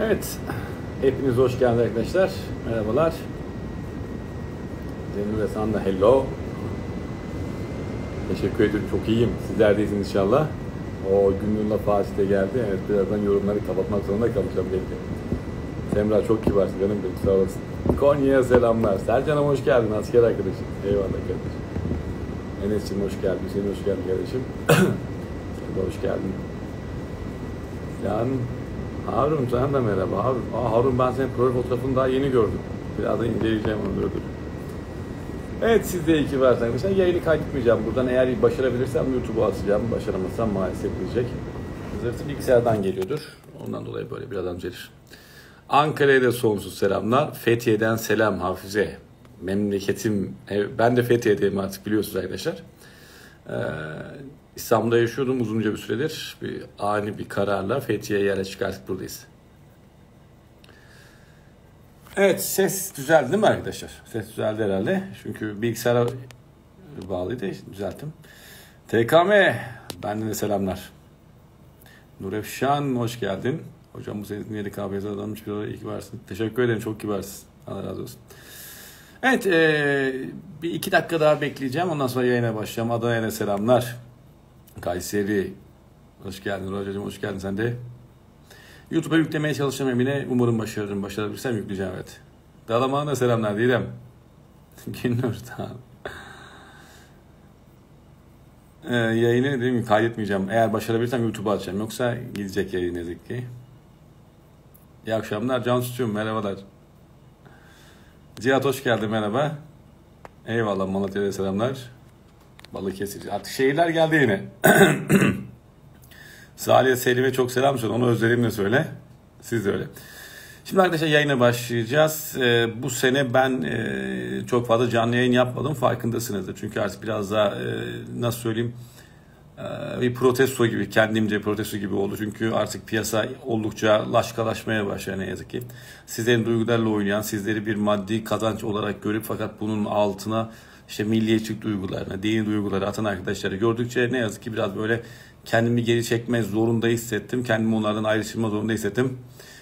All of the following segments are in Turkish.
Evet, hepiniz hoş geldiniz arkadaşlar. Merhabalar. Cenil ve Sanda hello. Teşekkür ederim, çok iyiyim. Sizler de iyisiniz inşallah. O Gündüz'le Fatih de geldi. Evet, birazdan yorumları kapatmak zorunda kalacağım belki. Semra çok kibarsın canım benim, sağ olasın. Konya'ya selamlar. Sercan'ım hoş geldin, asker arkadaşım. Eyvallah kardeşim. Enes'cim hoş geldin, Hüseyin hoş geldin kardeşim. Sen de hoş geldin. Harun sen de merhaba. Harun ben senin profil fotoğrafını daha yeni gördüm. Birazdan inceleyeceğim onu, dur. Evet, siz de iyi ki varsınız arkadaşlar. Yayını kaydetmeyeceğim buradan. Eğer başarabilirsem YouTube'a atacağım. Başaramazsam maalesef gidecek. Zırtı bilgisayardan geliyordur. Ondan dolayı böyle birazdan düzelir. Ankara'ya da sonsuz selamlar. Fethiye'den selam Hafize. Memleketim. Ben de Fethiye'deyim artık, biliyorsunuz arkadaşlar. İstanbul'da yaşıyordum uzunca bir süredir. Ani bir kararla Fethiye'ye yerleşik, artık buradayız. Evet, ses düzeldi değil mi arkadaşlar? Ses düzeldi herhalde. Çünkü bilgisayara bağlıydı. Düzelttim. TKM, benden de selamlar. Nurefşan hoş geldin. Hocam bu senin yedi kahveye adanmış bir olarak iyi ki varsın. Teşekkür ederim, çok kibarsın. Allah razı olsun. Evet, bir 2 dakika daha bekleyeceğim. Ondan sonra yayına başlayacağım. Adana'ya da selamlar. Kayseri, hoş geldin. Hocam hoş geldin sen de. YouTube'a yüklemeye çalışacağım Emine. Umarım başarırım. Başarabilirsem yükleyeceğim, evet. Dalaman'a da selamlar Didem. Günnur, tamam. Yayını dediğim gibi kaydetmeyeceğim. Eğer başarabilirsem YouTube'a atacağım. Yoksa gidecek yayın, ne yazık ki. İyi akşamlar Cansu'cum, merhabalar. Cihat hoş geldin, merhaba. Eyvallah, Malatya'da selamlar. Balıkesir. Artık şehirler geldi yine. Salih Selim'e çok selam söyle. Onu özlerimle söyle. Siz de öyle. Şimdi arkadaşlar yayına başlayacağız. Bu sene ben çok fazla canlı yayın yapmadım. Farkındasınızdır. Çünkü artık biraz daha nasıl söyleyeyim, bir protesto gibi, kendimce protesto gibi oldu. Çünkü artık piyasa oldukça laşkalaşmaya başlıyor ne yazık ki. Sizlerin duygularla oynayan, sizleri bir maddi kazanç olarak görüp fakat bunun altına işte milliyetçilik duygularına, dini duyguları atan arkadaşları gördükçe ne yazık ki biraz böyle kendimi geri çekme zorunda hissettim. Kendimi onlardan ayrıştırma zorunda hissettim.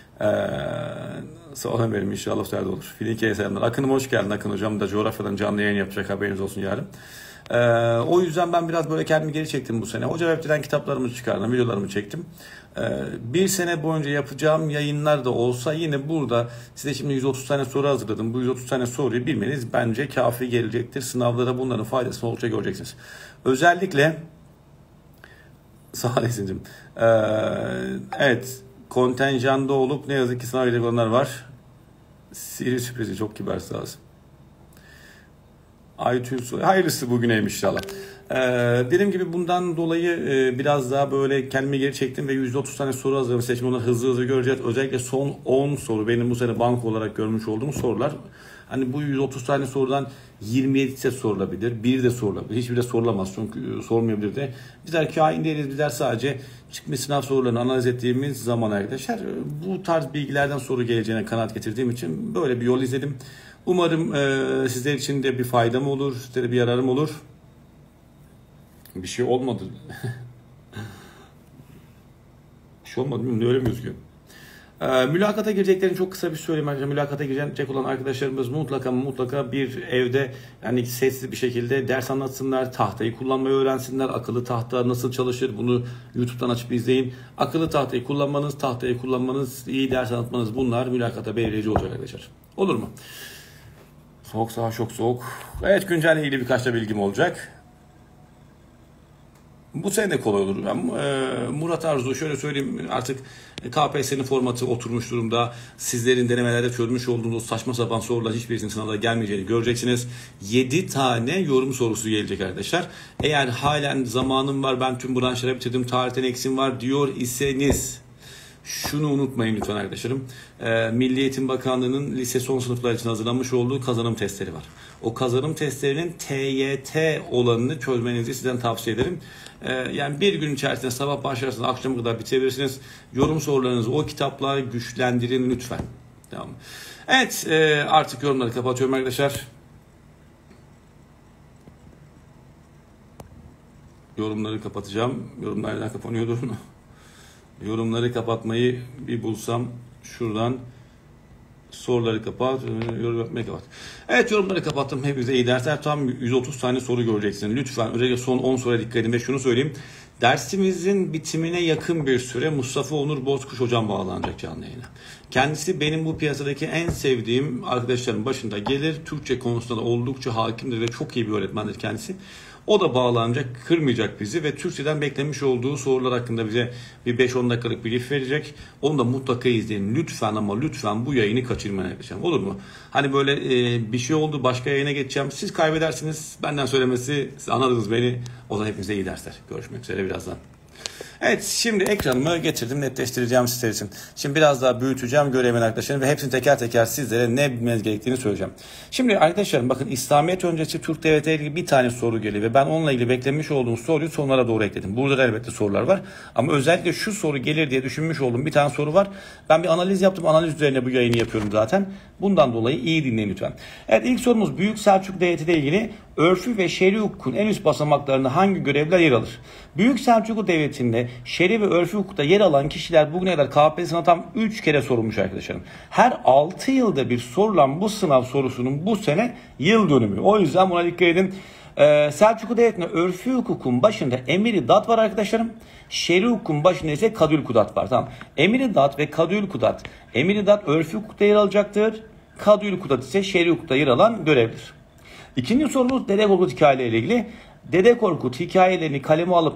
Sağ olun benim, inşallah serde olur. Filike'ye selamlar. Akın'ım hoş geldin. Akın hocam da coğrafyadan canlı yayın yapacak, haberiniz olsun yarın. O yüzden ben biraz böyle kendimi geri çektim bu sene. Hoca Web'den kitaplarımı çıkardım, videolarımı çektim. Bir sene boyunca yapacağım yayınlar da olsa yine burada size şimdi 130 tane soru hazırladım. Bu 130 tane soruyu bilmeniz bence kafi gelecektir. Sınavlara bunların faydasını oldukça göreceksiniz. Özellikle sağ olasın. Evet, kontenjanda olup ne yazık ki sınav gelecek olanlar var. Siri sürprizi, çok kibar, sağ olsun. iTunes, hayırlısı bugüneymiş inşallah. Dediğim gibi bundan dolayı biraz daha böyle kendimi geri çektim ve 130 tane soru hazırladım. Seçim, onları hızlı hızlı göreceğiz. Özellikle son 10 soru benim bu sene banko olarak görmüş olduğum sorular. Hani bu 130 tane sorudan 27'si sorulabilir, bir de sorulabilir. Hiçbiri de sorulamaz çünkü sormayabilir de. Bizler kain değiliz, bizler sadece çıkmış sınav sorularını analiz ettiğimiz zaman arkadaşlar bu tarz bilgilerden soru geleceğine kanaat getirdiğim için böyle bir yol izledim. Umarım sizler için de bir faydam olur, sizlere bir yararım olur. Bir şey olmadı. Bir şey olmadı mı? Öyle mi gözüküyor? Mülakata gireceklerini çok kısa bir söyleyeyim. Mülakata girecek olan arkadaşlarımız mutlaka bir evde yani sessiz bir şekilde ders anlatsınlar, tahtayı kullanmayı öğrensinler. Akıllı tahta nasıl çalışır bunu YouTube'dan açıp izleyin. Akıllı tahtayı kullanmanız, iyi ders anlatmanız, bunlar mülakata belirleyici olacak arkadaşlar. Olur mu? Soğuk sağ, çok soğuk. Evet, güncelle ilgili birkaç da bilgim olacak. Bu sene de kolay olur. Ben, Murat Arzu şöyle söyleyeyim, artık KPSS'nin formatı oturmuş durumda. Sizlerin denemelerde çözmüş olduğunuz saçma sapan sorular hiçbirisinin sınavda gelmeyeceğini göreceksiniz. 7 tane yorum sorusu gelecek arkadaşlar. Eğer halen zamanım var, ben tüm branşları bitirdim, tarihten eksim var diyor iseniz şunu unutmayın lütfen arkadaşlarım. Milli Eğitim Bakanlığı'nın lise son sınıflar için hazırlanmış olduğu kazanım testleri var. O kazanım testlerinin TYT olanını çözmenizi sizden tavsiye ederim. Yani bir gün içerisinde sabah başlarsınız, akşama kadar bitirebilirsiniz. Yorum sorularınızı o kitapla güçlendirin lütfen. Tamam. Evet, artık yorumları kapatıyorum arkadaşlar. Yorumları kapatacağım. Yorumlar neden kapanıyordur? Yorumları kapatmayı bir bulsam. Şuradan soruları kapat, yorum yapmayı kapat. Evet, yorumları kapattım. Hepinize iyi dersler. Tam 130 tane soru göreceksiniz. Lütfen özellikle son 10 soruya dikkat edin ve şunu söyleyeyim. Dersimizin bitimine yakın bir süre Mustafa Onur Bozkuş hocam bağlanacak canlı yayına. Kendisi benim bu piyasadaki en sevdiğim arkadaşlarım başında gelir. Türkçe konusunda da oldukça hakimdir ve çok iyi bir öğretmendir kendisi. O da bağlanacak, kırmayacak bizi ve Türkçeden beklemiş olduğu sorular hakkında bize bir 5-10 dakikalık brief verecek. Onu da mutlaka izleyin. Lütfen ama lütfen bu yayını kaçırmayın arkadaşlar. Olur mu? Hani böyle bir şey oldu, başka yayına geçeceğim. Siz kaybedersiniz. Benden söylemesi, siz anladınız beni. O zaman hepinize iyi dersler. Görüşmek üzere birazdan. Evet, şimdi ekranımı getirdim, netleştireceğim sizler için. Şimdi biraz daha büyüteceğim, göremeyen arkadaşlarım ve hepsini teker teker sizlere ne bilmeniz gerektiğini söyleyeceğim. Şimdi arkadaşlarım bakın, İslamiyet öncesi Türk devletiyle ilgili bir tane soru geliyor ve ben onunla ilgili beklemiş olduğum soruyu sonlara doğru ekledim. Burada da elbette sorular var ama özellikle şu soru gelir diye düşünmüş olduğum bir tane soru var. Ben bir analiz yaptım, analiz üzerine bu yayını yapıyorum zaten. Bundan dolayı iyi dinleyin lütfen. Evet, ilk sorumuz Büyük Selçuk Devleti ile ilgili örfü ve şer'i hukukun en üst basamaklarında hangi görevler yer alır? Büyük Selçuklu Devleti'nde şer'i ve örfü hukukta yer alan kişiler bugüne kadar KPSS'ne tam 3 kere sorulmuş arkadaşlarım. Her 6 yılda bir sorulan bu sınav sorusunun bu sene yıl dönümü. O yüzden buna dikkat edin. Selçuklu Devleti'nde örfü hukukun başında Emir-i Dat var arkadaşlarım. Şer'i hukukun başında ise Kadül Kudat var. Tamam. Emir-i Dat ve Kadül Kudat. Emir-i Dat örfü hukukta yer alacaktır. Kadül Kudat ise şer'i hukukta yer alan görevdir. İkinci sorumuz Dede Korkut hikayeleri ile ilgili. Dede Korkut hikayelerini kaleme alıp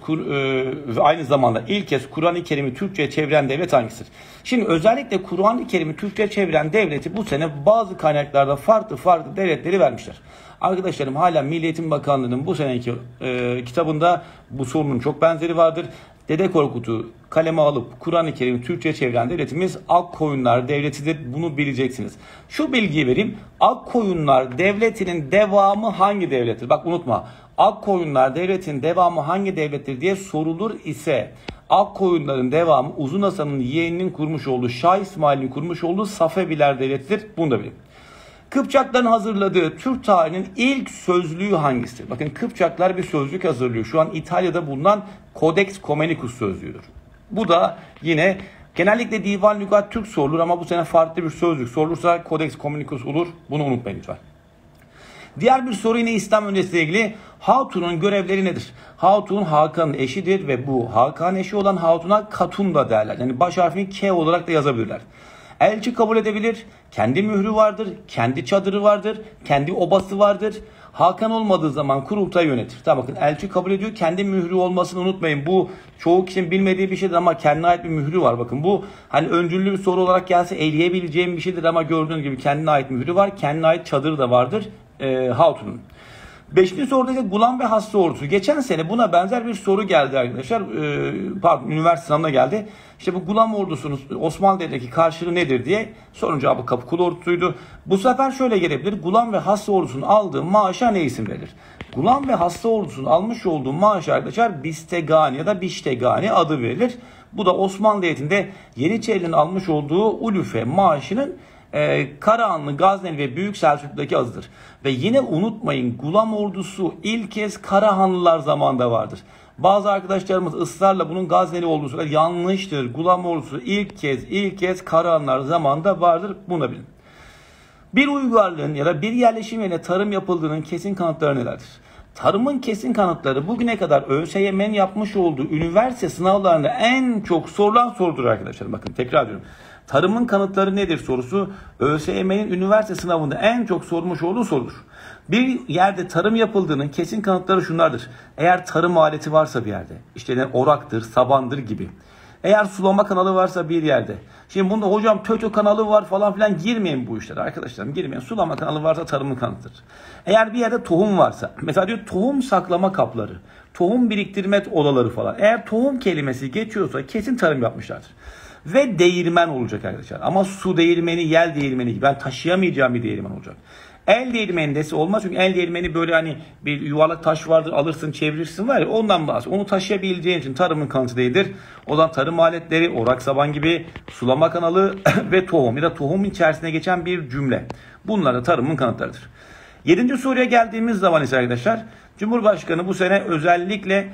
aynı zamanda ilk kez Kur'an-ı Kerim'i Türkçe'ye çeviren devlet hangisidir? Şimdi özellikle Kur'an-ı Kerim'i Türkçe'ye çeviren devleti bu sene bazı kaynaklarda farklı devletleri vermişler. Arkadaşlarım, hala Milli Eğitim Bakanlığı'nın bu seneki kitabında bu sorunun çok benzeri vardır. Dede Korkut'u kaleme alıp Kur'an-ı Kerim'i Türkçe'ye çeviren devletimiz Akkoyunlar Devleti'dir. Bunu bileceksiniz. Şu bilgiyi vereyim. Akkoyunlar Devleti'nin devamı hangi devlettir? Bak unutma. Akkoyunlar Devleti'nin devamı hangi devlettir diye sorulur ise Akkoyunların devamı Uzun Hasan'ın yeğeninin kurmuş olduğu, Şah İsmail'in kurmuş olduğu Safeviler Devleti'dir. Bunu da bilin. Kıpçakların hazırladığı Türk tarihinin ilk sözlüğü hangisidir? Bakın, Kıpçaklar bir sözlük hazırlıyor. Şu an İtalya'da bulunan Codex Comenius sözlüğüdür. Bu da yine genellikle Divan Lügat Türk sorulur ama bu sene farklı bir sözlük sorulursa Codex Comenius olur. Bunu unutmayın lütfen. Diğer bir soru yine İslam öncesiyle ilgili. Hatun'un görevleri nedir? Hatun Hakan'ın eşidir ve bu Hakan eşi olan Hatun'a Katun da derler. Yani baş harfini K olarak da yazabilirler. Elçi kabul edebilir, kendi mührü vardır, kendi çadırı vardır, kendi obası vardır. Hakan olmadığı zaman kurultay yönetir. Tamam, bakın, elçi kabul ediyor, kendi mührü olmasını unutmayın. Bu çoğu kişinin bilmediği bir şeydir ama kendine ait bir mührü var. Bakın, bu hani öncüllü bir soru olarak gelse eleyebileceğim bir şeydir ama gördüğünüz gibi kendine ait mührü var, kendine ait çadırı da vardır Hatun'un. 5. soruda ise Gulam ve Hassı ordusu. Geçen sene buna benzer bir soru geldi arkadaşlar. Üniversite sınavına geldi. İşte bu Gulam ordusunun Osmanlı Devleti'ndeki karşılığı nedir diye, sorunun cevabı Kapıkulu ordusuydu. Bu sefer şöyle gelebilir. Gulam ve Hassı ordusunun aldığı maaşa ne isim verilir? Gulam ve Hassı ordusunun almış olduğu maaşa arkadaşlar Bistegani ya da Biştegani adı verilir. Bu da Osmanlı Devleti'nde Yeniçerilerin almış olduğu ulufe maaşının Karahanlı, Gazneli ve Büyük Selçuklu'daki adıdır. Ve yine unutmayın, Gulam ordusu ilk kez Karahanlılar zamanında vardır. Bazı arkadaşlarımız ısrarla bunun Gazneli olduğu söyler. Yanlıştır. Gulam ordusu ilk kez Karahanlılar zamanında vardır. Bunu da bilin. Bir uygarlığın ya da bir yerleşim yerine tarım yapıldığının kesin kanıtları nelerdir? Tarımın kesin kanıtları bugüne kadar ÖSYM'nin yapmış olduğu üniversite sınavlarında en çok sorulan sorudur arkadaşlar. Bakın, tekrar ediyorum. Tarımın kanıtları nedir sorusu ÖSYM'nin üniversite sınavında en çok sormuş olduğu sorudur. Bir yerde tarım yapıldığının kesin kanıtları şunlardır. Eğer tarım aleti varsa bir yerde, işte oraktır, sabandır gibi. Eğer sulama kanalı varsa bir yerde. Şimdi bunda hocam TÖTÖ kanalı var falan filan, girmeyin bu işlere arkadaşlarım, girmeyin. Sulama kanalı varsa tarımın kanıtıdır. Eğer bir yerde tohum varsa, mesela diyor tohum saklama kapları, tohum biriktirme odaları falan. Eğer tohum kelimesi geçiyorsa kesin tarım yapmışlardır. Ve değirmen olacak arkadaşlar. Ama su değirmeni, yel değirmeni gibi. Ben taşıyamayacağım bir değirmen olacak. El değirmeni dese olmaz çünkü el değirmeni böyle hani bir yuvarlak taş vardır, alırsın çevirirsin var ya, ondan bahsediyor. Onu taşıyabileceğin için tarımın kanıtı değildir. O zaman tarım aletleri, orak saban gibi, sulama kanalı ve tohum ya da tohum içerisine geçen bir cümle. Bunlar da tarımın kanıtlarıdır. Yedinci soruya geldiğimiz zaman ise arkadaşlar, Cumhurbaşkanı bu sene özellikle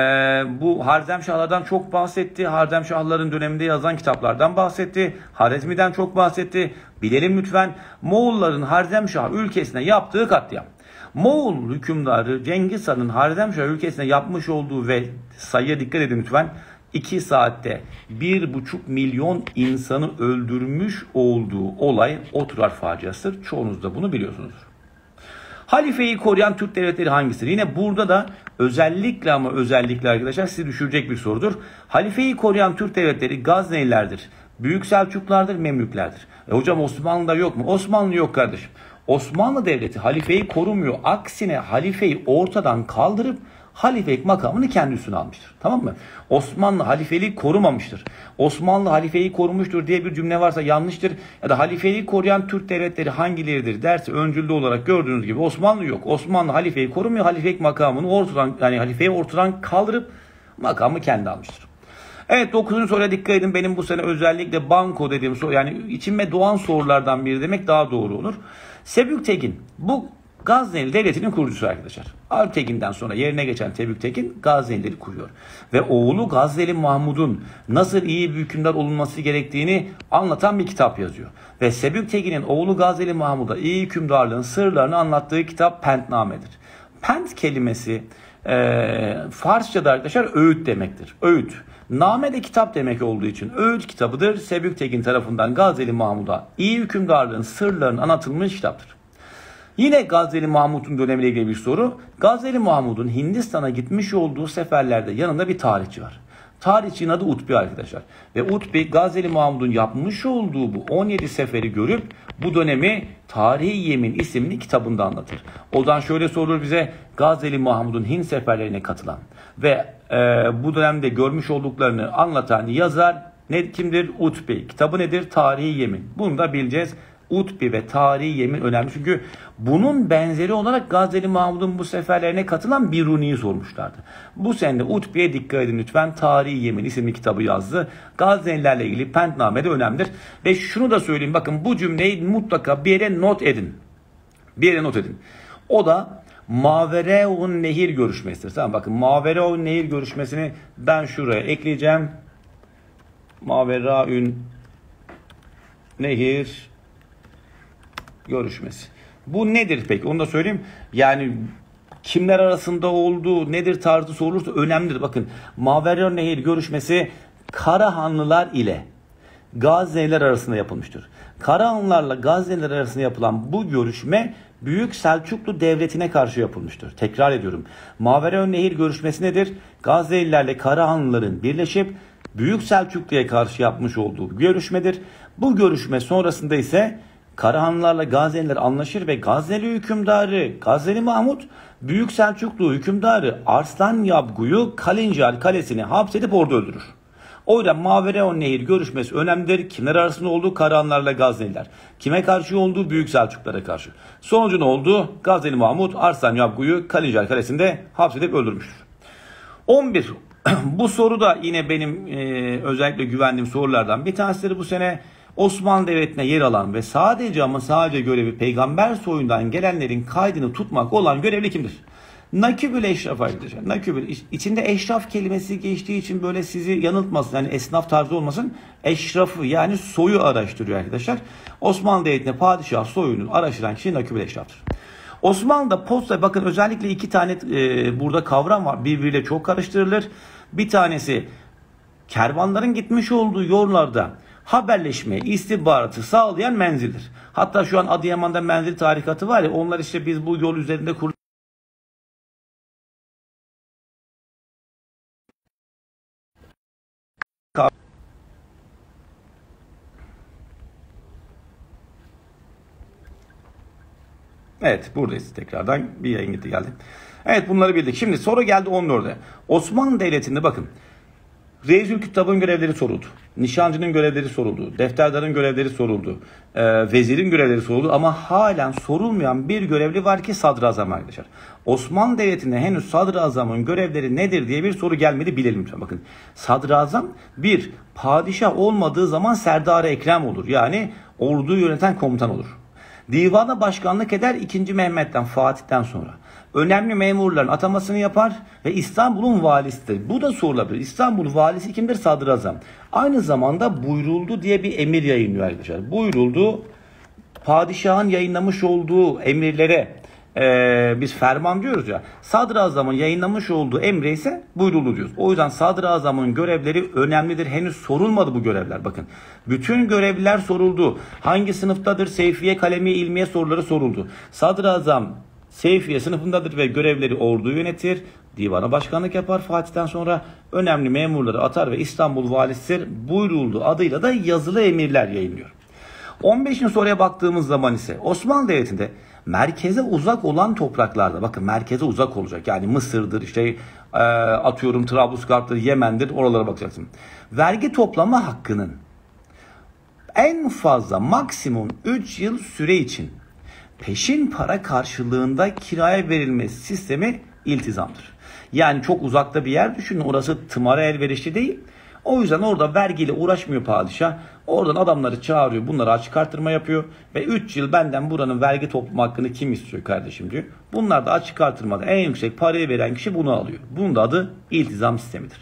bu Harzemşahlardan çok bahsetti. Harzemşahların döneminde yazılan kitaplardan bahsetti. Harezmi'den çok bahsetti. Bilelim lütfen, Moğolların Harzemşah ülkesine yaptığı katliam. Moğol hükümdarı Cengiz Han'ın Harzemşah ülkesine yapmış olduğu ve sayıya dikkat edin lütfen, 2 saatte 1,5 milyon insanı öldürmüş olduğu olay Otrar faciasıdır. Çoğunuz da bunu biliyorsunuzdur. Halifeyi koruyan Türk devletleri hangisidir? Yine burada da özellikle ama özellikle arkadaşlar sizi düşürecek bir sorudur. Halifeyi koruyan Türk devletleri Gaznelilerdir, Büyük Selçuklulardır, Memlüklerdir. Hocam Osmanlı'da yok mu? Osmanlı yok kardeşim. Osmanlı Devleti halifeyi korumuyor. Aksine halifeyi ortadan kaldırıp halifelik makamını kendi üstüne almıştır. Tamam mı? Osmanlı halifeliği korumamıştır. Osmanlı halifeyi korumuştur diye bir cümle varsa yanlıştır. Ya da halifeliği koruyan Türk devletleri hangileridir derse öncülde olarak gördüğünüz gibi Osmanlı yok. Osmanlı halifeyi korumuyor. Halifelik makamını ortadan, yani halifeyi ortadan kaldırıp makamı kendi almıştır. Evet, 9. soruya dikkat edin. Benim bu sene özellikle banko dediğim soru, yani içime doğan sorulardan biri demek daha doğru olur. Sebüktekin bu Gazneli Devleti'nin kurucusu arkadaşlar. Alptekin'den sonra yerine geçen Sebüktekin Gaznelileri kuruyor. Ve oğlu Gazneli Mahmud'un nasıl iyi bir hükümdar olunması gerektiğini anlatan bir kitap yazıyor. Ve Sebüktekin'in oğlu Gazneli Mahmud'a iyi hükümdarlığın sırlarını anlattığı kitap Pentname'dir. Pent kelimesi Farsça'da arkadaşlar öğüt demektir. Öğüt. Name de kitap demek olduğu için öğüt kitabıdır. Sebüktekin tarafından Gazneli Mahmud'a iyi hükümdarlığın sırlarının anlatılmış kitaptır. Yine Gazneli Mahmud'un dönemiyle ilgili bir soru. Gazneli Mahmud'un Hindistan'a gitmiş olduğu seferlerde yanında bir tarihçi var. Tarihçinin adı Utbi arkadaşlar. Ve Utbi Gazneli Mahmud'un yapmış olduğu bu 17 seferi görüp bu dönemi Tarihi Yemin isimli kitabında anlatır. Odan şöyle sorulur bize: Gazneli Mahmud'un Hint seferlerine katılan ve bu dönemde görmüş olduklarını anlatan yazar kimdir? Utbi. Kitabı nedir? Tarihi Yemin. Bunu da bileceğiz. Utbi ve Tarihi Yemin önemli. Çünkü bunun benzeri olarak Gazneli Mahmud'un bu seferlerine katılan Biruni'yi sormuşlardı. Bu sene Utbi'ye dikkat edin lütfen. Tarihi Yemin isimli kitabı yazdı. Gaznelilerle ilgili Pentname de önemlidir. Ve şunu da söyleyeyim, bakın bu cümleyi mutlaka bir yere not edin. Bir yere not edin. O da Mavereun Nehir görüşmesidir. Tamam, bakın Mavereun Nehir görüşmesini ben şuraya ekleyeceğim. Mavereun Nehir görüşmesi. Bu nedir peki? Onu da söyleyeyim. Yani kimler arasında olduğu, nedir tarzı sorulursa önemlidir. Bakın Mavereun Nehir görüşmesi Karahanlılar ile Gazneliler arasında yapılmıştır. Karahanlılarla Gazneliler arasında yapılan bu görüşme Büyük Selçuklu Devleti'ne karşı yapılmıştır. Tekrar ediyorum. Mavereun Nehir görüşmesi nedir? Gaznelilerle Karahanlıların birleşip Büyük Selçuklu'ya karşı yapmış olduğu bir görüşmedir. Bu görüşme sonrasında ise Karahanlılarla Gazneliler anlaşır ve Gazneli hükümdarı Gazneli Mahmud, Büyük Selçuklu hükümdarı Arslan Yabgu'yu Kalincar Kalesi'ne hapsedip orada öldürür. O yüzden Mavereun Nehir görüşmesi önemlidir. Kimler arasında olduğu? Karahanlılarla Gazneliler. Kime karşı olduğu? Büyük Selçuklulara karşı. Sonucu ne oldu? Gazneli Mahmud Arslan Yabgu'yu Kalincar Kalesi'nde hapsedip öldürmüştür. 11. Bu soru da yine benim özellikle güvendiğim sorulardan bir tanesidir bu sene. Osmanlı Devleti'ne yer alan ve sadece ama sadece görevi peygamber soyundan gelenlerin kaydını tutmak olan görevli kimdir? Nakibül Eşraf arkadaşlar. Nakibül, içinde eşraf kelimesi geçtiği için böyle sizi yanıltmasın. Yani esnaf tarzı olmasın. Eşrafı yani soyu araştırıyor arkadaşlar. Osmanlı Devleti'ne padişah soyunu araştıran kişi Nakibül Eşraf'tır. Osmanlı'da posta, bakın özellikle iki tane burada kavram var. Birbiriyle çok karıştırılır. Bir tanesi kervanların gitmiş olduğu yollarda haberleşme, istihbaratı sağlayan menzildir. Hatta şu an Adıyaman'da menzil tarikatı var ya, onlar işte biz bu yol üzerinde kurduk. Evet, buradayız tekrardan. Bir yayın gitti geldi. Evet, bunları bildik. Şimdi soru geldi 14'e. Osmanlı Devleti'nde bakın Reisülküttab'ın görevleri soruldu. Nişancının görevleri soruldu. Defterdarın görevleri soruldu. Vezirin görevleri soruldu. Ama halen sorulmayan bir görevli var ki Sadrazam arkadaşlar. Osmanlı Devleti'nde henüz Sadrazam'ın görevleri nedir diye bir soru gelmedi, bilelim lütfen. Bakın Sadrazam bir padişah olmadığı zaman Serdar-ı Ekrem olur. Yani orduyu yöneten komutan olur. Divana başkanlık eder 2. Mehmet'ten, Fatih'ten sonra. Önemli memurların atamasını yapar ve İstanbul'un valisidir. Bu da sorulabilir. İstanbul valisi kimdir? Sadrazam. Aynı zamanda buyruldu diye bir emir yayınlıyor arkadaşlar. Buyruldu, padişahın yayınlamış olduğu emirlere biz ferman diyoruz ya. Sadrazamın yayınlamış olduğu emre ise buyruldu diyoruz. O yüzden sadrazamın görevleri önemlidir. Henüz sorulmadı bu görevler. Bakın. Bütün görevliler soruldu. Hangi sınıftadır? Seyfiye, kalemi, ilmiye soruları soruldu. Sadrazam Seyfiye sınıfındadır ve görevleri orduyu yönetir. Divana başkanlık yapar Fatih'ten sonra. Önemli memurları atar ve İstanbul valisidir. Buyruldu adıyla da yazılı emirler yayınlıyor. 15. soruya baktığımız zaman ise Osmanlı Devleti'nde merkeze uzak olan topraklarda, bakın merkeze uzak olacak, yani Mısır'dır, işte atıyorum Trablusgarp'tır, Yemen'dir, oralara bakacaksın. Vergi toplama hakkının en fazla maksimum 3 yıl süre için peşin para karşılığında kiraya verilmesi sistemi iltizamdır. Yani çok uzakta bir yer düşünün, orası tımara elverişli değil. O yüzden orada vergiyle uğraşmıyor padişah. Oradan adamları çağırıyor, bunlara açık artırma yapıyor. Ve 3 yıl benden buranın vergi toplama hakkını kim istiyor kardeşim diyor. Bunlar da açık artırmada en yüksek parayı veren kişi bunu alıyor. Bunun da adı iltizam sistemidir.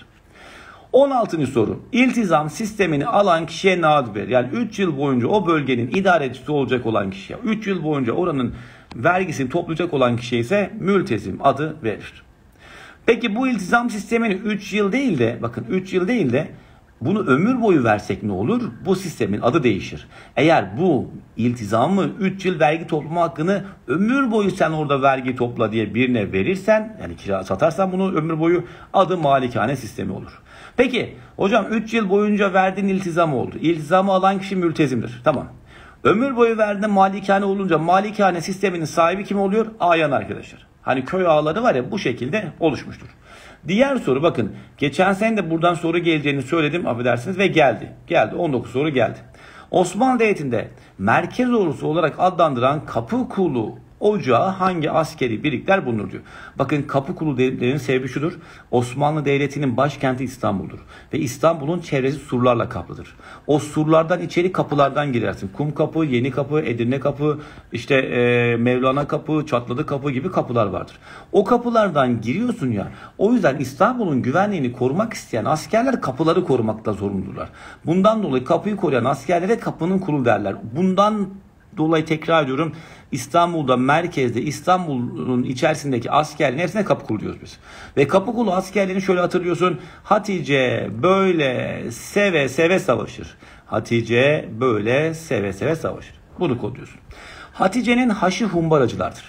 16. soru. İltizam sistemini alan kişiye ne ad verir? Yani 3 yıl boyunca o bölgenin idarecisi olacak olan kişiye, 3 yıl boyunca oranın vergisini toplayacak olan kişiye ise mültezim adı verilir. Peki bu iltizam sistemini 3 yıl değil de, bakın 3 yıl değil de bunu ömür boyu versek ne olur? Bu sistemin adı değişir. Eğer bu iltizamı 3 yıl vergi toplama hakkını ömür boyu sen orada vergi topla diye birine verirsen, yani kira satarsan bunu ömür boyu, adı malikane sistemi olur. Peki hocam 3 yıl boyunca verdiğin iltizam oldu. İltizamı alan kişi mültezimdir. Tamam. Ömür boyu verdiğinde malikane olunca malikane sisteminin sahibi kim oluyor? Ayan arkadaşlar. Hani köy ağları var ya, bu şekilde oluşmuştur. Diğer soru, bakın geçen sene de buradan soru geleceğini söyledim, affedersiniz, ve geldi. Geldi, 19 soru geldi. Osmanlı Devleti'nde merkez ordusu olarak adlandıran Kapıkulu Ocağı hangi askeri birlikler bulunur diyor. Bakın Kapıkulu devletlerinin sebebi şudur. Osmanlı Devleti'nin başkenti İstanbul'dur. Ve İstanbul'un çevresi surlarla kaplıdır. O surlardan içeri kapılardan girersin. Kumkapı, Yenikapı, Edirne Kapı, işte Mevlana Kapı, Çatladı Kapı gibi kapılar vardır. O kapılardan giriyorsun ya. O yüzden İstanbul'un güvenliğini korumak isteyen askerler kapıları korumakta zorundurlar. Bundan dolayı kapıyı koruyan askerlere kapının kulu derler. Bundan dolayı tekrar ediyorum, İstanbul'da merkezde, İstanbul'un içerisindeki askerlerin hepsine Kapıkulu diyoruz biz. Ve Kapıkulu askerlerini şöyle hatırlıyorsun. Hatice böyle seve seve savaşır. Hatice böyle seve seve savaşır. Bunu kodluyorsun. Hatice'nin haşı humbaracılardır.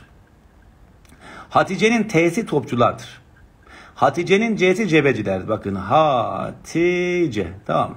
Hatice'nin T'si topçulardır. Hatice'nin C'si cebecilerdir. Bakın Hatice. Tamam.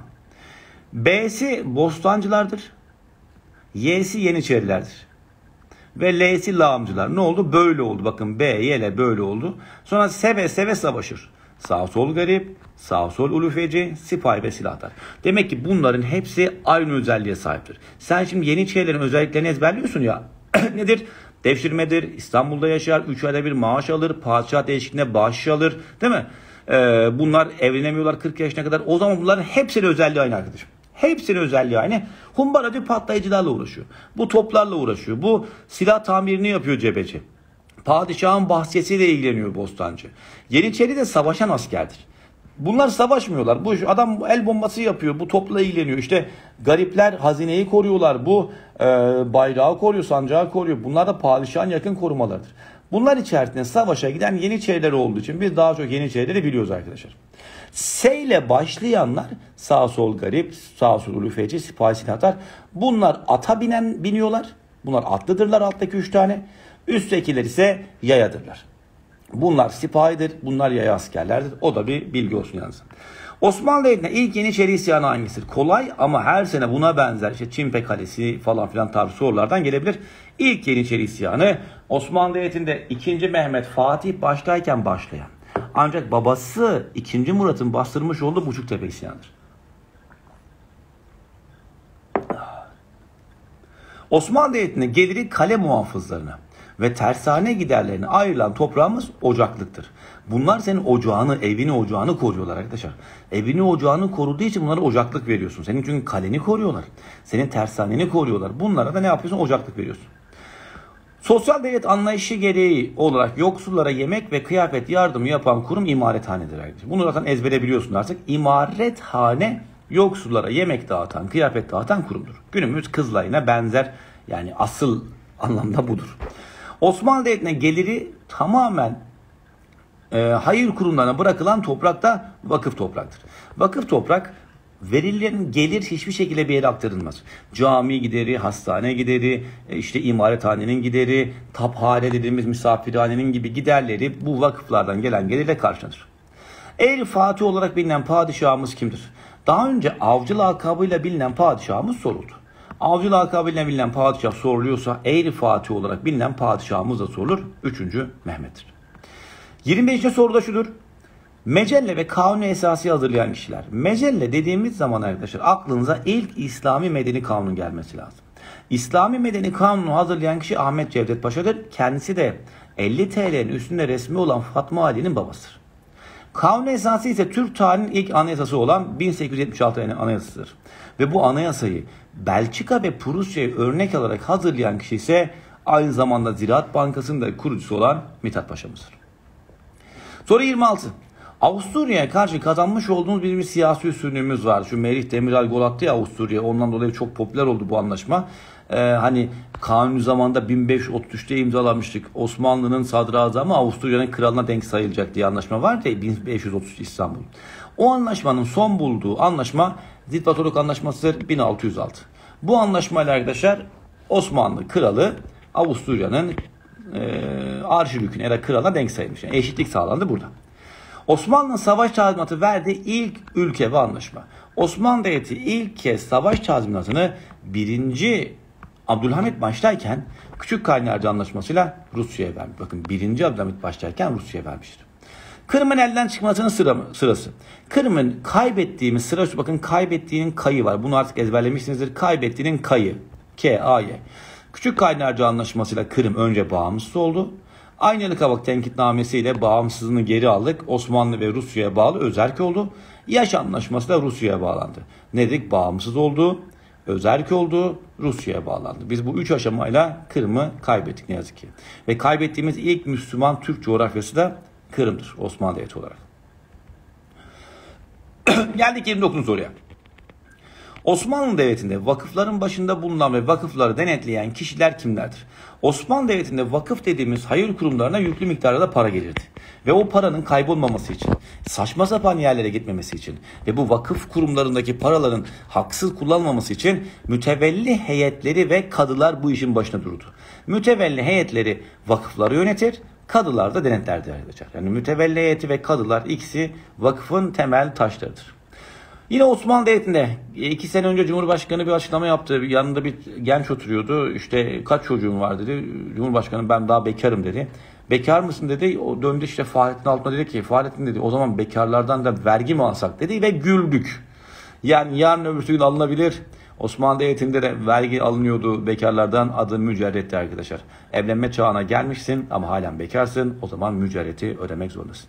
B'si bostancılardır. Y'si Yeniçerilerdir. Ve L'si lağımcılar. Ne oldu? Böyle oldu. Bakın B, Y, böyle oldu. Sonra seve seve savaşır. Sağ sol garip, sağ sol ulufeci, sipahi ve silahtar. Demek ki bunların hepsi aynı özelliğe sahiptir. Sen şimdi Yeniçerilerin özelliklerini ezberliyorsun ya. Nedir? Devşirmedir, İstanbul'da yaşar, 3 ayda bir maaş alır, padişah değişikliğine bağış alır. Değil mi? Bunlar evlenemiyorlar 40 yaşına kadar. O zaman bunların hepsinin özelliği aynı arkadaşım. Hepsinin özelliği aynı. Humbaracı patlayıcılarla uğraşıyor. Bu toplarla uğraşıyor. Bu silah tamirini yapıyor cebeci. Padişahın bahçesiyle ilgileniyor bostancı. Yeniçeri de savaşan askerdir. Bunlar savaşmıyorlar. Bu adam el bombası yapıyor. Bu topla ilgileniyor. İşte garipler hazineyi koruyorlar. Bu bayrağı koruyor, sancağı koruyor. Bunlar da padişahın yakın korumalarıdır. Bunlar içerisinde savaşa giden Yeniçeriler olduğu için biz daha çok Yeniçerileri biliyoruz arkadaşlar. S ile başlayanlar sağ sol garip, sağ sol ulufeci, sipahi silahtar. Bunlar ata biniyorlar. Bunlar atlıdırlar, alttaki 3 tane. Üsttekiler ise yayadırlar. Bunlar sipahidir, bunlar yaya askerlerdir. O da bir bilgi olsun yalnız. Osmanlı Devleti'nde ilk Yeniçeri isyanı hangisidir? Kolay ama her sene buna benzer işte Çimpe Kalesi falan filan tarzı sorulardan gelebilir. İlk Yeniçeri isyanı Osmanlı Devleti'nde 2. Mehmet Fatih baştayken başlayan, ancak babası 2. Murat'ın bastırmış olduğu Buçuktepe isyanıdır. Osmanlı Devleti'nde geliri kale muhafızlarına ve tersane giderlerine ayrılan toprağımız ocaklıktır. Bunlar senin ocağını, evini, ocağını koruyorlar arkadaşlar. Evini, ocağını koruduğu için bunlara ocaklık veriyorsun. Senin çünkü kaleni koruyorlar. Senin tersaneni koruyorlar. Bunlara da ne yapıyorsun? Ocaklık veriyorsun. Sosyal devlet anlayışı gereği olarak yoksullara yemek ve kıyafet yardımı yapan kurum imarethanedir arkadaşlar. Bunu zaten ezbere biliyorsunuz artık. İmarethane yoksullara yemek dağıtan, kıyafet dağıtan kurumdur. Günümüz Kızılay'ına benzer, yani asıl anlamda budur. Osmanlı Devleti'ne geliri tamamen hayır kurumlarına bırakılan toprak da vakıf topraktır. Vakıf toprak, verilen gelir hiçbir şekilde bir yere aktarılmaz. Cami gideri, hastane gideri, işte imarethanenin gideri, taphane dediğimiz misafirhanenin gibi giderleri bu vakıflardan gelen gelirle karşılanır. Eğri Fatih olarak bilinen padişahımız kimdir? Daha önce avcı lakabıyla bilinen padişahımız soruldu. Avcı lakabıyla bilinen padişah soruluyorsa Eğri Fatih olarak bilinen padişahımız da sorulur. 3. Mehmet'tir. 25. soruda şudur. Mecelle ve Kanun Esası hazırlayan kişiler. Mecelle dediğimiz zaman arkadaşlar aklınıza ilk İslami Medeni Kanun gelmesi lazım. İslami Medeni Kanunu hazırlayan kişi Ahmet Cevdet Paşa'dır. Kendisi de 50 TL'nin üstünde resmi olan Fatma Ali'nin babasıdır. Kanun Esası ise Türk tarihinin ilk anayasası olan 1876 anayasasıdır. Ve bu anayasayı Belçika ve Prusya'yı örnek alarak hazırlayan kişi ise aynı zamanda Ziraat Bankası'nın da kurucusu olan Mithat Paşa'mızdır. Soru 26. Avusturya'ya karşı kazanmış olduğumuz bir siyasi üstünlüğümüz var. Şu Merih Demiral gol attı ya Avusturya. Ondan dolayı çok popüler oldu bu anlaşma. Hani Kanuni zamanında 1533'te imzalamıştık. Osmanlı'nın sadrazamı Avusturya'nın kralına denk sayılacak diye anlaşma vardı ya 1533 İstanbul. O anlaşmanın son bulduğu anlaşma Zitvatorluk Anlaşması'dır 1606. Bu anlaşmayla arkadaşlar Osmanlı kralı Avusturya'nın arşidüküne ya da kralına denk sayılmış. Yani eşitlik sağlandı burada. Osmanlı'nın savaş tazminatı verdiği ilk ülke ve anlaşma. Osmanlı Devleti ilk kez savaş tazminatını 1. Abdülhamit baştayken Küçük Kaynarca Anlaşması'yla Rusya'ya vermiş. Bakın 1. Abdülhamit baştayken Rusya'ya vermiştir. Kırım'ın elden çıkmasının sırası. Kırım'ın kaybettiğimiz sırası, bakın kaybettiğinin kayı var. Bunu artık ezberlemişsinizdir. Kaybettiğinin kayı. K-A-Y. Küçük Kaynarca Anlaşması'yla Kırım önce bağımsız oldu. Aynalı Kavak Tenkitnamesi'yle bağımsızlığını geri aldık. Osmanlı ve Rusya'ya bağlı özerk oldu. Yaş Anlaşması da Rusya'ya bağlandı. Ne dedik? Bağımsız oldu, özerk oldu, Rusya'ya bağlandı. Biz bu 3 aşamayla Kırım'ı kaybettik ne yazık ki. Ve kaybettiğimiz ilk Müslüman Türk coğrafyası da Kırım'dır Osmanlı Devleti olarak. Geldik 29. soruya. Osmanlı Devleti'nde vakıfların başında bulunan ve vakıfları denetleyen kişiler kimlerdir? Osmanlı Devleti'nde vakıf dediğimiz hayır kurumlarına yüklü miktarda para gelirdi. Ve o paranın kaybolmaması için, saçma sapan yerlere gitmemesi için ve bu vakıf kurumlarındaki paraların haksız kullanılmaması için mütevelli heyetleri ve kadılar bu işin başına durdu. Mütevelli heyetleri vakıfları yönetir, kadılar da denetlerdi arkadaşlar. Yani mütevelli heyeti ve kadılar ikisi vakıfın temel taşlarıdır. Yine Osmanlı Devleti'nde 2 sene önce Cumhurbaşkanı bir açıklama yaptı. Yanında bir genç oturuyordu. İşte kaç çocuğun var dedi. Cumhurbaşkanı ben daha bekarım dedi. Bekar mısın dedi. O döndü işte Fahrettin Altun'a dedi ki Fahrettin dedi o zaman bekarlardan da vergi mi alsak dedi ve güldük. Yani yarın öbürsü gün alınabilir. Osmanlı Devleti'nde de vergi alınıyordu bekarlardan, adı mücerretti arkadaşlar. Evlenme çağına gelmişsin ama halen bekarsın, o zaman mücerreti ödemek zorundasın.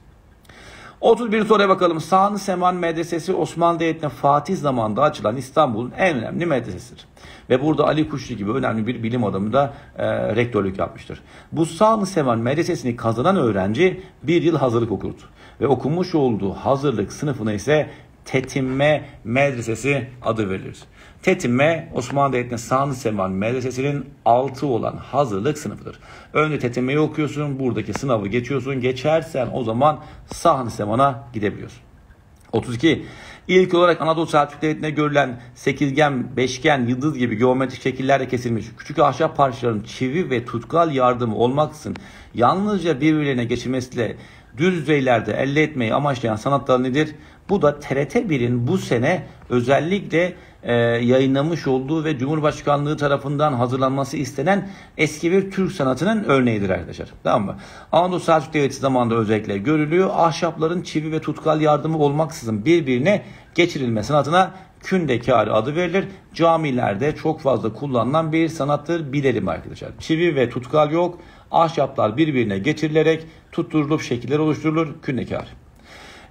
31 soruya bakalım. Sağ-ı Seman Medresesi Osmanlı Devleti'ne Fatih zamanında açılan İstanbul'un en önemli medresesidir. Ve burada Ali Kuşçu gibi önemli bir bilim adamı da rektörlük yapmıştır. Bu Sağ-ı Seman Medresesini kazanan öğrenci bir yıl hazırlık okudu. Ve okumuş olduğu hazırlık sınıfına ise Tetinme Medresesi adı verilir. Tetinme Osmanlı Devleti'nin Sağ-ı Seman Medresesi'nin altı olan hazırlık sınıfıdır. Önce Tetinme'yi okuyorsun, buradaki sınavı geçiyorsun. Geçersen o zaman Sağ-ı Seman'a gidebiliyorsun. 32. İlk olarak Anadolu Selçuk Devleti'nde görülen sekizgen, beşgen, yıldız gibi geometrik şekillerle kesilmiş küçük ahşap parçaların çivi ve tutkal yardımı olmaksızın yalnızca birbirlerine geçirmesiyle düz yüzeylerde elde etmeyi amaçlayan sanat dalı nedir? Bu da TRT 1'in bu sene özellikle yayınlamış olduğu ve Cumhurbaşkanlığı tarafından hazırlanması istenen eski bir Türk sanatının örneğidir arkadaşlar. Tamam mı? Anadolu Selçuk Devleti zamanında özellikle görülüyor. Ahşapların çivi ve tutkal yardımı olmaksızın birbirine geçirilme sanatına kündekârı adı verilir. Camilerde çok fazla kullanılan bir sanattır. Bilelim arkadaşlar. Çivi ve tutkal yok. Ahşaplar birbirine geçirilerek tutturulup şekiller oluşturulur. Kündekâr.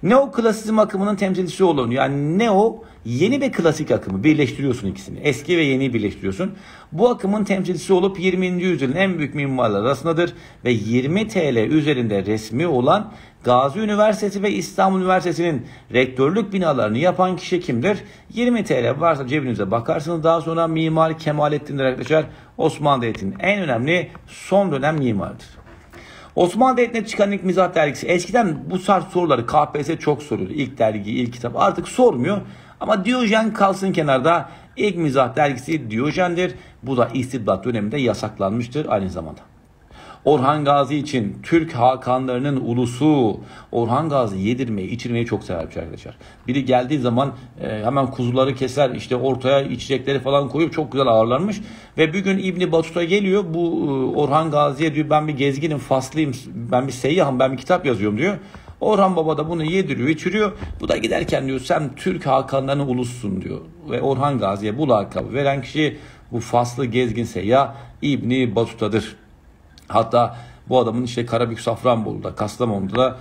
Neoklasizm akımının temsilcisi olun. Yani neo yeni ve klasik akımı birleştiriyorsun ikisini. Eski ve yeniyi birleştiriyorsun. Bu akımın temsilcisi olup 20. yüzyılın en büyük mimarlar arasındadır ve 20 TL üzerinde resmi olan Gazi Üniversitesi ve İstanbul Üniversitesi'nin rektörlük binalarını yapan kişi kimdir? 20 TL varsa cebinize bakarsınız. Daha sonra Mimar Kemalettin'dir arkadaşlar. Osmanlı Devleti'nin en önemli son dönem mimarıdır. Osmanlı Devleti'ne çıkan ilk mizah dergisi. Eskiden bu tarz soruları KPSS çok soruyordu. İlk dergi, ilk kitap. Artık sormuyor. Ama Diyojen kalsın kenarda. İlk mizah dergisi Diyojen'dir. Bu da İstibdat döneminde yasaklanmıştır aynı zamanda. Orhan Gazi için Türk hakanlarının ulusu. Orhan Gazi yedirmeyi, içirmeyi çok severmiş arkadaşlar. Biri geldiği zaman hemen kuzuları keser, işte ortaya içecekleri falan koyup çok güzel ağırlanmış. Ve bir gün İbni Batuta geliyor, bu Orhan Gazi'ye diyor ben bir gezginim, faslıyım, ben bir seyyahım, ben bir kitap yazıyorum diyor. Orhan Baba da bunu yediriyor, içiriyor. Bu da giderken diyor sen Türk hakanlarının ulususun diyor. Ve Orhan Gazi'ye bu lakabı veren kişi bu faslı gezgin seyyah İbni Batuta'dır. Hatta bu adamın işte Karabük, Safranbolu'da, Kastamonu'da da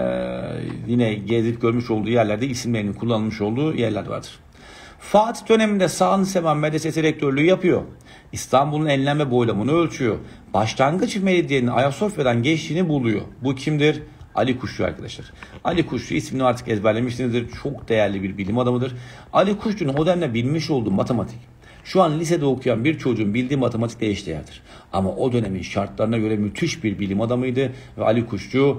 yine gezip görmüş olduğu yerlerde isimlerinin kullanılmış olduğu yerler vardır. Fatih döneminde Sağ Seman Medresesi rektörlüğü yapıyor. İstanbul'un enlem ve boylamını ölçüyor. Başlangıç meridyeninin Ayasofya'dan geçtiğini buluyor. Bu kimdir? Ali Kuşçu arkadaşlar. Ali Kuşçu ismini artık ezberlemişsinizdir. Çok değerli bir bilim adamıdır. Ali Kuşçu'nun o dönemde bilmiş olduğu matematik, şu an lisede okuyan bir çocuğun bildiği matematikle eşdeğerdir. Ama o dönemin şartlarına göre müthiş bir bilim adamıydı ve Ali Kuşçu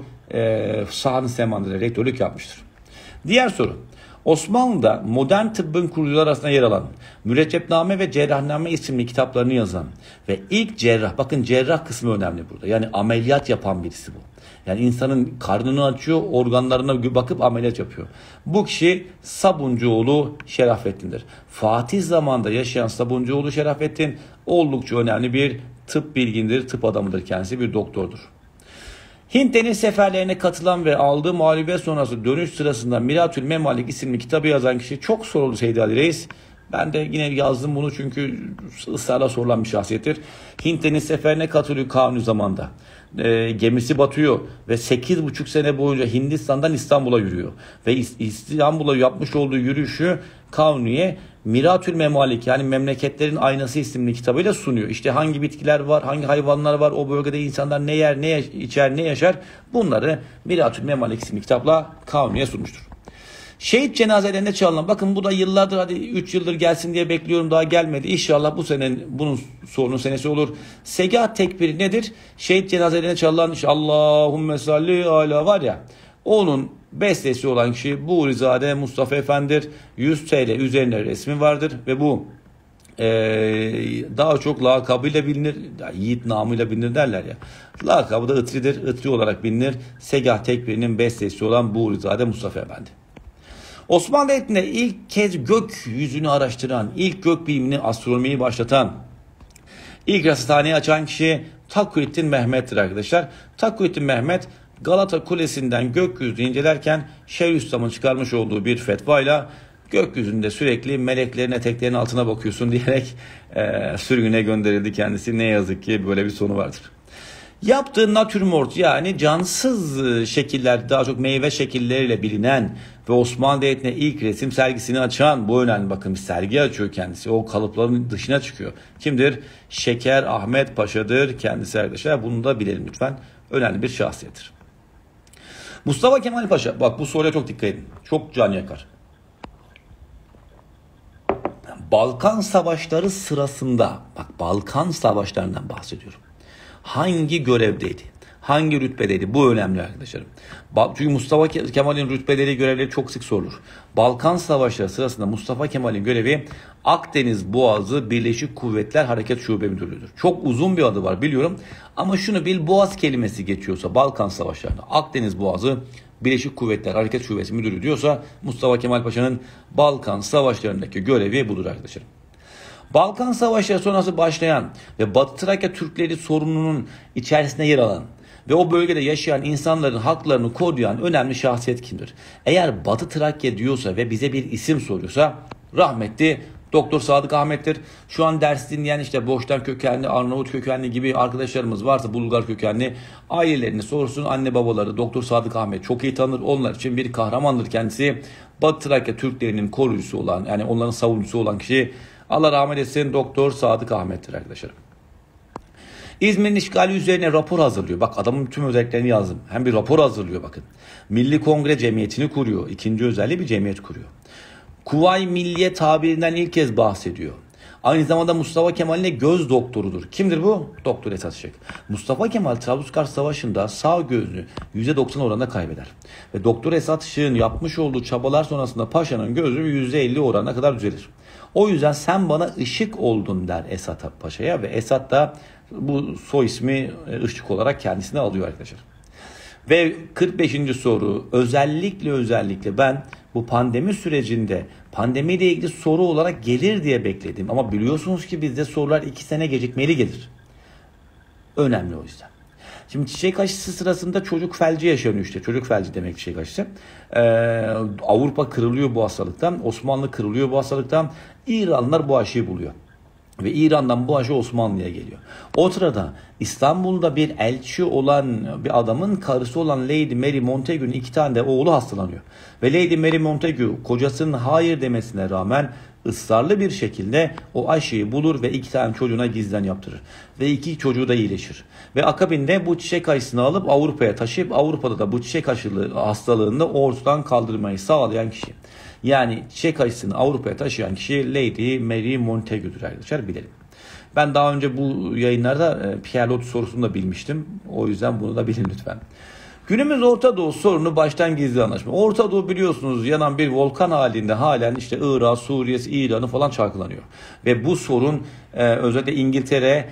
Sağ Seman'da rektörlük yapmıştır. Diğer soru. Osmanlı'da modern tıbbın kurucuları arasında yer alan Müreccepname ve Cerrahname isimli kitaplarını yazan ve ilk cerrah, bakın cerrah kısmı önemli burada. Yani ameliyat yapan birisi bu. Yani insanın karnını açıyor, organlarına bakıp ameliyat yapıyor. Bu kişi Sabuncuoğlu Şerafettin'dir. Fatih zamanında yaşayan Sabuncuoğlu Şerafettin oldukça önemli bir tıp bilgindir, tıp adamıdır kendisi, bir doktordur. Hint deniz seferlerine katılan ve aldığı mağlubiyet sonrası dönüş sırasında Miratül Memalik isimli kitabı yazan kişi çok soruldu Seydi Ali Reis. Ben de yine yazdım bunu çünkü ısrarla sorulan bir şahsiyettir. Hint deniz seferine katılıyor Kanuni zamanında. Gemisi batıyor ve 8,5 sene boyunca Hindistan'dan İstanbul'a yürüyor. Ve İstanbul'a yapmış olduğu yürüyüşü Kanuni'ye Miratül Memalik, yani Memleketlerin Aynası isimli kitabıyla sunuyor. İşte hangi bitkiler var, hangi hayvanlar var, o bölgede insanlar ne yer, ne içer, ne yaşar, bunları Miratül Memalik isimli kitapla Kanuni'ye sunmuştur. Şehit cenazelerinde çalınan, bakın bu da yıllardır, hadi 3 yıldır gelsin diye bekliyorum, daha gelmedi. İnşallah bu senenin bunun sorunun senesi olur. Segah tekbiri nedir? Şehit cenazelerinde çalınan işte Allahümme salli ala var ya, onun bestesi olan kişi Buğrizade Mustafa Efendi'dir. 100 TL üzerinde resmi vardır ve bu daha çok lakabıyla bilinir. Yiğit namıyla bilinir derler ya. Lakabı da Itri'dir. Itri olarak bilinir. Segah tekbirinin bestesi olan Buğrizade Mustafa Efendi. Osmanlı Devleti'nde ilk kez gökyüzünü araştıran, ilk gök bilimini, astronomiyi başlatan, ilk rasathaneyi açan kişi Takuyettin Mehmet'tir arkadaşlar. Takuyettin Mehmet Galata Kulesi'nden gökyüzünü incelerken Şeyhülislam'ın çıkarmış olduğu bir fetvayla gökyüzünde sürekli meleklerin eteklerinin altına bakıyorsun diyerek sürgüne gönderildi kendisi. Ne yazık ki böyle bir sonu vardır. Yaptığı natürmort, yani cansız şekiller, daha çok meyve şekilleriyle bilinen ve Osmanlı Devleti'ne ilk resim sergisini açan, bu önemli, bakın bir sergi açıyor kendisi. O kalıpların dışına çıkıyor. Kimdir? Şeker Ahmet Paşa'dır kendisi arkadaşlar. Bunu da bilelim lütfen. Önemli bir şahsiyettir. Mustafa Kemal Paşa, bak bu soruya çok dikkat edin. Çok can yakar. Balkan Savaşları sırasında, bak Balkan Savaşlarından bahsediyorum. Hangi görevdeydi? Hangi rütbedeydi? Bu önemli arkadaşlarım. Çünkü Mustafa Kemal'in rütbeleri, görevleri çok sık sorulur. Balkan Savaşları sırasında Mustafa Kemal'in görevi Akdeniz Boğazı Birleşik Kuvvetler Hareket Şube Müdürlüğü'dür. Çok uzun bir adı var biliyorum. Ama şunu bil, Boğaz kelimesi geçiyorsa Balkan Savaşları'nda Akdeniz Boğazı Birleşik Kuvvetler Hareket Şubesi Müdürü diyorsa Mustafa Kemal Paşa'nın Balkan Savaşları'ndaki görevi budur arkadaşlarım. Balkan Savaşları sonrası başlayan ve Batı Trakya Türkleri sorununun içerisinde yer alan ve o bölgede yaşayan insanların haklarını koruyan önemli şahsiyet kimdir? Eğer Batı Trakya diyorsa ve bize bir isim soruyorsa rahmetli Doktor Sadık Ahmet'tir. Şu an ders dinleyen işte Boşnak kökenli, Arnavut kökenli gibi arkadaşlarımız varsa, Bulgar kökenli, ailelerini sorsun, anne babaları Doktor Sadık Ahmet çok iyi tanır. Onlar için bir kahramandır kendisi. Batı Trakya Türklerinin koruyucusu olan, yani onların savunucusu olan kişi, Allah rahmet etsin, Doktor Sadık Ahmet'tir arkadaşlarım. İzmir'in işgali üzerine rapor hazırlıyor. Bak, adamın tüm özelliklerini yazdım. Hem bir rapor hazırlıyor bakın. Milli Kongre Cemiyeti'ni kuruyor. İkinci özelliği bir cemiyet kuruyor. Kuvayi Milliye tabirinden ilk kez bahsediyor. Aynı zamanda Mustafa Kemal'in göz doktorudur. Kimdir bu? Doktor Esat Işık. Mustafa Kemal Trablusgarp Savaşı'nda sağ gözünü %90 oranında kaybeder. Ve Doktor Esat Işık'ın yapmış olduğu çabalar sonrasında Paşa'nın gözü %50 oranına kadar düzelir. O yüzden sen bana ışık oldun der Esat Paşa'ya ve Esat da bu soy ismi Işık olarak kendisine alıyor arkadaşlar. Ve 45. soru, özellikle ben bu pandemi sürecinde pandemiyle ilgili soru olarak gelir diye bekledim. Ama biliyorsunuz ki bizde sorular 2 sene gecikmeli gelir. Önemli o yüzden. Şimdi çiçek aşısı sırasında çocuk felci yaşanıyor işte. Çocuk felci demek çiçek aşısı. Avrupa kırılıyor bu hastalıktan. Osmanlı kırılıyor bu hastalıktan. İranlılar bu aşıyı buluyor. Ve İran'dan bu aşı Osmanlı'ya geliyor. O sırada İstanbul'da bir elçi olan bir adamın karısı olan Lady Mary Montagu'nun 2 tane de oğlu hastalanıyor. Ve Lady Mary Montagu kocasının hayır demesine rağmen ısrarlı bir şekilde o aşıyı bulur ve 2 tane çocuğuna gizlen yaptırır. Ve 2 çocuğu da iyileşir. Ve akabinde bu çiçek aşısını alıp Avrupa'ya taşıyıp Avrupa'da da bu çiçek aşılı hastalığını ortadan kaldırmayı sağlayan kişi. Yani çiçek aşısını Avrupa'ya taşıyan kişi Lady Mary Montagu'dur arkadaşlar, bilelim. Ben daha önce bu yayınlarda Pierre Loti sorusunu da bilmiştim. O yüzden bunu da bilin lütfen. Günümüz Orta Doğu sorunu baştan gizli anlaşma. Orta Doğu biliyorsunuz yanan bir volkan halinde halen işte Irak, Suriye, İran'ı falan çalkalanıyor. Ve bu sorun özellikle İngiltere,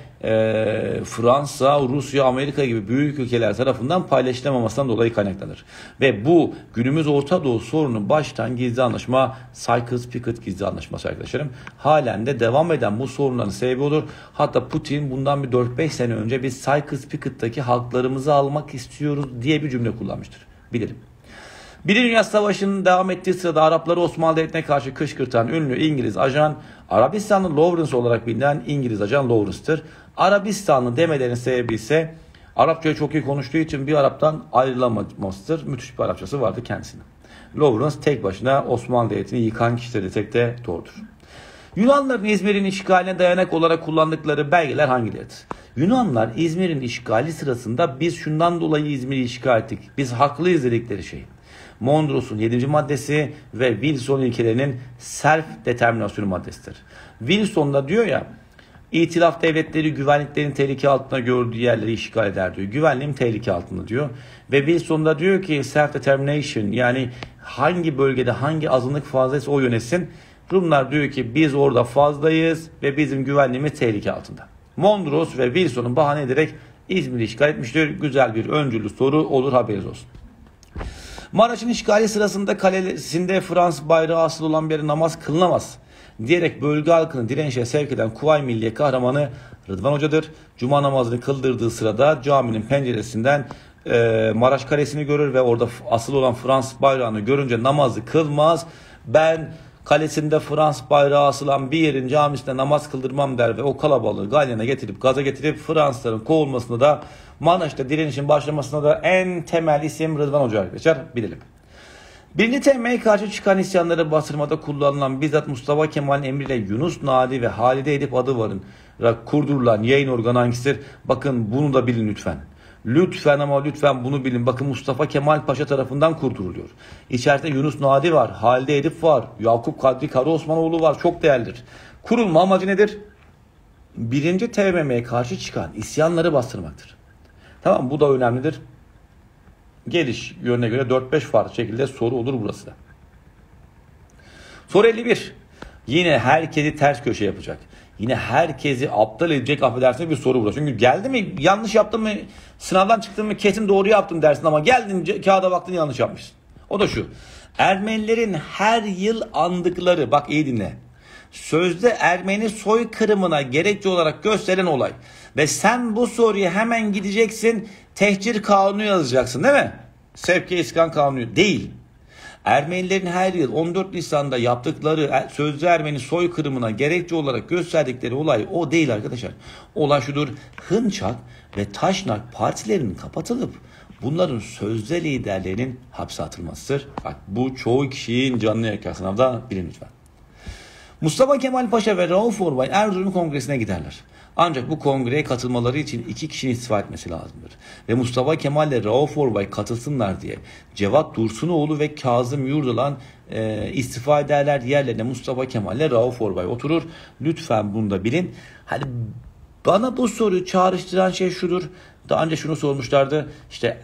Fransa, Rusya, Amerika gibi büyük ülkeler tarafından paylaşılamamasından dolayı kaynaklanır. Ve bu günümüz Orta Doğu sorunu baştan gizli anlaşma, Sykes-Picot gizli anlaşması arkadaşlarım. Halen de devam eden bu sorunların sebebi olur. Hatta Putin bundan bir 4-5 sene önce biz Sykes-Picot'taki haklarımızı almak istiyoruz diye bir cümle kullanmıştır. Bilelim. Birinci Dünya Savaşı'nın devam ettiği sırada Arapları Osmanlı Devleti'ne karşı kışkırtan ünlü İngiliz ajan, Arabistanlı Lawrence olarak bilinen İngiliz ajan Lawrence'tır. Arabistanlı demelerinin sebebi ise Arapçayı çok iyi konuştuğu için bir Arap'tan ayrılamamasıdır. Müthiş bir Arapçası vardı kendisinin. Lawrence tek başına Osmanlı Devleti'ni yıkan kişileri tek de doğrudur. Yunanların İzmir'in işgaline dayanak olarak kullandıkları belgeler hangileridir? Yunanlar İzmir'in işgali sırasında biz şundan dolayı İzmir'i işgal ettik, biz haklıyız dedikleri şey. Mondros'un 7. maddesi ve Wilson ilkelerinin self determinasyonu maddesidir. Wilson da diyor ya, İtilaf devletleri güvenliklerin tehlike altında gördüğü yerleri işgal eder diyor. Güvenliğim tehlike altında diyor. Ve Wilson da diyor ki self determination, yani hangi bölgede hangi azınlık fazlaysa o yönetsin. Rumlar diyor ki biz orada fazlayız ve bizim güvenliğimiz tehlike altında. Mondros ve Wilson'un bahane ederek İzmir'i işgal etmiştir. Güzel bir öncüllü soru olur, haberiniz olsun. Maraş'ın işgali sırasında kalesinde Fransız bayrağı asılı olan bir yere namaz kılınamaz diyerek bölge halkını direnişe sevk eden Kuvayi Milliye kahramanı Rıdvan Hoca'dır. Cuma namazını kıldırdığı sırada caminin penceresinden Maraş Kalesi'ni görür ve orada asılı olan Fransız bayrağını görünce namazı kılmaz. Ben kalesinde Fransız bayrağı asılan bir yerin camisinde namaz kıldırmam der ve o kalabalığı galyana getirip gaza getirip Fransızların kovulmasına da Maraş'ta direnişin başlamasına da en temel isim Rıdvan Hoca arkadaşlar, bilelim. Birinci TM'ye karşı çıkan isyanları bastırmada kullanılan bizzat Mustafa Kemal'in emriyle Yunus Nadi ve Halide Edip adı varın kurdurulan yayın organı hangisidir? Bakın bunu da bilin lütfen. Lütfen ama lütfen bunu bilin. Bakın Mustafa Kemal Paşa tarafından kurduruluyor. İçerisinde Yunus Nadi var, Halide Edip var, Yakup Kadri Karaosmanoğlu var. Çok değerlidir. Kurulma amacı nedir? Birinci TBMM'ye karşı çıkan isyanları bastırmaktır. Tamam, bu da önemlidir. Geliş yönüne göre 4-5 farklı şekilde soru olur burası da. Soru 51. Yine herkesi ters köşe yapacak. Yine herkesi aptal edecek, affedersiniz, bir soru burası. Çünkü geldi mi yanlış yaptın mı, sınavdan çıktın mı kesin doğru yaptım dersin ama geldin kağıda baktın yanlış yapmışsın. O da şu. Ermenilerin her yıl andıkları, bak iyi dinle, sözde Ermeni soykırımına gerekçe olarak gösteren olay. Ve sen bu soruyu hemen gideceksin, tehcir kanunu yazacaksın değil mi? Sevki iskan kanunu değil. Ermenilerin her yıl 14 Nisan'da yaptıkları sözlü Ermeni soykırımına gerekçe olarak gösterdikleri olay o değil arkadaşlar. Olay şudur: Hınçak ve Taşnak partilerinin kapatılıp bunların sözde liderlerinin hapse atılmasıdır. Bak, bu çoğu kişinin canını yakar, sınavda bilin lütfen. Mustafa Kemal Paşa ve Rauf Orbay Erzurum Kongresi'ne giderler. Ancak bu kongreye katılmaları için 2 kişinin istifa etmesi lazımdır. Ve Mustafa Kemal ile Rauf Orbay katılsınlar diye Cevat Dursunoğlu ve Kazım Yurdalan istifa ederler. Yerlerine Mustafa Kemal ile Rauf Orbay oturur. Lütfen bunu da bilin. Hani bana bu soruyu çağrıştıran şey şudur. Daha önce şunu sormuşlardı. İşte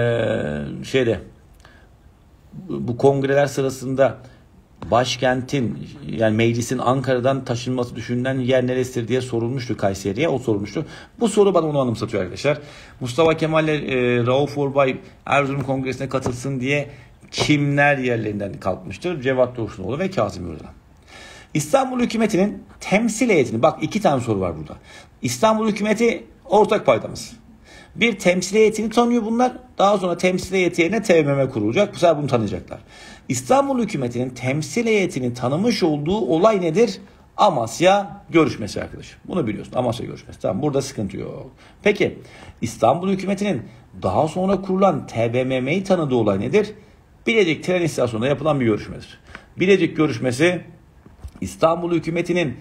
bu kongreler sırasında başkentin, yani meclisin Ankara'dan taşınması düşünülen yer neresidir diye sorulmuştu Kayseri'ye. O sorulmuştu. Bu soru bana onu anımsatıyor arkadaşlar. Mustafa Kemal ile Rauf Orbay Erzurum Kongresi'ne katılsın diye kimler yerlerinden kalkmıştır? Cevat Dursunoğlu ve Kazım Yurdalan. İstanbul hükümetinin temsil heyetini, bak 2 tane soru var burada. İstanbul hükümeti ortak paydamız. Bir temsil heyetini tanıyor bunlar. Daha sonra temsil heyeti yerine TBMM kurulacak. Bu sefer bunu tanıyacaklar. İstanbul hükümetinin temsil heyetini tanımış olduğu olay nedir? Amasya görüşmesi arkadaşım. Bunu biliyorsun. Amasya görüşmesi. Tamam, burada sıkıntı yok. Peki İstanbul hükümetinin daha sonra kurulan TBMM'yi tanıdığı olay nedir? Bilecik tren istasyonunda yapılan bir görüşmedir. Bilecik görüşmesi İstanbul hükümetinin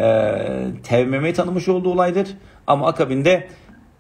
TBMM'yi tanımış olduğu olaydır. Ama akabinde,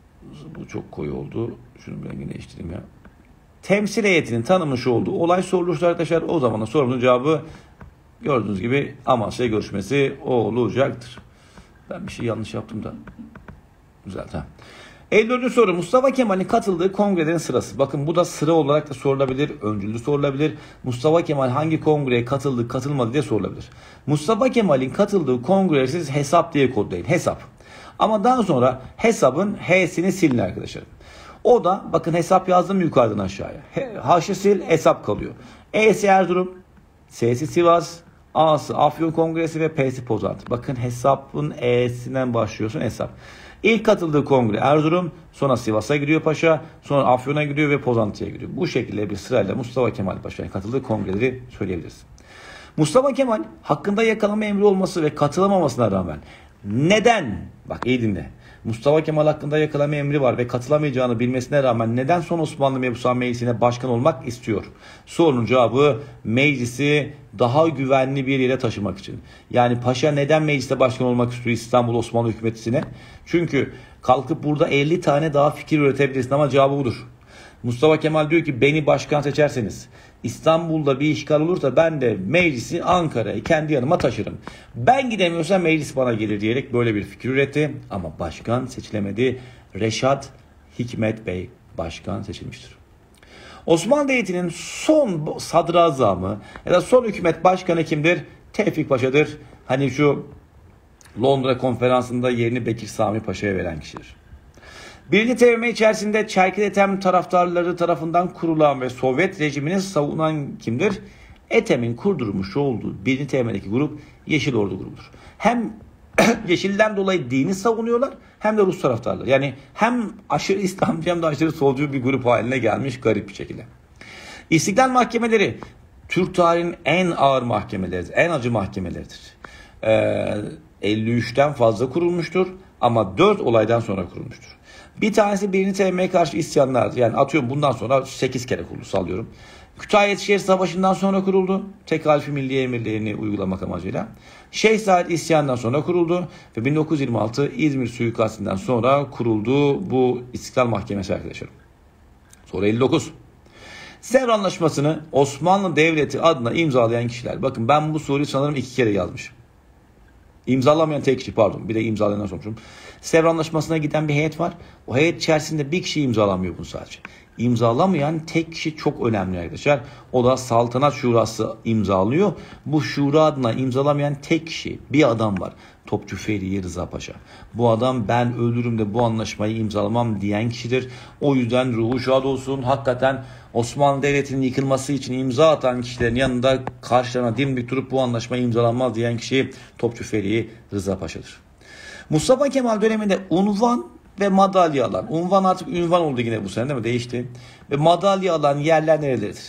bu çok koyu oldu, şunu rengini değiştireyim ya. Temsil heyetinin tanımış olduğu olay sorulmuştu arkadaşlar. O zaman da sorunun cevabı gördüğünüz gibi Amasya görüşmesi olacaktır. Ben bir şey yanlış yaptım da. Güzel, tamam. 54. soru: Mustafa Kemal'in katıldığı kongrelerin sırası. Bakın bu da sıra olarak da sorulabilir, öncüllü sorulabilir. Mustafa Kemal hangi kongreye katıldı, katılmadı diye sorulabilir. Mustafa Kemal'in katıldığı kongreleri siz hesap diye kodlayın. Hesap. Ama daha sonra hesabın H'sini silin arkadaşlar. O da bakın, hesap yazdım yukarıdan aşağıya. H'ı sil, hesap kalıyor. E'si Erzurum, S'si Sivas, A'sı Afyon Kongresi ve P'si Pozantı. Bakın hesabın E'sinden başlıyorsun, hesap. İlk katıldığı kongre Erzurum, sonra Sivas'a gidiyor paşa, sonra Afyon'a gidiyor ve Pozantı'ya gidiyor. Bu şekilde bir sırayla Mustafa Kemal Paşa'nın katıldığı kongreleri söyleyebiliriz. Mustafa Kemal hakkında yakalama emri olması ve katılamamasına rağmen neden? Bak iyi dinle. Mustafa Kemal hakkında yakalama emri var ve katılamayacağını bilmesine rağmen neden son Osmanlı Mebusan Meclisi'ne başkan olmak istiyor? Sorunun cevabı meclisi daha güvenli bir yere taşımak için. Yani paşa neden mecliste başkan olmak istiyor İstanbul Osmanlı hükümetisine? Çünkü kalkıp burada 50 tane daha fikir üretebilirsin ama cevabı budur. Mustafa Kemal diyor ki beni başkan seçerseniz İstanbul'da bir işgal olursa ben de meclisi Ankara'ya kendi yanıma taşırım. Ben gidemiyorsam meclis bana gelir diyerek böyle bir fikir üretti. Ama başkan seçilemedi. Reşat Hikmet Bey başkan seçilmiştir. Osmanlı Devleti'nin son sadrazamı ya da son hükümet başkanı kimdir? Tevfik Paşa'dır. Hani şu Londra konferansında yerini Bekir Sami Paşa'ya veren kişidir. Birinci TBMM içerisinde Çerkez Ethem taraftarları tarafından kurulan ve Sovyet rejimini savunan kimdir? Ethem'in kurdurmuş olduğu birinci TBMM'deki grup Yeşil Ordu grubudur. Hem Yeşil'den dolayı dini savunuyorlar hem de Rus taraftarları. Yani hem aşırı İslamcı hem de aşırı solcu bir grup haline gelmiş garip bir şekilde. İstiklal mahkemeleri Türk tarihinin en ağır mahkemeleridir, en acı mahkemeleridir. 53'ten fazla kurulmuştur ama 4 olaydan sonra kurulmuştur. Bir tanesi birinci TBMM'ye karşı isyanlardır. Yani atıyorum bundan sonra 8 kere kuruldu, sallıyorum. Kütahya Eskişehir Savaşı'ndan sonra kuruldu. Tekalif-i Milliye emirlerini uygulamak amacıyla. Şeyh Said isyanından sonra kuruldu. Ve 1926 İzmir suikastından sonra kuruldu bu İstiklal Mahkemesi arkadaşlarım. Sonra 59. Sevr Anlaşması'nı Osmanlı Devleti adına imzalayan kişiler. Bakın ben bu soruyu sanırım 2 kere yazmışım. İmzalamayan tek kişi, pardon. Bir de imzalayandan sormuşum. Sevr Anlaşması'na giden bir heyet var. O heyet içerisinde bir kişi imzalamıyor bunu sadece. İmzalamayan tek kişi çok önemli arkadaşlar. O da Saltanat Şurası imzalıyor. Bu şura adına imzalamayan tek kişi, bir adam var. Topçu Feriye Rıza Paşa. Bu adam ben ölürüm de bu anlaşmayı imzalamam diyen kişidir. O yüzden ruhu şad olsun. Hakikaten Osmanlı Devleti'nin yıkılması için imza atan kişilerin yanında karşılarına dimdik durup bu anlaşmayı imzalanmaz diyen kişi Topçu Feriye Rıza Paşa'dır. Mustafa Kemal döneminde unvan ve madalya alan, unvan artık ünvan oldu yine bu sene değil mi? Değişti. Ve madalya alan yerler nereleridir?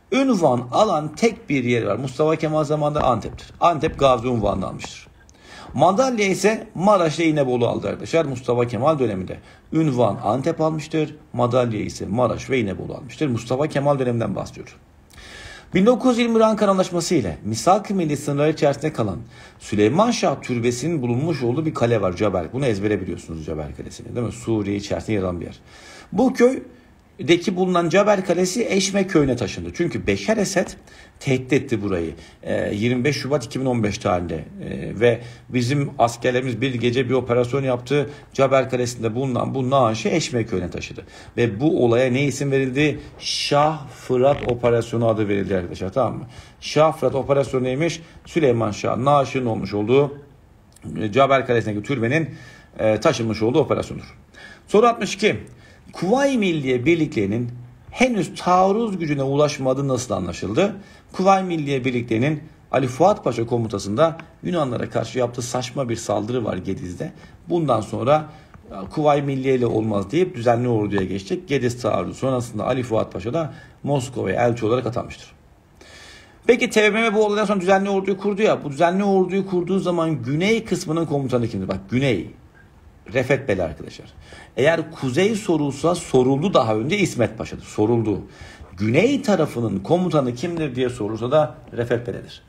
Ünvan alan tek bir yer var. Mustafa Kemal zamanında Antep'tir. Antep Gazi unvanını almıştır. Madalya ise Maraş ve İnebolu aldı arkadaşlar Mustafa Kemal döneminde. Ünvan Antep almıştır. Madalya ise Maraş ve İnebolu almıştır. Mustafa Kemal döneminden bahsediyor. 1920 Ankara Anlaşması ile Misak-ı Milli sınırları içerisinde kalan Süleyman Şah Türbesi'nin bulunmuş olduğu bir kale var Cebel. Bunu ezbere biliyorsunuz Cebel Kalesi'ni değil mi? Suriye içerisinde yer alan bir yer. Bu köydeki bulunan Cebel Kalesi Eşme köyüne taşındı. Çünkü Beşer Esed tehdit etti burayı 25 Şubat 2015 tarihinde ve bizim askerlerimiz bir gece bir operasyon yaptı. Cebel Kalesi'nde bulunan bu naaşı Eşme köyüne taşıdı. Ve bu olaya ne isim verildi? Şah Fırat Operasyonu adı verildi arkadaşlar, tamam mı? Şah Fırat Operasyonu neymiş? Süleyman Şah naaşının olmuş olduğu Cebel Kalesi'ndeki türbenin taşınmış olduğu operasyondur. Soru 62. Kuvayi Milliye birliklerinin henüz taarruz gücüne ulaşmadığı nasıl anlaşıldı? Kuvayi Milliye birliklerinin Ali Fuat Paşa komutasında Yunanlara karşı yaptığı saçma bir saldırı var Gediz'de. Bundan sonra Kuvayi Milliye ile olmaz deyip düzenli orduya geçtik. Gediz taarruzu sonrasında Ali Fuat Paşa da Moskova'ya elçi olarak atanmıştır. Peki TBMM bu olaydan sonra düzenli orduyu kurdu ya. Bu düzenli orduyu kurduğu zaman güney kısmının komutanı kimdir? Bak güney. Refet Bey arkadaşlar. Eğer kuzey sorulsa soruldu daha önce İsmet Paşa'dır. Soruldu. Güney tarafının komutanı kimdir diye sorulsa da Refet Bey'dir.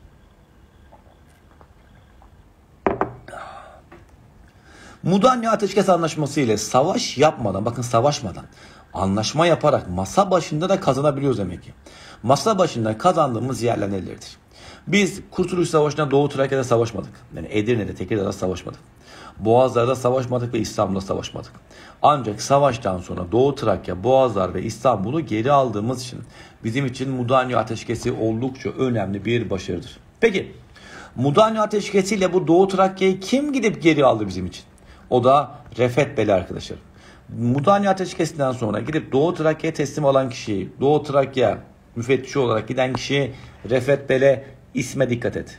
Mudanya Ateşkes Anlaşması ile savaş yapmadan, bakın savaşmadan, anlaşma yaparak masa başında da kazanabiliyoruz demek ki. Masa başında kazandığımız yerler nelerdir? Biz Kurtuluş Savaşı'nda Doğu Trakya'da savaşmadık. Yani Edirne'de, Tekirdağ'da savaşmadık. Boğazlar'da savaşmadık ve İstanbul'da savaşmadık. Ancak savaştan sonra Doğu Trakya, Boğazlar ve İstanbul'u geri aldığımız için bizim için Mudanya Ateşkesi oldukça önemli bir başarıdır. Peki Mudanya Ateşkesi ile bu Doğu Trakya'yı kim gidip geri aldı bizim için? O da Refet Bey arkadaşlar. Mudanya Ateşkesi'nden sonra gidip Doğu Trakya'ya teslim alan kişi, Doğu Trakya müfettişi olarak giden kişi Refet Bey'le, isme dikkat et.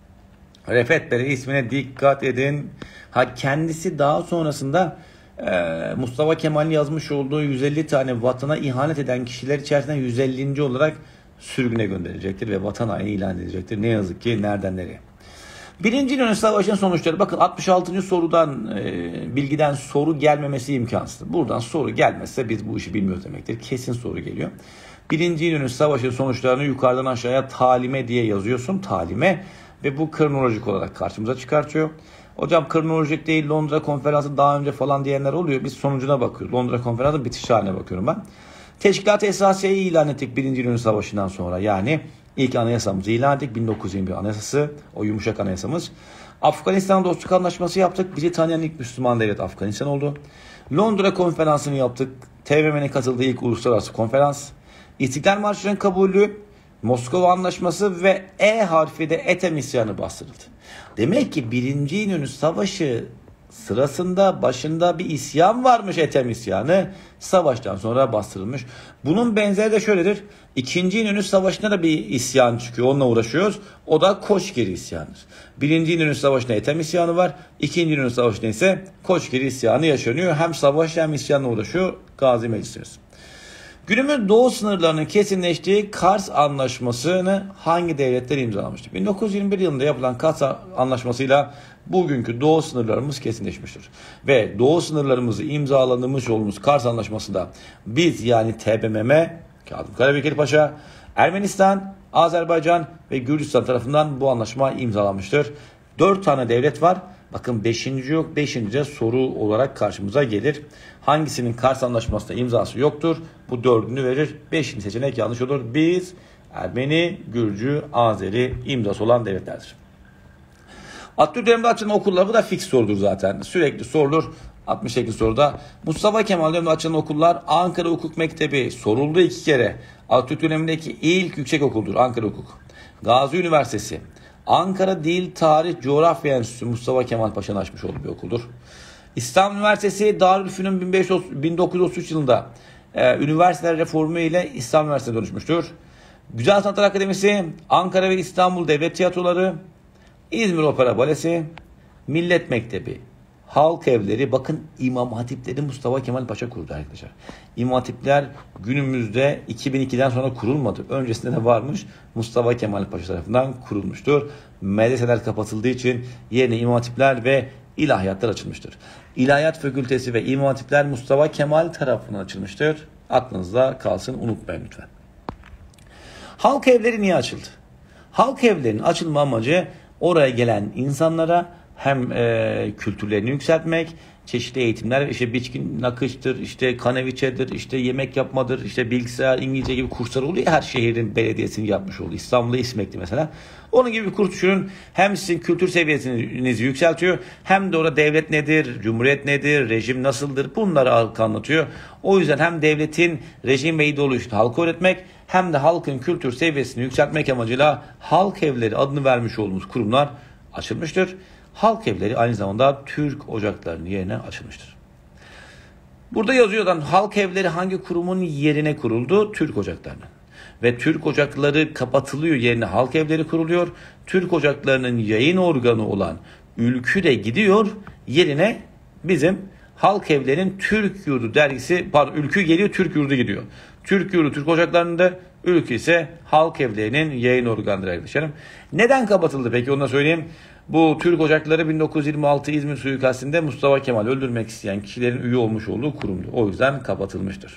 Refet Bey'in ismine dikkat edin. Kendisi daha sonrasında Mustafa Kemal'in yazmış olduğu 150 tane vatana ihanet eden kişiler içerisinden 150. olarak sürgüne gönderilecektir ve vatan haini ilan edilecektir. Ne yazık ki nereden nereye. Birinci İnönü Savaşı'nın sonuçları. Bakın 66. sorudan bilgiden soru gelmemesi imkansız. Buradan soru gelmezse biz bu işi bilmiyoruz demektir. Kesin soru geliyor. Birinci İnönü Savaşı sonuçlarını yukarıdan aşağıya talime diye yazıyorsun. Talime. Ve bu kronolojik olarak karşımıza çıkartıyor. Hocam kronolojik değil, Londra Konferansı daha önce falan diyenler oluyor. Biz sonucuna bakıyoruz. Londra Konferansı'nın bitiş haline bakıyorum ben. Teşkilat-ı Esasiye'yi ilan ettik 1. İnönü Savaşı'ndan sonra. Yani ilk anayasamızı ilan ettik. 1921 Anayasası. O yumuşak anayasamız. Afganistan Dostluk Anlaşması yaptık. Bizi tanıyan ilk Müslüman devlet Afganistan oldu. Londra Konferansı'nı yaptık. TBMM'nin katıldığı ilk uluslararası konferans. İstiklal Marşı'nın kabulü, Moskova Anlaşması ve E harfi de Etem isyanı bastırıldı. Demek ki 1. İnönü Savaşı sırasında başında bir isyan varmış, Etem isyanı. Savaştan sonra bastırılmış. Bunun benzeri de şöyledir. 2. İnönü Savaşı'nda da bir isyan çıkıyor. Onunla uğraşıyoruz. O da Koçgiri isyanıdır. 1. İnönü Savaşı'nda Etem isyanı var. 2. İnönü Savaşı'nda ise Koçgiri isyanı yaşanıyor. Hem savaş hem isyanla uğraşıyor Gazi Meclisimiz. Günümüz Doğu sınırlarının kesinleştiği Kars Anlaşması'nı hangi devletler imzalamıştır? 1921 yılında yapılan Kars Anlaşması'yla bugünkü Doğu sınırlarımız kesinleşmiştir. Ve Doğu sınırlarımızı imzalanmış olduğumuz Kars Anlaşması'nda biz yani TBMM, Kazım Karabekir Paşa, Ermenistan, Azerbaycan ve Gürcistan tarafından bu anlaşma imzalanmıştır. 4 tane devlet var. Bakın 5. yok. 5. de soru olarak karşımıza gelir. Hangisinin Kars Anlaşması'nda imzası yoktur? Bu 4'ünü verir. 5. seçenek yanlış olur. Biz Ermeni, Gürcü, Azeri imzası olan devletlerdir. Atatürk döneminde açılan okullar, bu da fix sorudur zaten. Sürekli sorulur. 68 soruda. Mustafa Kemal döneminde açılan okullar Ankara Hukuk Mektebi soruldu 2 kere. Atatürk dönemindeki ilk yüksek okuldur Ankara Hukuk. Gazi Üniversitesi. Ankara Dil, Tarih, Coğrafya Enstitüsü Mustafa Kemal Paşa'nın açmış olduğu bir okuldur. İstanbul Üniversitesi Darülfünun 1933 yılında üniversiteler reformu ile İstanbul Üniversitesi'ne dönüşmüştür. Güzel Sanatlar Akademisi, Ankara ve İstanbul Devlet Tiyatroları, İzmir Opera Balesi, Millet Mektebi, halk evleri, bakın İmam Hatipleri Mustafa Kemal Paşa kurdu arkadaşlar. İmam Hatipler günümüzde 2002'den sonra kurulmadı. Öncesinde de varmış. Mustafa Kemal Paşa tarafından kurulmuştur. Medreseler kapatıldığı için yerine İmam Hatipler ve ilahiyatlar açılmıştır. İlahiyat Fakültesi ve İmam Hatipler Mustafa Kemal tarafından açılmıştır. Aklınızda kalsın, unutmayın lütfen. Halk evleri niye açıldı? Halk evlerinin açılma amacı oraya gelen insanlara hem kültürlerini yükseltmek, çeşitli eğitimler, işte biçkin nakıştır, işte kaneviçedir, işte yemek yapmadır, işte bilgisayar, İngilizce gibi kurslar oluyor. Her şehrin belediyesinin yapmış olduğu. İstanbul'da İSMEK'ti mesela. Onun gibi bir kurs düşünün. Hem sizin kültür seviyenizi yükseltiyor, hem de orada devlet nedir, cumhuriyet nedir, rejim nasıldır, bunları halka anlatıyor. O yüzden hem devletin rejim ve ideolojisini halka öğretmek, hem de halkın kültür seviyesini yükseltmek amacıyla halk evleri adını vermiş olduğumuz kurumlar açılmıştır. Halk evleri aynı zamanda Türk ocaklarının yerine açılmıştır. Burada yazıyordan halk evleri hangi kurumun yerine kuruldu? Türk ocaklarının. Ve Türk ocakları kapatılıyor, yerine halk evleri kuruluyor. Türk ocaklarının yayın organı olan Ülkü de gidiyor, yerine bizim halk evlerinin Türk Yurdu dergisi, Ülkü geliyor, Türk Yurdu gidiyor. Türk Yurdu Türk ocaklarında, Ülkü ise halk evlerinin yayın organıdır arkadaşlarım. Neden kapatıldı peki, onu da söyleyeyim. Bu Türk Ocakları 1926 İzmir suikastinde Mustafa Kemal öldürmek isteyen kişilerin üye olmuş olduğu kurumdu. O yüzden kapatılmıştır.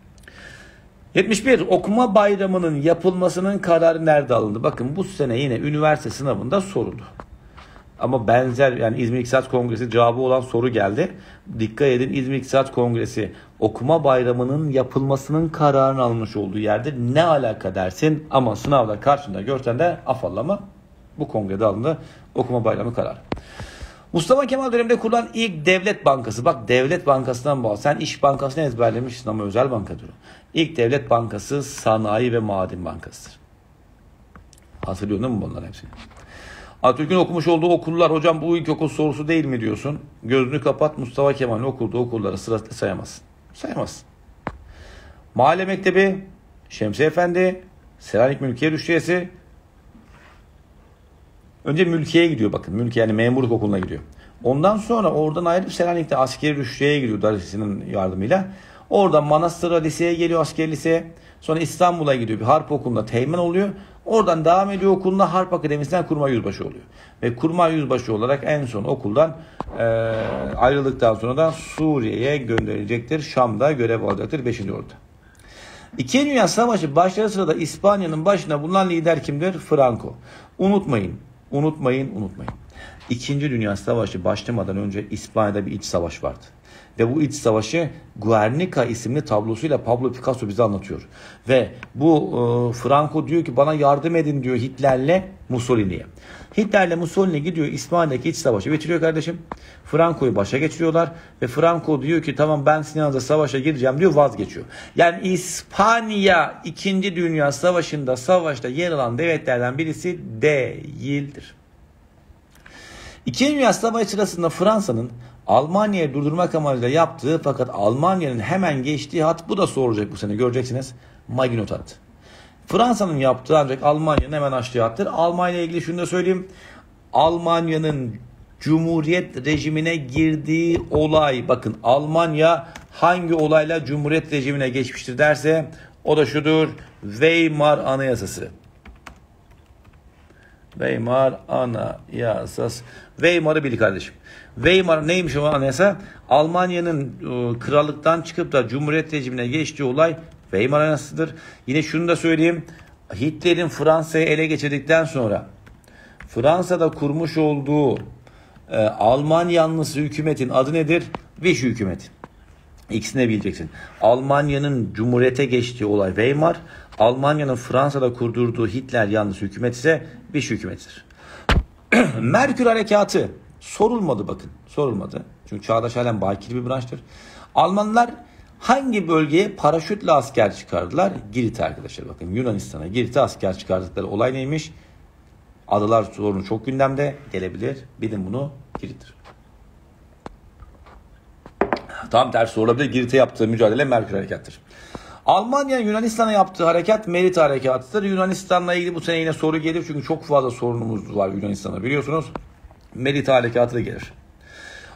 71. Okuma bayramının yapılmasının kararı nerede alındı? Bakın bu sene yine üniversite sınavında soruldu. Ama benzer, yani İzmir İktisat Kongresi cevabı olan soru geldi. Dikkat edin, İzmir İktisat Kongresi okuma bayramının yapılmasının kararını almış olduğu yerde ne alaka dersin, ama sınavda karşında görsen de afallama, bu kongrede alındı okuma bayramı kararı. Mustafa Kemal döneminde kurulan ilk devlet bankası. Bak, devlet bankasından bahsediyor. Sen İş Bankası'nı ezberlemişsin ama özel bankadır o. İlk devlet bankası Sanayi ve Maden Bankası'dır. Hatırlıyorsun değil mi bunların hepsini? Atatürk'ün okumuş olduğu okullar, hocam bu ilkokul sorusu değil mi diyorsun. Gözünü kapat, Mustafa Kemal'in okuduğu okulları sırasıyla sayamazsın. Sayamazsın. Mahalle Mektebi, Şemsi Efendi, Selanik Mülkiye Rüştiyesi. Önce Mülkiye'ye gidiyor bakın. Mülkiye yani memurluk okuluna gidiyor. Ondan sonra oradan ayrılıp Selanik'te askeri rüştiyeye gidiyor Darüs'ün yardımıyla. Oradan Manastır'a liseye geliyor, askeri liseye. Sonra İstanbul'a gidiyor. Bir harp okulunda teğmen oluyor. Oradan devam ediyor okuluna, Harp Akademisi'nden kurmay yüzbaşı oluyor. Ve kurmay yüzbaşı olarak en son okuldan ayrıldıktan sonra da Suriye'ye gönderilecektir. Şam'da görev alacaktır 5. Ordu'da. İkinci Dünya Savaşı başladığı sırada İspanya'nın başına bulunan lider kimdir? Franco. Unutmayın. İkinci Dünya Savaşı başlamadan önce İspanya'da bir iç savaş vardı. Ve bu iç savaşı Guernica isimli tablosuyla Pablo Picasso bize anlatıyor. Ve bu Franco diyor ki bana yardım edin diyor Hitler'le Mussolini'ye. Hitler'le Mussolini gidiyor İspanya'daki iç savaşı bitiriyor kardeşim. Franco'yu başa geçiriyorlar ve Franco diyor ki tamam ben sizin yanınıza savaşa gireceğim diyor, vazgeçiyor. Yani İspanya 2. Dünya Savaşı'nda yer alan devletlerden birisi değildir. 2. Dünya Savaşı sırasında Fransa'nın Almanya'yı durdurmak amacıyla yaptığı, fakat Almanya'nın hemen geçtiği hat, bu da sorulacak bu sene göreceksiniz, Maginot Hattı. Fransa'nın yaptığı ancak Almanya'nın hemen açtığı hattır. Almanya ile ilgili şunu da söyleyeyim. Almanya'nın Cumhuriyet rejimine girdiği olay, bakın Almanya hangi olayla Cumhuriyet rejimine geçmiştir derse o da şudur: Weimar Anayasası. Weimar Anayasası. Weimar'ı bil kardeşim. Weimar neymiş o anayasa? Almanya'nın krallıktan çıkıp da Cumhuriyet rejimine geçtiği olay Weimar Anayasası'dır. Yine şunu da söyleyeyim. Hitler'in Fransa'yı ele geçirdikten sonra Fransa'da kurmuş olduğu Alman yanlısı hükümetin adı nedir? Vichy hükümeti. İkisini de bileceksin. Almanya'nın Cumhuriyete geçtiği olay Weimar, Almanya'nın Fransa'da kurdurduğu Hitler yanlısı hükümet ise Vichy hükümetidir. Merkür Harekatı sorulmadı, bakın sorulmadı. Çünkü çağdaş halen bakir bir branştır. Almanlar hangi bölgeye paraşütle asker çıkardılar? Girit'e arkadaşlar, bakın Yunanistan'a Girit'e asker çıkardıkları olay neymiş? Adalar sorunu çok gündemde gelebilir. Bilin bunu, Girit'tir. Tam tersi olabilir. Girit'e yaptığı mücadele Merkür Harekatı'dır. Almanya'nın Yunanistan'a yaptığı harekat Merita Harekatı'dır. Yunanistan'la ilgili bu sene yine soru gelir. Çünkü çok fazla sorunumuz var Yunanistan'a, biliyorsunuz. Merita Harekatı da gelir.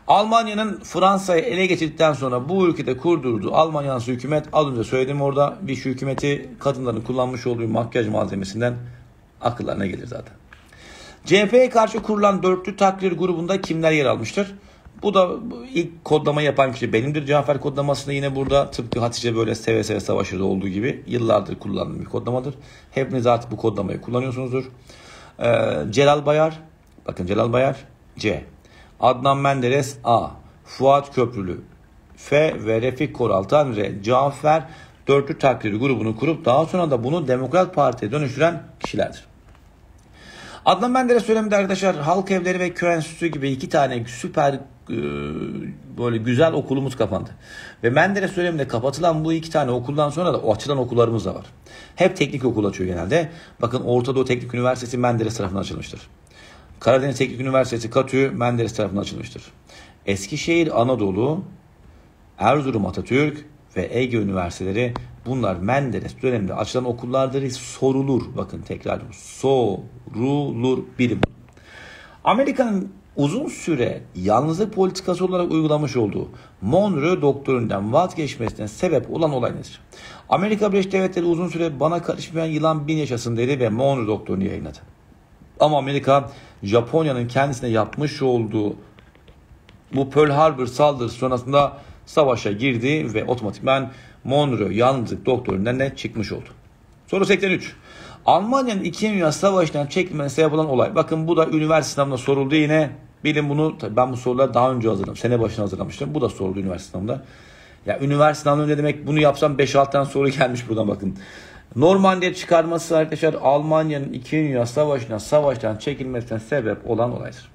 Almanya'nın Fransa'yı ele geçirdikten sonra bu ülkede kurdurduğu Almanya'nın hükümet, az önce söyledim orada, bir şu hükümeti kadınların kullanmış olduğu makyaj malzemesinden akıllarına gelir zaten. CHP'ye karşı kurulan dörtlü takrir grubunda kimler yer almıştır? Bu da ilk kodlama yapan kişi benimdir. Cafer kodlamasında yine burada tıpkı Hatice böyle seve seve savaşırda olduğu gibi yıllardır kullandığım bir kodlamadır. Hepiniz artık bu kodlamayı kullanıyorsunuzdur. Celal Bayar, bakın Celal Bayar C. Adnan Menderes A. Fuat Köprülü F ve Refik Koraltan R. Cafer dörtlü takrir grubunu kurup daha sonra da bunu Demokrat Parti'ye dönüştüren kişilerdir. Adnan Menderes döneminde arkadaşlar Halk Evleri ve Köy Enstitüsü gibi iki tane süper böyle güzel okulumuz kapandı. Ve Menderes döneminde kapatılan bu iki tane okuldan sonra da o açılan okullarımız da var. Hep teknik okul açıyor genelde. Bakın Orta Doğu Teknik Üniversitesi Menderes tarafından açılmıştır. Karadeniz Teknik Üniversitesi KATÜ Menderes tarafından açılmıştır. Eskişehir Anadolu, Erzurum Atatürk ve Ege Üniversiteleri bunlar Menderes döneminde açılan okullardır. Sorulur. Bakın tekrar sorulur bilim. Amerika'nın uzun süre yalnızlık politikası olarak uygulamış olduğu Monroe Doktrininden vazgeçmesine sebep olan olay nedir? Amerika Birleşik Devletleri uzun süre bana karışmayan yılan bin yaşasın dedi ve Monroe Doktrini'ni yayınladı. Ama Amerika Japonya'nın kendisine yapmış olduğu bu Pearl Harbor saldırısı sonrasında savaşa girdi ve otomatikman Monroe yalnızlık doktrininden de çıkmış oldu. Soru 83. Almanya'nın 2. Dünya Savaşı'ndan çekilmesine sebep olan olay. Bakın bu da üniversite sınavında soruldu yine. Bilin bunu, ben bu soruları daha önce hazırladım. Sene başına hazırlamıştım. Bu da soruldu üniversite sınavında. Ya üniversite sınavında ne demek? Bunu yapsam 5-6 tane soru gelmiş buradan bakın. Normandiya çıkarması arkadaşlar Almanya'nın 2. Dünya Savaşı'ndan çekilmesine sebep olan olaydır.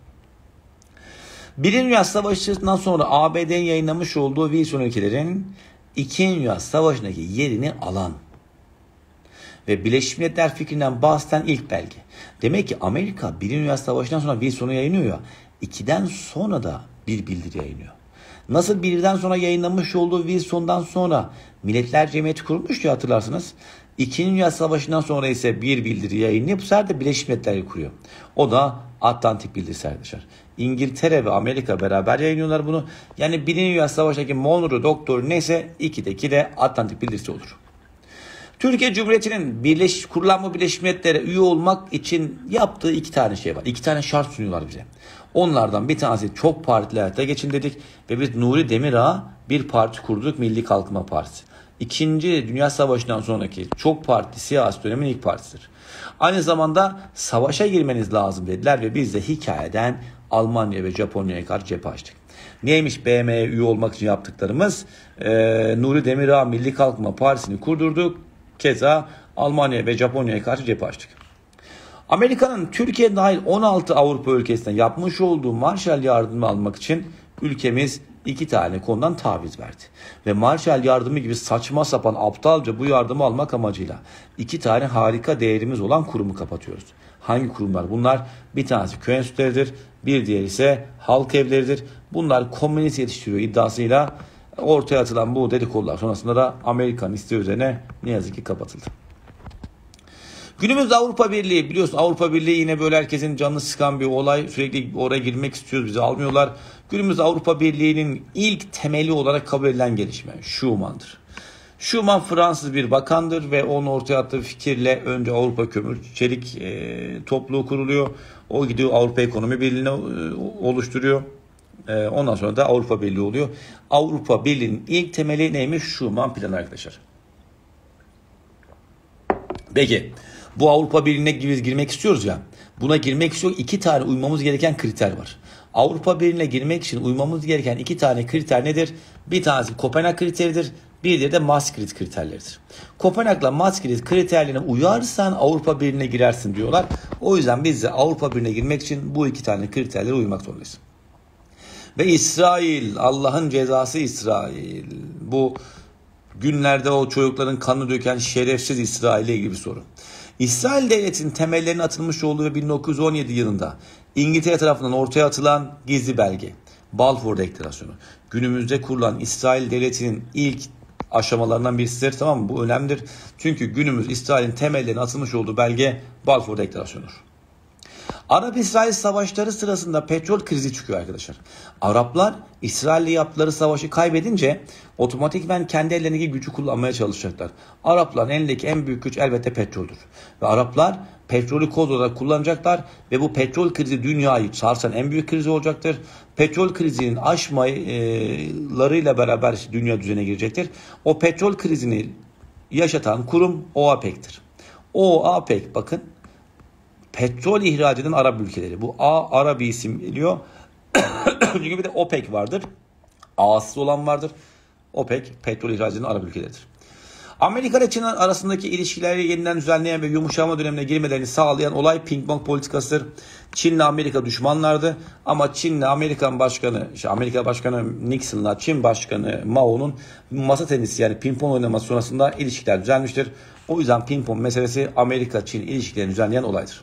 1. Dünya Savaşı'ndan sonra ABD'nin yayınlamış olduğu Wilson ülkelerin 2. Dünya Savaşı'ndaki yerini alan ve Birleşmiş Milletler fikrinden bahseden ilk belge. Demek ki Amerika 1. Dünya Savaşı'ndan sonra Wilson'u yayınlıyor ya, 2'den sonra da bir bildiri yayınlıyor. Nasıl 1'den sonra yayınlamış olduğu Wilson'dan sonra Milletler Cemiyeti kurulmuş diye hatırlarsınız. 2. Dünya Savaşı'ndan sonra ise bir bildiri yayınlayıp bu sefer de Birleşmiş Milletler'i kuruyor. O da Atlantik Bildirisi arkadaşlar. İngiltere ve Amerika beraber yayınlıyorlar bunu. Yani 1. Dünya Savaşı'ndaki Monroe Doktoru neyse 2'deki de Atlantik Bildirisi olur. Türkiye Cumhuriyeti'nin kurulan Birleşmiş Milletler'e üye olmak için yaptığı 2 tane şey var. 2 tane şart sunuyorlar bize. Onlardan bir tanesi çok partili hayata geçin dedik ve biz Nuri Demirağ bir parti kurduk, Milli Kalkınma Partisi. 2. Dünya Savaşı'ndan sonraki çok partili siyasi dönemin ilk partisidir. Aynı zamanda savaşa girmeniz lazım dediler ve biz de hikayeden Almanya ve Japonya'ya karşı cephe açtık. Neymiş BM'ye üye olmak için yaptıklarımız? Nuri Demirağ Milli Kalkınma Partisi'ni kurdurduk. Keza Almanya ve Japonya'ya karşı cephe açtık. Amerika'nın Türkiye dahil 16 Avrupa ülkesinden yapmış olduğu Marshall yardımı almak için ülkemiz 2 tane konudan taviz verdi. Ve Marshall yardımı gibi saçma sapan aptalca bu yardımı almak amacıyla 2 tane harika değerimiz olan kurumu kapatıyoruz. Hangi kurumlar? Bunlar bir tanesi köy enstitüleridir, bir diğeri ise halk evleridir. Bunlar komünist yetiştiriyor iddiasıyla ortaya atılan bu dedikodular sonrasında da Amerika'nın isteği üzerine ne yazık ki kapatıldı. Günümüzde Avrupa Birliği, biliyorsun Avrupa Birliği yine böyle herkesin canını sıkan bir olay. Sürekli oraya girmek istiyoruz, bizi almıyorlar. Günümüzde Avrupa Birliği'nin ilk temeli olarak kabul edilen gelişme Schumann'dır. Schuman Fransız bir bakandır ve onun ortaya attığı fikirle önce Avrupa Kömür Çelik topluluğu kuruluyor. O gidiyor Avrupa Ekonomi Birliği'ni oluşturuyor. Ondan sonra da Avrupa Birliği oluyor. Avrupa Birliği'nin ilk temeli neymiş? Schuman planı arkadaşlar. Peki bu Avrupa Birliği'ne girmek istiyoruz ya. Buna girmek istiyor 2 tane uymamız gereken kriter var. Avrupa Birliği'ne girmek için uymamız gereken 2 tane kriter nedir? Bir tanesi Kopenhag kriteridir. Bir diğeri de Maastricht kriterleridir. Kopenhag'la Maastricht kriterlerine uyarsan Avrupa Birliği'ne girersin diyorlar. O yüzden biz de Avrupa Birliği'ne girmek için bu 2 tane kriterlere uymak zorundayız. Ve İsrail, Allah'ın cezası İsrail. Bu günlerde o çocukların kanını döken şerefsiz İsrail'e ilgili bir soru. İsrail devletinin temellerinin atılmış olduğu ve 1917 yılında İngiltere tarafından ortaya atılan gizli belge. Balfour Deklarasyonu. Günümüzde kurulan İsrail devletinin ilk aşamalarından birisidir. Tamam mı? Bu önemlidir. Çünkü günümüz İsrail'in temellerinin atılmış olduğu belge Balfour Deklarasyonu'dur. Arap-İsrail savaşları sırasında petrol krizi çıkıyor arkadaşlar. Araplar İsrail'le yaptıkları savaşı kaybedince otomatikmen kendi ellerindeki gücü kullanmaya çalışacaklar. Arapların elindeki en büyük güç elbette petroldür. Ve Araplar petrolü koz olarak kullanacaklar ve bu petrol krizi dünyayı sarsan en büyük kriz olacaktır. Petrol krizinin aşmalarıyla beraber dünya düzene girecektir. O petrol krizini yaşatan kurum OAPEC'tir. OAPEC bakın petrol ihraç eden Arap ülkeleri. Bu Arap isim geliyor. Çünkü bir de OPEC vardır. A'sı olan vardır. OPEC petrol ihraç eden Arap ülkeleridir. Amerika ile Çin arasındaki ilişkileri yeniden düzenleyen ve yumuşama dönemine girmelerini sağlayan olay ping pong politikasıdır. Çin ile Amerika düşmanlardı ama Çin ile Amerika Başkanı Nixon'la Çin Başkanı Mao'nun masa tenisi yani ping pong oynaması sonrasında ilişkiler düzelmiştir. O yüzden ping pong meselesi Amerika-Çin ilişkilerini düzenleyen olaydır.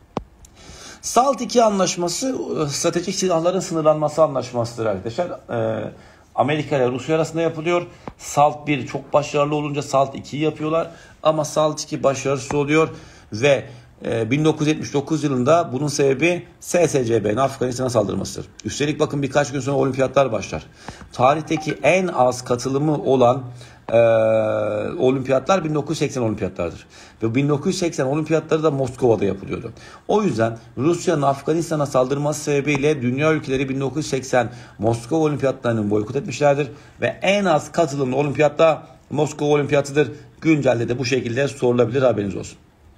SALT 2 anlaşması stratejik silahların sınırlanması anlaşmasıdır arkadaşlar. Amerika ile Rusya arasında yapılıyor. SALT 1 çok başarılı olunca SALT 2'yi yapıyorlar. Ama SALT 2 başarısız oluyor ve 1979 yılında bunun sebebi SSCB'nin Afganistan'a saldırmasıdır. Üstelik bakın birkaç gün sonra olimpiyatlar başlar. Tarihteki en az katılımı olan olimpiyatlar 1980 olimpiyatlardır. Ve 1980 olimpiyatları da Moskova'da yapılıyordu. O yüzden Rusya'nın Afganistan'a saldırması sebebiyle dünya ülkeleri 1980 Moskova olimpiyatlarını boykot etmişlerdir. Ve en az katılımlı olimpiyat da Moskova olimpiyatıdır. Güncelde de bu şekilde sorulabilir, haberiniz olsun.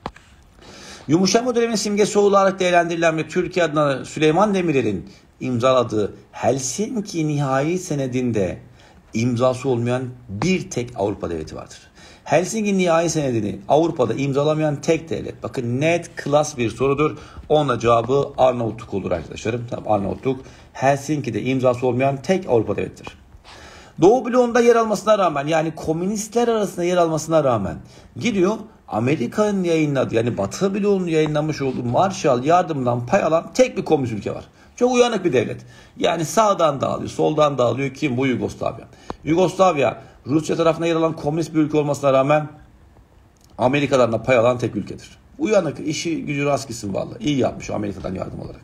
Yumuşama döneminin simgesi olarak değerlendirilen ve Türkiye adına Süleyman Demirel'in imzaladığı Helsinki Nihai Senedi'nde imzası olmayan bir tek Avrupa devleti vardır. Helsinki Nihai Senedi'ni Avrupa'da imzalamayan tek devlet. Bakın net klas bir sorudur. Onun cevabı Arnavutluk olur arkadaşlarım. Tamam, Arnavutluk Helsinki'de imzası olmayan tek Avrupa devlettir. Doğu bloğunda yer almasına rağmen yani komünistler arasında yer almasına rağmen gidiyor Amerika'nın yayınladığı yani Batı bloğunun yayınlamış olduğu Marshall yardımından pay alan tek bir komünist ülke var. Çok uyanık bir devlet. Yani sağdan dağılıyor, soldan dağılıyor. Kim? Bu Yugoslavya. Yugoslavya Rusya tarafına yer alan komünist bir ülke olmasına rağmen Amerika'dan da pay alan tek ülkedir. Uyanık, işi gücü rast gitsin vallahi. İyi yapmış Amerika'dan yardım olarak.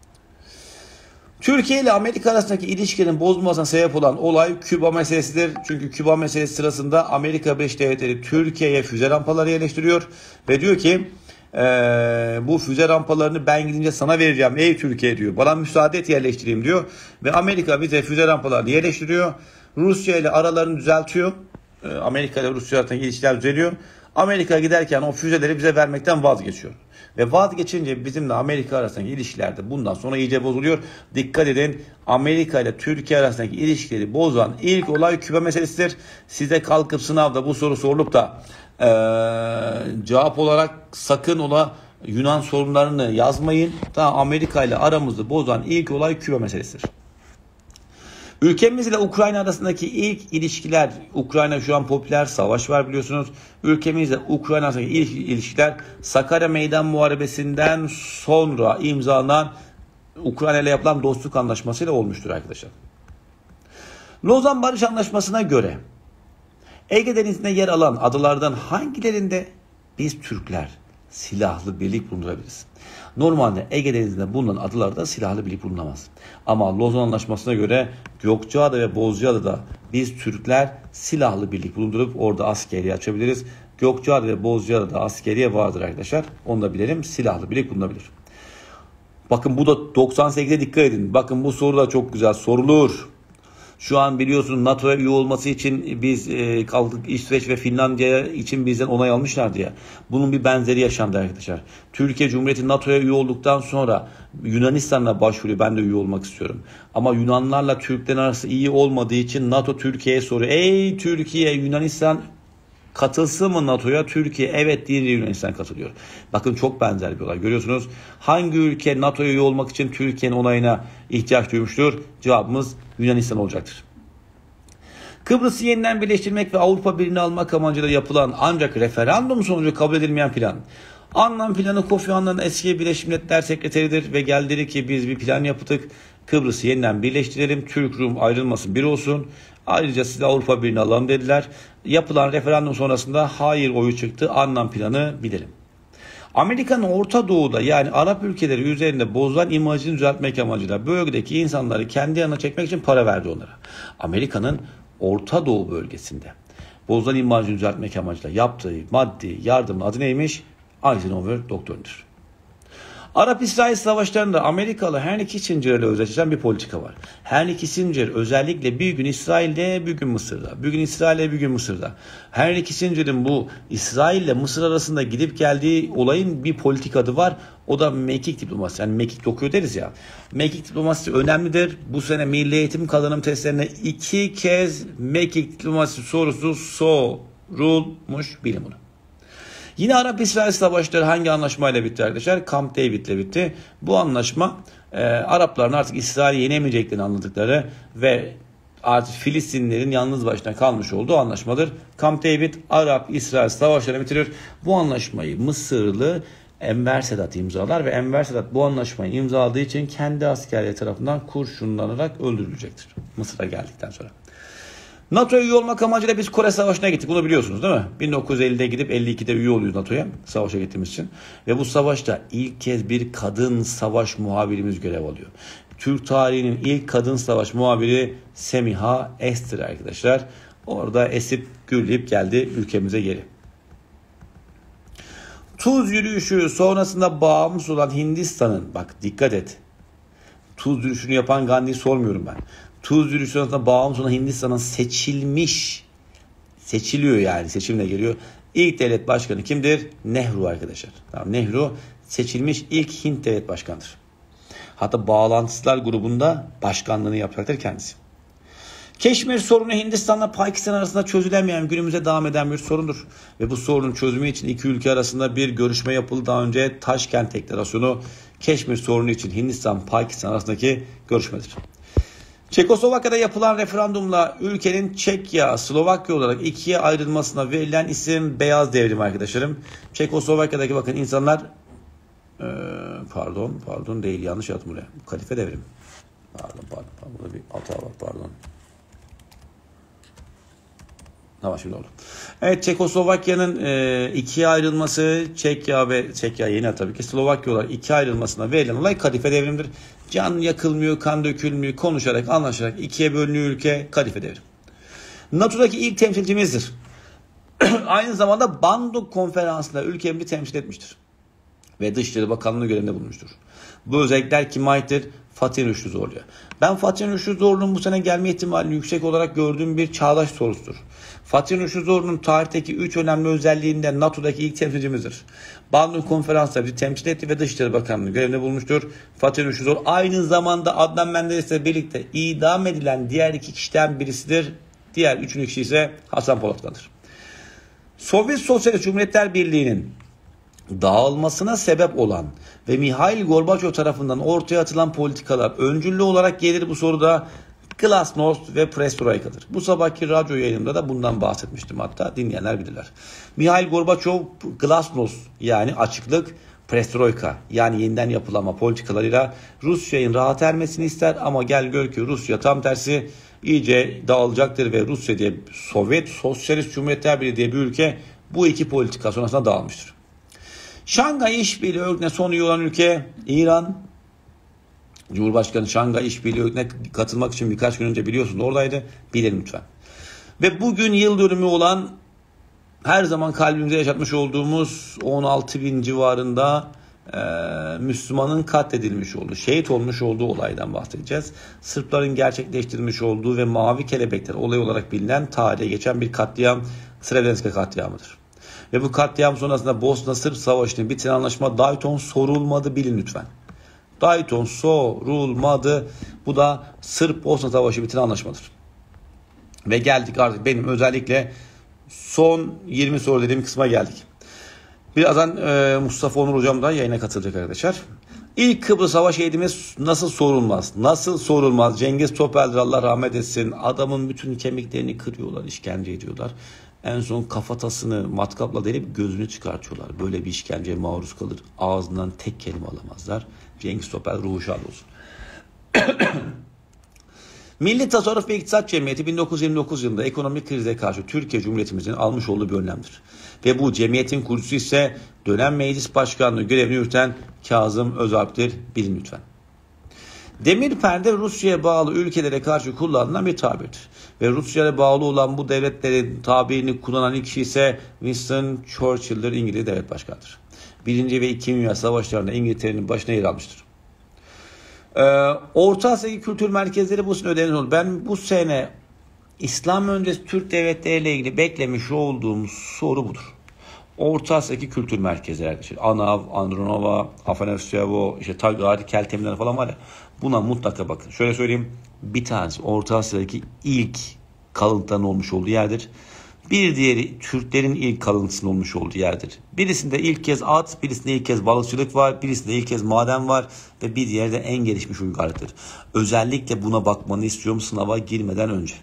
Türkiye ile Amerika arasındaki ilişkilerin bozulmasına sebep olan olay Küba meselesidir. Çünkü Küba meselesi sırasında Amerika Birleşik Devletleri Türkiye'ye füze rampaları yerleştiriyor ve diyor ki bu füze rampalarını ben gidince sana vereceğim ey Türkiye diyor. Bana müsaade et yerleştireyim diyor. Ve Amerika bize füze rampalarını yerleştiriyor. Rusya ile aralarını düzeltiyor. Amerika ile Rusya arasındaki ilişkiler düzeliyor. Amerika giderken o füzeleri bize vermekten vazgeçiyor. Ve vazgeçince bizimle Amerika arasındaki ilişkilerde bundan sonra iyice bozuluyor. Dikkat edin, Amerika ile Türkiye arasındaki ilişkileri bozan ilk olay Küba meselesidir. Size kalkıp sınavda bu soru sorulup da cevap olarak sakın ola Yunan sorunlarını yazmayın. Daha Amerika ile aramızı bozan ilk olay Küba meselesidir. Ülkemiz ile Ukrayna arasındaki ilk ilişkiler, Ukrayna şu an popüler savaş var biliyorsunuz. Ülkemiz ile Ukrayna arasındaki ilk ilişkiler Sakarya Meydan Muharebesi'nden sonra imzalanan Ukrayna ile yapılan dostluk anlaşmasıyla olmuştur arkadaşlar. Lozan Barış Anlaşması'na göre Ege Denizi'nde yer alan adalardan hangilerinde biz Türkler silahlı birlik bulundurabiliriz? Normalde Ege Denizi'nde bulunan adalarda silahlı birlik bulunamaz. Ama Lozan Anlaşması'na göre Gökçeada ve Bozcaada'da biz Türkler silahlı birlik bulundurup orada askeriye açabiliriz. Gökçeada ve Bozcaada'da askeriye vardır arkadaşlar. Onu da bilelim, silahlı birlik bulunabilir. Bakın bu da 98'e dikkat edin. Bakın bu soru da çok güzel sorulur. Şu an biliyorsunuz NATO'ya üye olması için biz kaldık, İsveç ve Finlandiya için bizden onay almışlardı ya. Bunun bir benzeri yaşandı arkadaşlar. Türkiye Cumhuriyeti NATO'ya üye olduktan sonra Yunanistan'la başvuruyor. Ben de üye olmak istiyorum. Ama Yunanlarla Türklerin arası iyi olmadığı için NATO Türkiye'ye soruyor. Ey Türkiye, Yunanistan katılsın mı NATO'ya? Türkiye evet deyince Yunanistan katılıyor. Bakın çok benzer bir olay. Görüyorsunuz. Hangi ülke NATO'ya üye olmak için Türkiye'nin onayına ihtiyaç duymuştur? Cevabımız Yunanistan olacaktır. Kıbrıs'ı yeniden birleştirmek ve Avrupa Birliği'ne almak amacıyla yapılan ancak referandum sonucu kabul edilmeyen plan. Anlam planı Kofi Annan'ın eski Birleşmiş Milletler Sekreteridir ve geldi dedi ki biz bir plan yaptık. Kıbrıs'ı yeniden birleştirelim. Türk-Rum ayrılması bir olsun. Ayrıca size Avrupa Birliği'ne alalım dediler. Yapılan referandum sonrasında hayır oyu çıktı. Anlam planı bilelim. Amerika'nın Orta Doğu'da yani Arap ülkeleri üzerinde bozulan imajını düzeltmek amacıyla bölgedeki insanları kendi yanına çekmek için para verdi onlara. Amerika'nın Orta Doğu bölgesinde bozulan imajını düzeltmek amacıyla yaptığı maddi yardımın adı neymiş? Eisenhower doktrinudur. Arap-İsrail savaşlarında Amerikalı Henry Kissinger ile özdeşleşen bir politika var. Henry Kissinger özellikle bir gün İsrail'de, bir gün Mısır'da. Bir gün İsrail'de, bir gün Mısır'da. Henry Kissinger'in bu İsrail ile Mısır arasında gidip geldiği olayın bir politik adı var. O da mekik diplomasisi. Yani mekik dokuyor deriz ya. Mekik diplomasisi önemlidir. Bu sene Milli Eğitim Kazanım testlerine 2 kez mekik diplomasisi sorusu sorulmuş. Bilin bunu. Yine Arap-İsrail savaşları hangi anlaşmayla bitti arkadaşlar? Camp David'le bitti. Bu anlaşma Arapların artık İsrail'i yenemeyeceklerini anladıkları ve artık Filistinlilerin yalnız başına kalmış olduğu anlaşmadır. Camp David Arap-İsrail savaşlarını bitirir. Bu anlaşmayı Mısırlı Enver Sedat imzalar ve Enver Sedat bu anlaşmayı imzaladığı için kendi askerleri tarafından kurşunlanarak öldürülecektir. Mısır'a geldikten sonra. NATO'ya üye olmak amacıyla biz Kore Savaşı'na gittik. Bunu biliyorsunuz değil mi? 1950'de gidip 52'de üye oluyoruz NATO'ya savaşa gittiğimiz için. Ve bu savaşta ilk kez bir kadın savaş muhabirimiz görev alıyor. Türk tarihinin ilk kadın savaş muhabiri Semiha Estir arkadaşlar. Orada esip gürleyip geldi ülkemize geri. Tuz yürüyüşü sonrasında bağımsız olan Hindistan'ın, bak dikkat et. Tuz yürüyüşünü yapan Gandhi'yi sormuyorum ben. Tuz yürüyüşü sonrasında bağımsız olan Hindistan'ın seçiliyor yani seçimle geliyor. İlk devlet başkanı kimdir? Nehru arkadaşlar. Tamam, Nehru seçilmiş ilk Hint devlet başkanıdır. Hatta bağlantısızlar grubunda başkanlığını yapacaktır kendisi. Keşmir sorunu Hindistan'la Pakistan arasında çözülemeyen, günümüze devam eden bir sorundur. Ve bu sorunun çözümü için iki ülke arasında bir görüşme yapıldı daha önce. Taşkent Deklarasyonu Keşmir sorunu için Hindistan-Pakistan arasındaki görüşmedir. Çekoslovakya'da yapılan referandumla ülkenin Çekya, Slovakya olarak ikiye ayrılmasına verilen isim Beyaz Devrim arkadaşlarım. Çekoslovakya'daki bakın insanlar pardon değil, yanlış yazdım buraya. Kalife Devrim. Pardon. Burada bir hata var, pardon. Tamam, şimdi oldu. Evet, Çekoslovakya'nın ikiye ayrılması, Çekya yeni tabii ki Slovakya olarak ikiye ayrılmasına verilen olay Kadife Devrim'dir. Can yakılmıyor, kan dökülmüyor, konuşarak, anlaşarak ikiye bölünüyor ülke, Kadife Devrim. NATO'daki ilk temsilcimizdir. Aynı zamanda Bandung Konferansı'nda ülkemizi temsil etmiştir. Ve Dışişleri Bakanlığı görevinde bulunmuştur. Bu özellikler kime aittir? Fatih Rüştü Zorlu'ya. Ben Fatih Rüştü Zorlu'nun bu sene gelme ihtimalini yüksek olarak gördüğüm bir çağdaş sorusudur. Fatih Rüştü Zorlu'nun tarihteki 3 önemli özelliğinden NATO'daki ilk temsilcimizdir. Bandung Konferansı'nda bizi temsil etti ve Dışişleri Bakanlığı görevinde bulunmuştur. Fatih Rüştü Zorlu aynı zamanda Adnan Menderes'le birlikte idam edilen diğer 2 kişiden birisidir. Diğer 3. kişi ise Hasan Polatkan'dır. Sovyet Sosyalist Cumhuriyetler Birliği'nin dağılmasına sebep olan ve Mihail Gorbaçov tarafından ortaya atılan politikalar öncüllü olarak gelir bu soruda Glasnost ve Perestroika'dır. Bu sabahki radyo yayınımda da bundan bahsetmiştim, hatta dinleyenler bilirler. Mihail Gorbaçov Glasnost yani açıklık, Perestroika yani yeniden yapılanma politikalarıyla Rusya'nın rahat ermesini ister ama gel gör ki Rusya tam tersi iyice dağılacaktır ve Rusya diye Sovyet Sosyalist Cumhuriyetler Birliği diye bir ülke bu iki politika sonrasında dağılmıştır. Şangay İşbirliği Örgütü'ne son üye olan ülke İran. Cumhurbaşkanı Şangay İşbirliği Örgütü'ne katılmak için birkaç gün önce biliyorsunuz oradaydı. Bilin lütfen. Ve bugün yıl dönümü olan her zaman kalbimize yaşatmış olduğumuz 16.000 civarında Müslümanın katledilmiş olduğu, şehit olmuş olduğu olaydan bahsedeceğiz. Sırpların gerçekleştirmiş olduğu ve Mavi Kelebekler olay olarak bilinen tarihe geçen bir katliam Srebrenica katliamıdır. Ve bu katliam sonrasında Bosna Sırp Savaşı'nı bitiren anlaşma Dayton sorulmadı, bilin lütfen. Dayton sorulmadı. Bu da Sırp-Bosna Savaşı bitiren anlaşmadır. Ve geldik artık benim özellikle son 20 soru dediğim kısma geldik. Birazdan Mustafa Onur hocam da yayına katılacak arkadaşlar. İlk Kıbrıs Savaş şehidimiz nasıl sorulmaz? Nasıl sorulmaz? Cengiz Topel'dir, Allah rahmet etsin. Adamın bütün kemiklerini kırıyorlar, işkence ediyorlar. En son kafatasını matkapla delip gözünü çıkartıyorlar. Böyle bir işkenceye maruz kalır. Ağzından tek kelime alamazlar. Cengiz Topel ruhu şad olsun. Milli Tasarruf ve İktisat Cemiyeti 1929 yılında ekonomik krize karşı Türkiye Cumhuriyetimizin almış olduğu bir önlemdir. Ve bu cemiyetin kurucusu ise dönem meclis başkanlığı görevini yürüten Kazım Özalp'tir. Bilin lütfen. Demir perde Rusya'ya bağlı ülkelere karşı kullanılan bir tabirdir. Ve Rusya'ya bağlı olan bu devletlerin tabirini kullanan ilk kişi ise Winston Churchill'dir, İngiliz devlet başkanıdır. Birinci ve İkinci Dünya Savaşlarında İngiltere'nin başına yer almıştır. Orta Asya'daki kültür merkezleri bu sene ödeniz oldu. Ben bu sene İslam öncesi Türk devletleriyle ilgili beklemiş olduğum soru budur. Orta Asya'daki kültür merkezleri arkadaşlar. Anav, Andronova, Afanasyevo, işte Tagari, Keltemiler falan var ya. Buna mutlaka bakın. Şöyle söyleyeyim. Bir tanesi Orta Asya'daki ilk kalıntıların olmuş olduğu yerdir. Bir diğeri Türklerin ilk kalıntısının olmuş olduğu yerdir. Birisinde ilk kez at, birisinde ilk kez balıkçılık var, birisinde ilk kez maden var ve bir diğeri de en gelişmiş uygarlıktır. Özellikle buna bakmanı istiyorum sınava girmeden önce.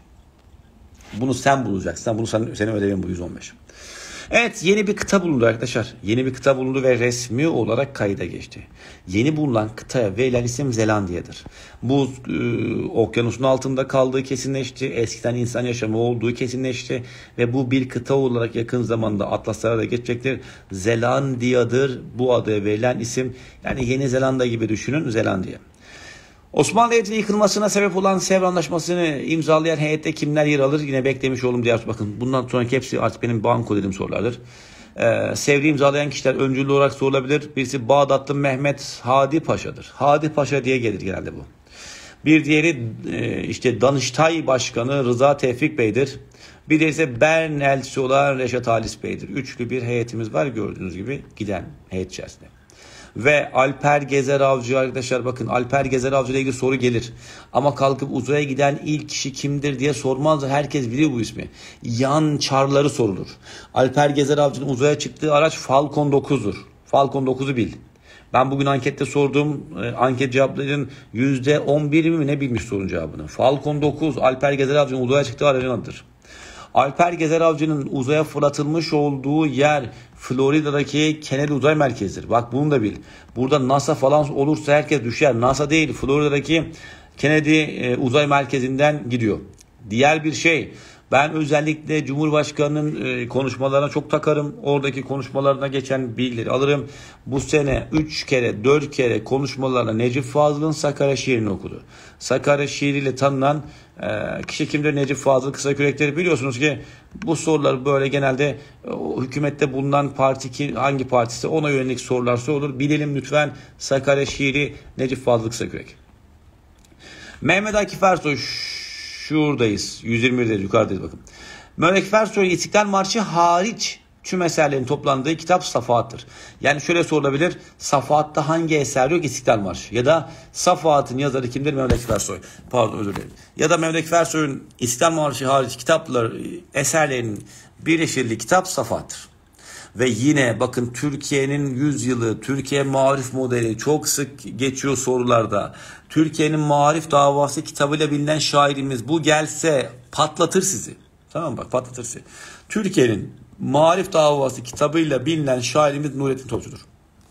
Bunu sen bulacaksın. Bunu senin ödevin bu 115. Evet, yeni bir kıta bulundu arkadaşlar. Yeni bir kıta bulundu ve resmi olarak kayda geçti. Yeni bulunan kıtaya verilen isim Zelandiya'dır. Bu okyanusun altında kaldığı kesinleşti. Eskiden insan yaşamı olduğu kesinleşti. Ve bu bir kıta olarak yakın zamanda atlaslara da geçecektir. Zelandiya'dır bu adaya verilen isim. Yani Yeni Zelanda gibi düşünün, Zelandiya. Osmanlı Devleti'nin yıkılmasına sebep olan Sevr Anlaşması'nı imzalayan heyette kimler yer alır? Yine beklemiş olduğum diğer, bakın bundan sonraki hepsi artık benim banko dediğim sorulardır. Sevr'i imzalayan kişiler öncüllü olarak sorulabilir. Birisi Bağdatlı Mehmet Hadi Paşa'dır. Hadi Paşa diye gelir genelde bu. Bir diğeri işte Danıştay Başkanı Rıza Tevfik Bey'dir. Bir de ise Bern elçisi olan Reşat Halis Bey'dir. Üçlü bir heyetimiz var gördüğünüz gibi giden heyet içerisinde. Ve Alper Gezer Avcı arkadaşlar, bakın Alper Gezer Avcı ile ilgili soru gelir. Ama kalkıp uzaya giden ilk kişi kimdir diye sormazlar. Herkes biliyor bu ismi. Yan Çarları sorulur. Alper Gezer Avcı'nın uzaya çıktığı araç Falcon 9'dur. Falcon 9'u bil. Ben bugün ankette sorduğum anket cevaplarının %11'i mi ne bilmiş sorunun cevabını. Falcon 9 Alper Gezer Avcı'nın uzaya çıktığı aracın adıdır. Alper Gezer Avcı'nın uzaya fırlatılmış olduğu yer Florida'daki Kennedy Uzay Merkezi'dir. Bak bunu da bil. Burada NASA falan olursa herkes düşer. NASA değil, Florida'daki Kennedy Uzay Merkezi'nden gidiyor. Diğer bir şey, ben özellikle Cumhurbaşkanı'nın konuşmalarına çok takarım. Oradaki konuşmalarına geçen bilgileri alırım. Bu sene 3 kere 4 kere konuşmalarla Necip Fazıl'ın Sakarya şiirini okudu. Sakarya şiiriyle tanınan kişi kimdir? Necip Fazıl Kısakürek'tir. Biliyorsunuz ki bu sorular böyle genelde hükümette bulunan parti hangi partisi ona yönelik sorular sorulur. Bilelim lütfen Sakarya şiiri Necip Fazıl Kısakürek. Mehmet Akif Ersoy şuradayız. 121'deyiz, yukarıdayız bakın. Mehmet Akif Ersoy İstiklal Marşı hariç tüm eserlerin toplandığı kitap Safahat'tır. Yani şöyle sorulabilir. Safahat'ta hangi eser yok? İstiklal Marşı. Ya da Safahat'ın yazarı kimdir? Mehmet Akif Ersoy. Pardon, özür dilerim. Ya da Mehmet Akif Ersoy'un İstiklal Marşı hariç kitaplar, eserlerinin birleştirildiği kitap Safahat'tır. Ve yine bakın Türkiye'nin 100 yılı, Türkiye Marif modeli çok sık geçiyor sorularda. Türkiye'nin Marif davası kitabıyla bilinen şairimiz bu gelse patlatır sizi. Tamam mı? Bak patlatır sizi. Türkiye'nin Marif davası kitabıyla bilinen şairimiz Nurettin Topçu'dur.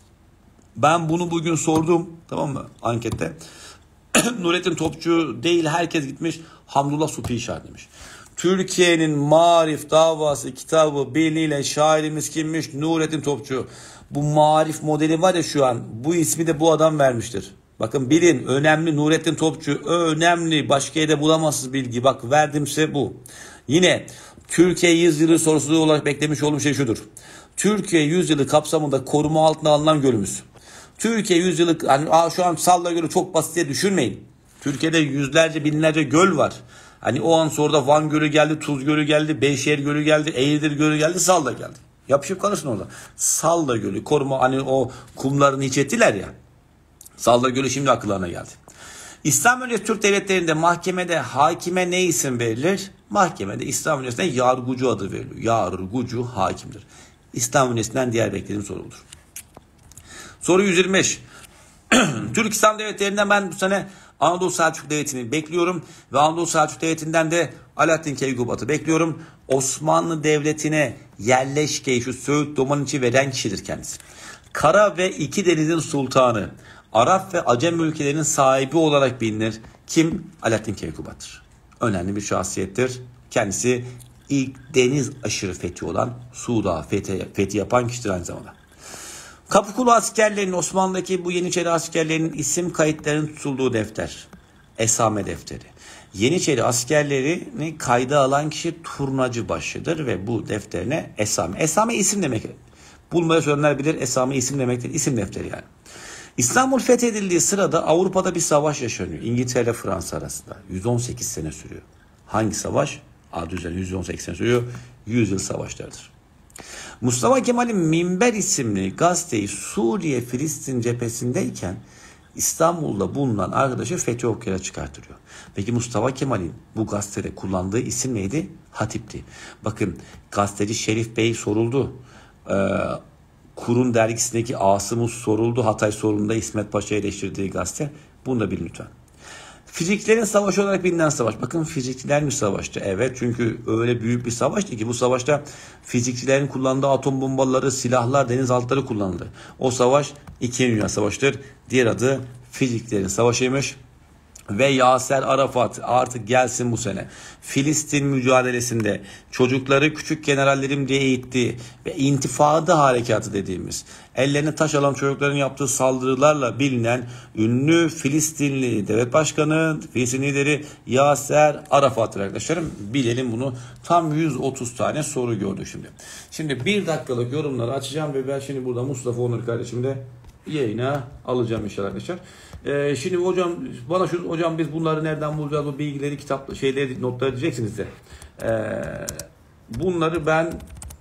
Ben bunu bugün sordum, tamam mı, ankette. Nurettin Topçu değil, herkes gitmiş Hamdullah Supi işaretlemiş. Türkiye'nin Marif davası kitabı biliniyle şairimiz kimmiş? Nurettin Topçu. Bu Marif modeli var ya şu an, bu ismi de bu adam vermiştir. Bakın bilin, önemli, Nurettin Topçu önemli, başka yerde bulamazsınız bilgi. Bak verdim size bu. Yine Türkiye 100 yılı sorusu olarak beklemiş olduğum şey şudur. Türkiye 100 yılı kapsamında koruma altına alınan gölümüz. Türkiye 100 yılı, hani şu an Salla Gölü çok basit diye düşünmeyin. Türkiye'de yüzlerce binlerce göl var. Hani o an sonra Van Gölü geldi, Tuz Gölü geldi, Beyşehir Gölü geldi, Eğirdir Gölü geldi, Salda geldi. Yapışıp kalırsın orada. Salda Gölü koruma, hani o kumlarını hiç ettiler ya. Salda Gölü şimdi akıllarına geldi. İslam öncesi Türk devletlerinde mahkemede hakime ne isim verilir? Mahkemede İslam öncesinde yargıcı adı veriliyor. Yargıcı hakimdir. İslam öncesinden diğer beklediğim soru budur. Soru 125. Türk İslam devletlerinden ben bu sene Anadolu Selçuk Devleti'ni bekliyorum ve Anadolu Selçuk Devleti'nden de Alaaddin Keykubat'ı bekliyorum. Osmanlı Devleti'ne yerleşkeyi, şu Söğüt Domaniç'i veren kişidir kendisi. Kara ve iki denizin sultanı, Arap ve Acem ülkelerinin sahibi olarak bilinir. Kim? Alaaddin Keykubat'tır. Önemli bir şahsiyettir. Kendisi ilk deniz aşırı fethi olan Suud'a fethi yapan kişidir aynı zamanda. Kapıkulu askerlerinin, Osmanlı'daki bu Yeniçeri askerlerinin isim kayıtlarının tutulduğu defter. Esame defteri. Yeniçeri askerlerini kayda alan kişi turnacı başıdır ve bu defterine esame. Esame isim demek. Bulmaya söyleyenler bilir, esame isim demektir. İsim defteri yani. İstanbul fethedildiği sırada Avrupa'da bir savaş yaşanıyor. İngiltere ile Fransa arasında. 118 sene sürüyor. Hangi savaş? Adı üzerine 118 sene sürüyor. 100 yıl savaşlardır. Mustafa Kemal'in Minber isimli gazeteyi Suriye Filistin cephesindeyken İstanbul'da bulunan arkadaşı Fethi Okyar'a çıkartıyor. Peki Mustafa Kemal'in bu gazetede kullandığı isim neydi? Hatip'ti. Bakın gazeteci Şerif Bey soruldu. Kur'un dergisindeki Asım'ı soruldu. Hatay sorununda İsmet Paşa eleştirdiği gazete. Bunu da bilin lütfen. Fiziklerin savaşı olarak bilinen savaş. Bakın fizikçiler mi savaştı? Evet, çünkü öyle büyük bir savaştı ki bu savaşta fizikçilerin kullandığı atom bombaları, silahlar, denizaltıları kullanıldı. O savaş 2. Dünya Savaşı'dır. Diğer adı fiziklerin savaşıymış. Ve Yaser Arafat artık gelsin bu sene. Filistin mücadelesinde çocukları küçük generallerim diye eğitti ve intifada harekatı dediğimiz ellerine taş alan çocukların yaptığı saldırılarla bilinen ünlü Filistinli devlet başkanı, Filistin lideri Yaser Arafat'tır arkadaşlarım. Bilelim bunu. Tam 130 tane soru gördük şimdi. Şimdi 1 dakikalık yorumları açacağım ve ben şimdi burada Mustafa Onur kardeşim de yayına alacağım inşallah arkadaşlar. Şimdi hocam bana hocam biz bunları nereden bulacağız, o bilgileri, kitap şeyleri, notları diyeceksiniz de. Bunları ben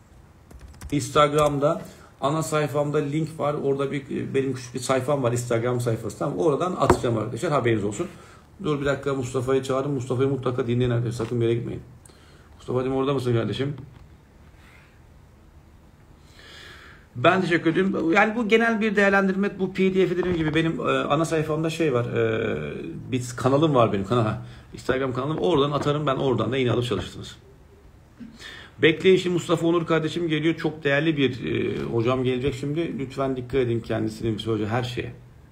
Instagram'da ana sayfamda link var. Orada benim küçük bir sayfam var, Instagram sayfası. Tamam, oradan atacağım arkadaşlar, haberiniz olsun. Dur bir dakika, Mustafa'yı çağırın. Mustafa'yı mutlaka dinleyin arkadaşlar. Sakın bir yere gitmeyin. Mustafa'cığım orada mısın kardeşim? Ben teşekkür ederim. Yani bu genel bir değerlendirme, bu PDF'i dediğim gibi benim ana sayfamda şey var. Bir kanalım var benim Instagram kanalım. Oradan atarım, ben oradan da yine alıp çalışırsınız. Bekleyin, şimdi Mustafa Onur kardeşim geliyor. Çok değerli bir hocam gelecek şimdi. Lütfen dikkat edin kendisine, bir söyleyeceği her şeye.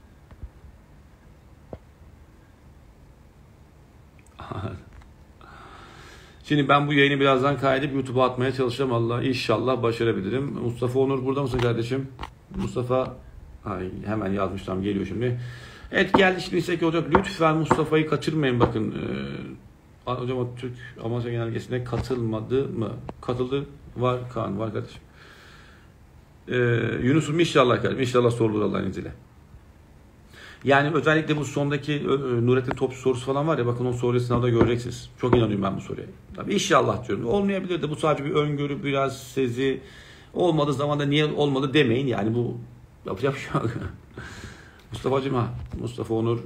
Şimdi ben bu yayını birazdan kaydedip YouTube'a atmaya çalışacağım. Allah inşallah başarabilirim. Mustafa Onur burada mısın kardeşim? Mustafa hemen yazmıştım, geliyor şimdi. Evet, geldi şimdi. İstek olacak. Lütfen Mustafa'yı kaçırmayın, bakın. Hocam Türk Amasya Genelgesi'ne katılmadı mı? Katıldı. Var Kaan, var kardeşim. Yunus'um inşallah kardeşim. İnşallah sorulur Allah'ın izniyle. Yani özellikle bu sondaki Nurettin Topçu sorusu falan var ya, bakın o soruyu sınavda göreceksiniz. Çok inanıyorum ben bu soruya. Tabii inşallah diyorum. Olmayabilir de bu sadece bir öngörü, biraz sezi. Olmadığı zaman da niye olmadı demeyin. Yani bu yapacak bir şey yok. Mustafa'cığım Mustafa Onur.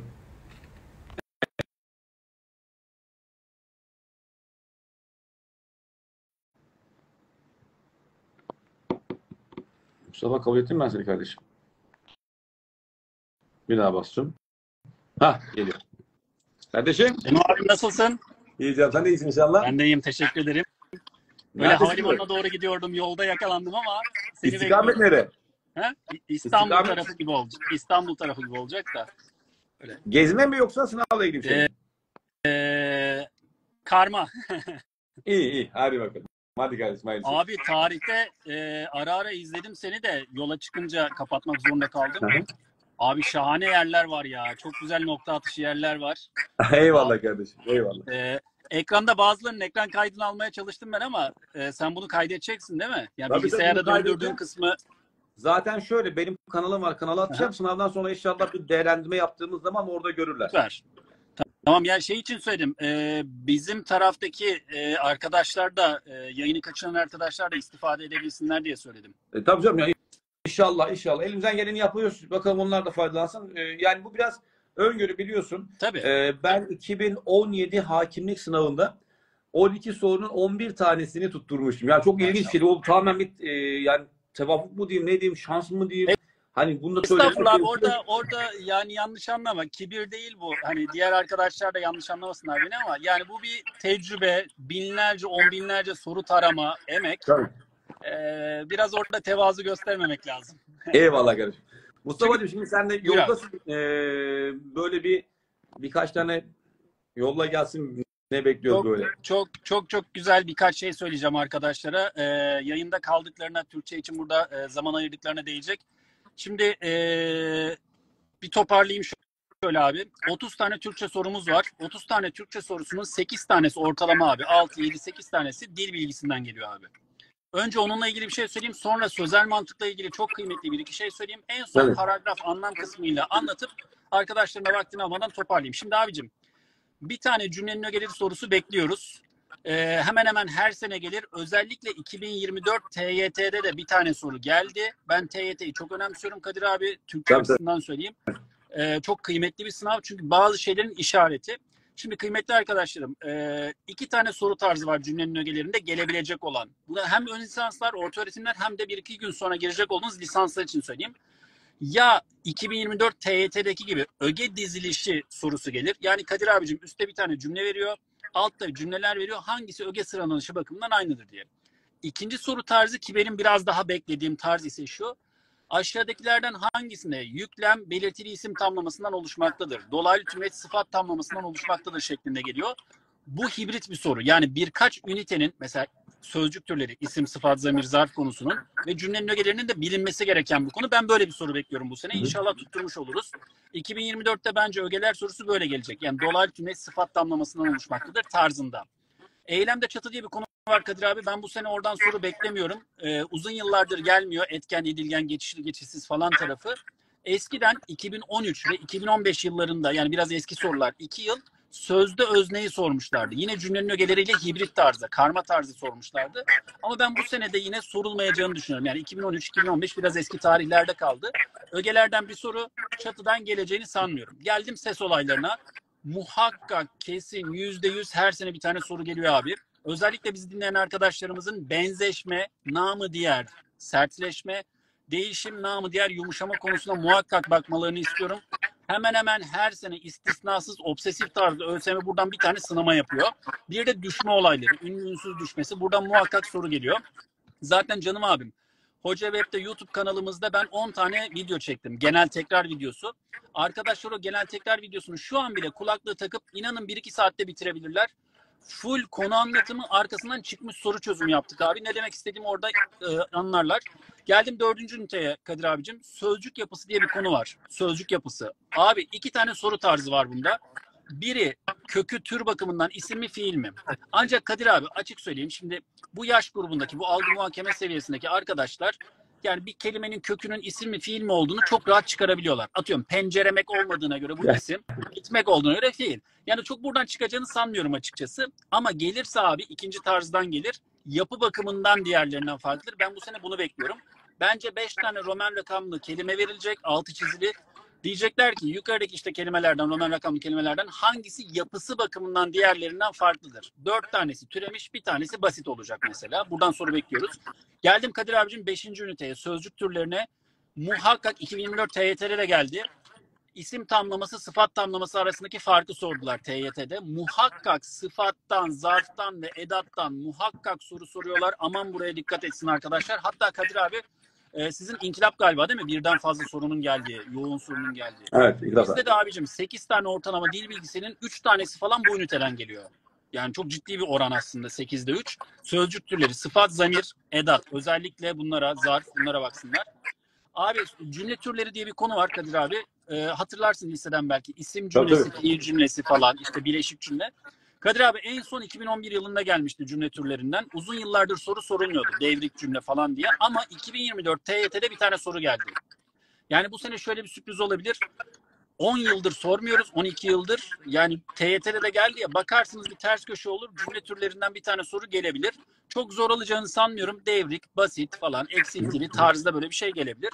Mustafa, kabul ettim ben seni kardeşim. Bir daha bastım. Geliyor. Kardeşim. Eno abi nasılsın? İyi canım, sen de iyisin inşallah. Ben de iyiyim, teşekkür ederim. Böyle havalimanına doğru gidiyordum, yolda yakalandım ama seni İstikamet nere? İstanbul tarafı gibi olacak. İstanbul tarafı gibi olacak da. Öyle. Gezme mi yoksa sınavla ilgili bir şey mi? Karma. İyi. Hadi bakalım. Hadi kardeşim, hayırlısı. Abi tarihte ara ara izledim seni de, yola çıkınca kapatmak zorunda kaldım. Abi şahane yerler var ya. Çok güzel nokta atışı yerler var. Eyvallah kardeşim. Eyvallah. Ekranda bazılarının ekran kaydını almaya çalıştım ben ama sen bunu kaydedeceksin değil mi? Yani tabii, bilgisayarda döndürdüğün kısmı. Zaten şöyle, benim kanalım var. Kanala atacağım. Sınavdan sonra inşallah bir değerlendirme yaptığımız zaman orada görürler. Süper. Tamam, yani şey için söyledim. Bizim taraftaki arkadaşlar da, yayını kaçıran arkadaşlar da istifade edebilsinler diye söyledim. Tabii canım. Yani İnşallah. Elimizden geleni yapıyoruz. Bakalım onlar da faydalansın. Yani bu biraz öngörü, biliyorsun. Tabii. Ben 2017 hakimlik sınavında 12 sorunun 11 tanesini tutturmuştum. Yani çok ilginç bir şey. O tamamen bir yani tevafuk mu diyeyim, ne diyeyim, şans mı diyeyim. Hani bunu da Estağfurullah abi, orada yani yanlış anlama. Kibir değil bu. Hani diğer arkadaşlar da yanlış anlamasınlar beni ama yani bu bir tecrübe. Binlerce, on binlerce soru tarama, emek. Tabii. Biraz orada tevazu göstermemek lazım. Eyvallah kardeşim. Mustafa'cığım şimdi sen de Buyur abi. yoldasın. Böyle birkaç tane yolla gelsin. Ne bekliyoruz Çok böyle? çok güzel birkaç şey söyleyeceğim arkadaşlara. Yayında kaldıklarına, Türkçe için burada zaman ayırdıklarına değecek. Şimdi bir toparlayayım şöyle abi. 30 tane Türkçe sorumuz var. 30 tane Türkçe sorusunun 8 tanesi ortalama abi. 6, 7, 8 tanesi dil bilgisinden geliyor abi. Önce onunla ilgili bir şey söyleyeyim. Sonra sözel mantıkla ilgili çok kıymetli bir iki şey söyleyeyim. En son Evet. paragraf anlam kısmıyla anlatıp arkadaşlarıma vaktini almadan toparlayayım. Şimdi abicim, bir tane cümlenin ögeleri sorusu bekliyoruz. Hemen hemen her sene gelir. Özellikle 2024 TYT'de de bir tane soru geldi. Ben TYT'yi çok önemsiyorum Kadir abi. Türkçe açısından söyleyeyim. Çok kıymetli bir sınav. Çünkü bazı şeylerin işareti. Şimdi kıymetli arkadaşlarım, 2 tane soru tarzı var cümlenin ögelerinde gelebilecek olan. Buna hem ön lisanslar, orta öğretimler hem de 1-2 gün sonra girecek olduğunuz lisanslar için söyleyeyim. Ya 2024 TYT'deki gibi öge dizilişi sorusu gelir. Yani Kadir abicim üstte bir tane cümle veriyor. Altta cümleler veriyor. Hangisi öge sıralanışı bakımından aynıdır diye. İkinci soru tarzı ki benim biraz daha beklediğim tarz ise şu. Aşağıdakilerden hangisinde yüklem belirtili isim tamlamasından oluşmaktadır? Dolaylı tümleç sıfat tamlamasından oluşmaktadır şeklinde geliyor. Bu hibrit bir soru. Yani birkaç ünitenin mesela sözcük türleri, isim, sıfat, zamir, zarf konusunun ve cümlenin ögelerinin de bilinmesi gereken bir konu. Ben böyle bir soru bekliyorum bu sene. İnşallah tutturmuş oluruz. 2024'te bence ögeler sorusu böyle gelecek. Yani dolaylı tümleç sıfat tamlamasından oluşmaktadır tarzında. Eylemde çatı diye bir konu var Kadir abi. Ben bu sene oradan soru beklemiyorum. Uzun yıllardır gelmiyor. Etken, edilgen, geçişli, geçişsiz falan tarafı. Eskiden 2013 ve 2015 yıllarında yani biraz eski sorular 2 yıl sözde özneyi sormuşlardı. Yine cümlenin ögeleriyle hibrit tarzda, karma tarzı sormuşlardı. Ama ben bu sene de yine sorulmayacağını düşünüyorum. Yani 2013-2015 biraz eski tarihlerde kaldı. Ögelerden bir soru çatıdan geleceğini sanmıyorum. Geldim ses olaylarına. Muhakkak kesin %100 her sene bir tane soru geliyor abi. Özellikle bizi dinleyen arkadaşlarımızın benzeşme, namı diğer sertleşme, değişim, namı diğer yumuşama konusuna muhakkak bakmalarını istiyorum. Hemen hemen her sene istisnasız obsesif tarzda ÖSYM buradan bir tane sınama yapıyor. Bir de düşme olayları, ünlü ünsüz düşmesi. Buradan muhakkak soru geliyor. Zaten canım abim, Hoca Web'de YouTube kanalımızda ben 10 tane video çektim. Genel tekrar videosu. Arkadaşlar o genel tekrar videosunu şu an bile kulaklığı takıp inanın 1-2 saatte bitirebilirler. Full konu anlatımı arkasından çıkmış soru çözümü yaptık abi. Ne demek istediğimi orada anlarlar. Geldim 4. üniteye Kadir abicim. Sözcük yapısı diye bir konu var. Sözcük yapısı. Abi 2 tane soru tarzı var bunda. Biri kökü tür bakımından isim mi fiil mi? Ancak Kadir abi açık söyleyeyim şimdi bu yaş grubundaki bu algı muhakeme seviyesindeki arkadaşlar yani bir kelimenin kökünün isim mi fiil mi olduğunu çok rahat çıkarabiliyorlar. Atıyorum penceremek olmadığına göre bu isim, gitmek olduğuna göre fiil. Yani çok buradan çıkacağını sanmıyorum açıkçası. Ama gelirse abi ikinci tarzdan gelir. Yapı bakımından diğerlerinden farklıdır. Ben bu sene bunu bekliyorum. Bence 5 tane Roman rakamlı kelime verilecek, altı çizili. Diyecekler ki yukarıdaki işte kelimelerden, Roman rakamlı kelimelerden hangisi yapısı bakımından diğerlerinden farklıdır? 4 tanesi türemiş, bir tanesi basit olacak mesela. Buradan soru bekliyoruz. Geldim Kadir abicim 5. üniteye, sözcük türlerine. Muhakkak 2024 TYT'de de geldi. İsim tamlaması, sıfat tamlaması arasındaki farkı sordular TYT'de. Muhakkak sıfattan, zarftan ve edattan muhakkak soru soruyorlar. Aman buraya dikkat etsin arkadaşlar. Hatta Kadir abi sizin inkılap galiba değil mi? Birden fazla sorunun geldiği, yoğun sorunun geldiği. Evet. Bizde de abicim 8 tane ortalama dil bilgisinin 3 tanesi falan bu üniteden geliyor. Yani çok ciddi bir oran aslında 8'de 3. Sözcük türleri, sıfat, zamir, edat. Özellikle bunlara, zarf, bunlara baksınlar. Abi cümle türleri diye bir konu var Kadir abi. Hatırlarsın liseden belki. İsim cümlesi, fiil cümlesi falan, işte bileşik cümle. Kadir abi en son 2011 yılında gelmişti cümle türlerinden. Uzun yıllardır soru sorulmuyordu. Devrik cümle falan diye. Ama 2024 TYT'de bir tane soru geldi. Yani bu sene şöyle bir sürpriz olabilir. 10 yıldır sormuyoruz. 12 yıldır. Yani TYT'de de geldi ya. Bakarsınız bir ters köşe olur. Cümle türlerinden bir tane soru gelebilir. Çok zor olacağını sanmıyorum. Devrik, basit falan, eksiltili tarzda böyle bir şey gelebilir.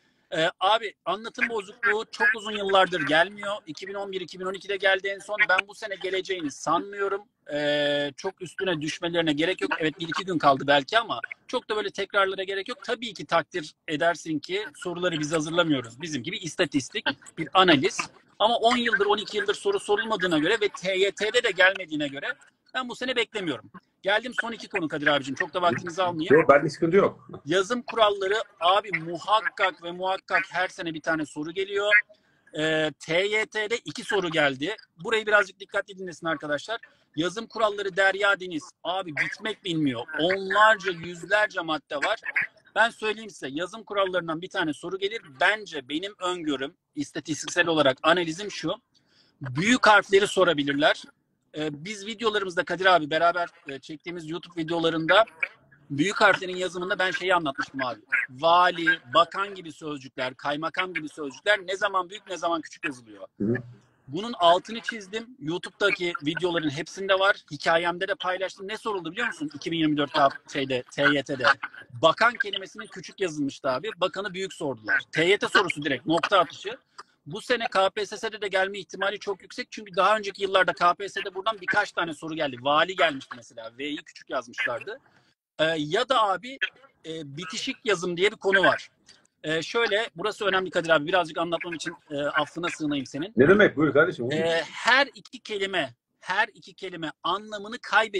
Abi anlatım bozukluğu çok uzun yıllardır gelmiyor. 2011-2012'de geldi en son. Ben bu sene geleceğini sanmıyorum. Çok üstüne düşmelerine gerek yok. Evet 1-2 gün kaldı belki ama çok da böyle tekrarlara gerek yok. Tabii ki takdir edersin ki soruları biz hazırlamıyoruz. Bizim gibi istatistik, bir analiz. Ama 10 yıldır 12 yıldır soru sorulmadığına göre ve TYT'de de gelmediğine göre Ben bu sene beklemiyorum. Geldim son 2 konu Kadir abicim. Çok da vaktinizi almayayım. Yok, bende sıkıntı yok. Yazım kuralları abi muhakkak ve muhakkak her sene bir tane soru geliyor. TYT'de 2 soru geldi. Burayı birazcık dikkatli dinlesin arkadaşlar. Yazım kuralları derya deniz. Abi bitmek bilmiyor. Onlarca, yüzlerce madde var. Ben söyleyeyim size, yazım kurallarından bir tane soru gelir. Bence benim öngörüm, istatistiksel olarak analizim şu. Büyük harfleri sorabilirler. Biz videolarımızda Kadir abi beraber çektiğimiz YouTube videolarında büyük harflerin yazımında ben şeyi anlatmıştım abi. Vali, bakan gibi sözcükler, kaymakam gibi sözcükler ne zaman büyük ne zaman küçük yazılıyor. Bunun altını çizdim. YouTube'daki videoların hepsinde var. Hikayemde de paylaştım. Ne soruldu biliyor musun? 2024 TYT'de. Bakan kelimesinin küçük yazılmıştı abi. Bakanı büyük sordular. TYT sorusu direkt nokta atışı. Bu sene KPSS'de de gelme ihtimali çok yüksek. Çünkü daha önceki yıllarda KPSS'de buradan birkaç tane soru geldi. Vali gelmişti mesela. V'yi küçük yazmışlardı. Ya da abi bitişik yazım diye bir konu var. Şöyle, burası önemli Kadir abi. Birazcık anlatmam için affına sığınayım senin. Ne demek? Buyur kardeşim. Her iki kelime anlamını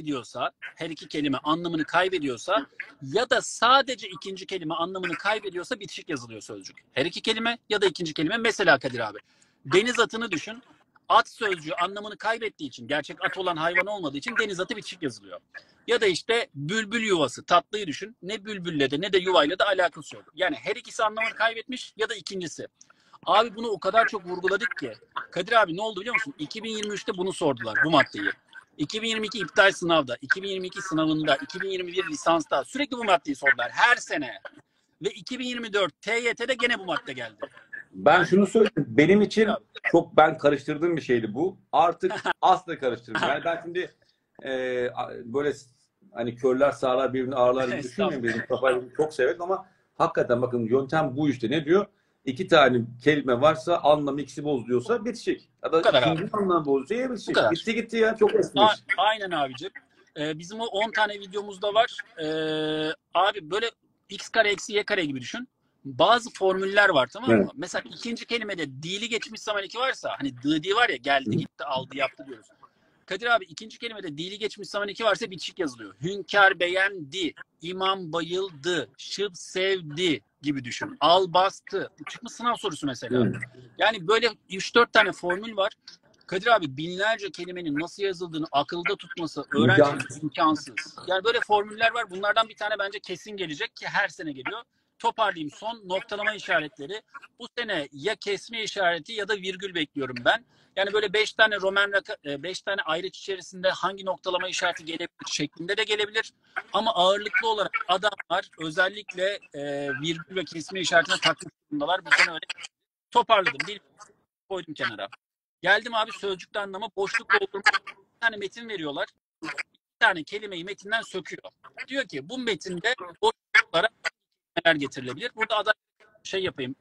kaybediyorsa ya da sadece ikinci kelime anlamını kaybediyorsa bitişik yazılıyor sözcük. Her iki kelime ya da ikinci kelime. Mesela Kadir abi, deniz atını düşün. At sözcüğü anlamını kaybettiği için, gerçek at olan hayvan olmadığı için deniz atı bitişik yazılıyor. Ya da işte bülbül yuvası, tatlıyı düşün. Ne bülbülle de ne de yuvayla da alakası yok. Yani her ikisi anlamını kaybetmiş ya da ikincisi. Abi bunu o kadar çok vurguladık ki. Kadir abi ne oldu biliyor musun? 2023'te bunu sordular, bu maddeyi. 2022 iptal sınavda, 2022 sınavında, 2021 lisansta sürekli bu maddeyi sordular her sene. Ve 2024 TYT'de gene bu madde geldi. Ben şunu söyleyeyim. Benim için çok karıştırdığım bir şeydi bu. Artık asla karıştırmıyorum. Yani ben şimdi böyle hani körler sağlar birbirini ağırlar gibi düşünmüyorum. Benim kafayı çok severim ama hakikaten bakın yöntem bu işte. Ne diyor? 2 tane kelime varsa anlamı ikisi bozuluyorsa bitişik. Ya da ikinci anlamı bozuluyorsa bitişik. Bitti gitti ya. Çok esmiş. Aynen abicim. Bizim o 10 tane videomuzda var. Abi böyle x kare eksi y kare gibi düşün. Bazı formüller var, tamam mı? Evet. Mesela ikinci kelimede dili geçmiş zaman eki varsa, hani dı var ya, geldi gitti aldı yaptı diyoruz. Kadir abi ikinci kelimede dili geçmiş zaman eki varsa bitişik yazılıyor. Hünkâr beğendi, imam bayıldı, şıp sevdi gibi düşün. Al bastı. Bu çıkmış sınav sorusu mesela. Yani böyle 3-4 tane formül var. Kadir abi binlerce kelimenin nasıl yazıldığını akılda tutması öğrencinin imkansız. Yani böyle formüller var. Bunlardan bir tane bence kesin gelecek ki her sene geliyor. Toparlayayım, son noktalama işaretleri. Bu sene ya kesme işareti ya da virgül bekliyorum ben. Yani böyle 5 tane beş tane ayrıç içerisinde hangi noktalama işareti gelebilir şeklinde de gelebilir. Ama ağırlıklı olarak adamlar özellikle virgül ve kesme işaretine takmış durumdalar. Bu sene öyle toparladım. Dil koydum kenara. Geldim abi sözcükte anlamı, boşluk doldurma. Bir tane metin veriyorlar. Bir tane kelimeyi metinden söküyor. Diyor ki bu metinde boşluklara neler getirilebilir? Burada aday şey yapayım,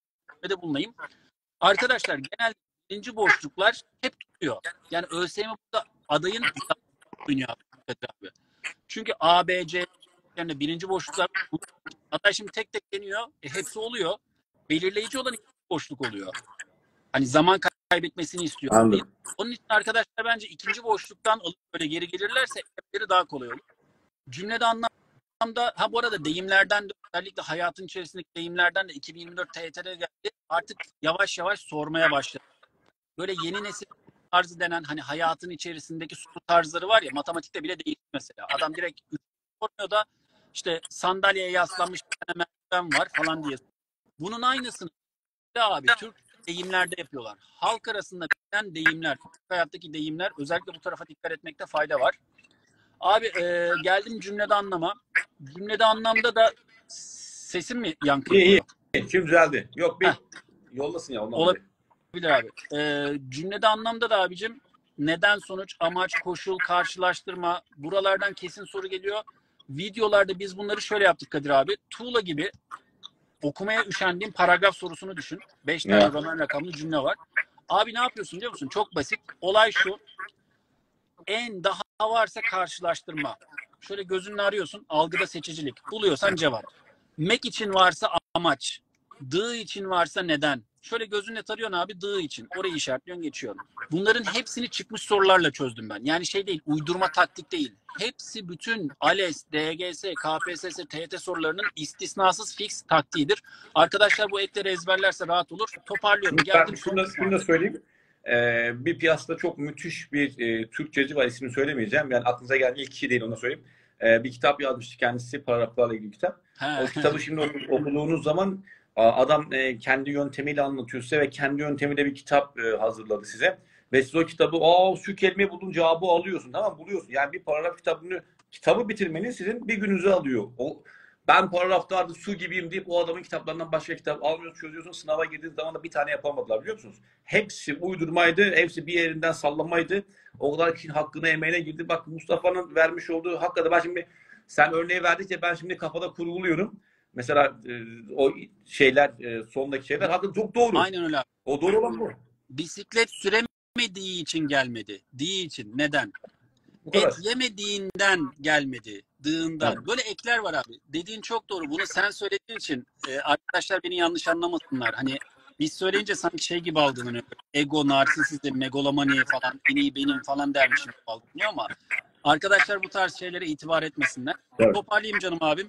de bulunayım. Arkadaşlar genelde birinci boşluklar hep tutuyor. Yani ÖSYM burada adayın oynuyor abi. Çünkü A, B, C yani birinci boşluklar aday şimdi tek tek deniyor. Hepsi oluyor. Belirleyici olan ikinci boşluk oluyor. Hani zaman kaybetmesini istiyor. Anladım. Onun için arkadaşlar bence ikinci boşluktan alıp böyle geri gelirlerse hepleri daha kolay olur. Cümlede anlamda, bu arada deyimlerden de, özellikle hayatın içerisindeki deyimlerden de 2024 TYT'de geldi. Artık yavaş yavaş sormaya başladı. Böyle yeni nesil tarzı denen, hani hayatın içerisindeki soru tarzları var ya, matematikte bile değil mesela. Adam direkt sormuyor da işte sandalyeye yaslanmış bir tane merdiven var falan diye. Bunun aynısını abi Türk deyimlerde yapıyorlar. Halk arasında bilinen deyimler, hayattaki deyimler, özellikle bu tarafa dikkat etmekte fayda var. Abi geldim cümlede anlama. Cümlede anlamda da sesim mi yankılıyor? İyi. Şimdi düzeldi. Yok bir yollasın ya. Olabilir abi. Cümlede anlamda da abicim neden, sonuç, amaç, koşul, karşılaştırma, buralardan kesin soru geliyor. Videolarda biz bunları şöyle yaptık Kadir abi. Tuğla gibi okumaya üşendiğim paragraf sorusunu düşün. 5 tane Roman rakamlı cümle var. Abi ne yapıyorsun biliyor musun? Çok basit. Olay şu. En daha varsa karşılaştırma. Şöyle gözünle arıyorsun. Algıda seçicilik. Buluyorsan cevap. Mek için varsa amaç. Dı için varsa neden. Şöyle gözünle tarıyorsun abi dı için. Orayı işaretliyorsun geçiyorsun. Bunların hepsini çıkmış sorularla çözdüm ben. Yani şey değil, uydurma taktik değil. Hepsi bütün ALES, DGS, KPSS, TYT sorularının istisnasız fix taktiğidir. Arkadaşlar bu ekleri ezberlerse rahat olur. Toparlıyorum. Ben Geldim. şunu da söyleyeyim. Bir piyasada çok müthiş bir Türkçeci var. İsmini söylemeyeceğim. Yani aklınıza gelen ilk kişi değil, onu söyleyeyim. Bir kitap yazmıştı kendisi. Paragraflarla ilgili bir kitap. O kitabı şimdi okuduğunuz zaman adam kendi yöntemiyle anlatıyor size ve kendi yöntemiyle bir kitap hazırladı size. Ve siz o kitabı şu kelimeyi buldun cevabı alıyorsun. Tamam, buluyorsun. Yani bir paragraf kitabı bitirmeniz sizin bir gününüzü alıyor. Ben paragraflarda su gibiyim deyip o adamın kitaplarından başka kitap almıyorsun, çözüyorsun. Sınava girdiğiniz zaman da bir tane yapamadılar, biliyor musunuz? Hepsi uydurmaydı, hepsi bir yerinden sallamaydı. O kadar kişinin hakkına, emeğine girdi. Bak, Mustafa'nın vermiş olduğu hakikaten, ben şimdi sen örneği verdikçe ben şimdi kafada kurguluyorum. Mesela o şeyler, sondaki şeyler hakikaten çok doğru. Aynen öyle. O doğru olan bu. Bisiklet süremediği için gelmedi. Diği için. Neden? Bu kadar. Et yemediğinden gelmedi. Dığından. Evet. Böyle ekler var abi. Dediğin çok doğru. Bunu sen söylediğin için arkadaşlar beni yanlış anlamasınlar. Hani biz söyleyince sanki şey gibi algılanıyor. Ego, narsisizm, megalomani falan, en iyi benim falan dermişim gibi algılanıyor ama arkadaşlar bu tarz şeylere itibar etmesinler. Evet. Toparlayayım canım abim.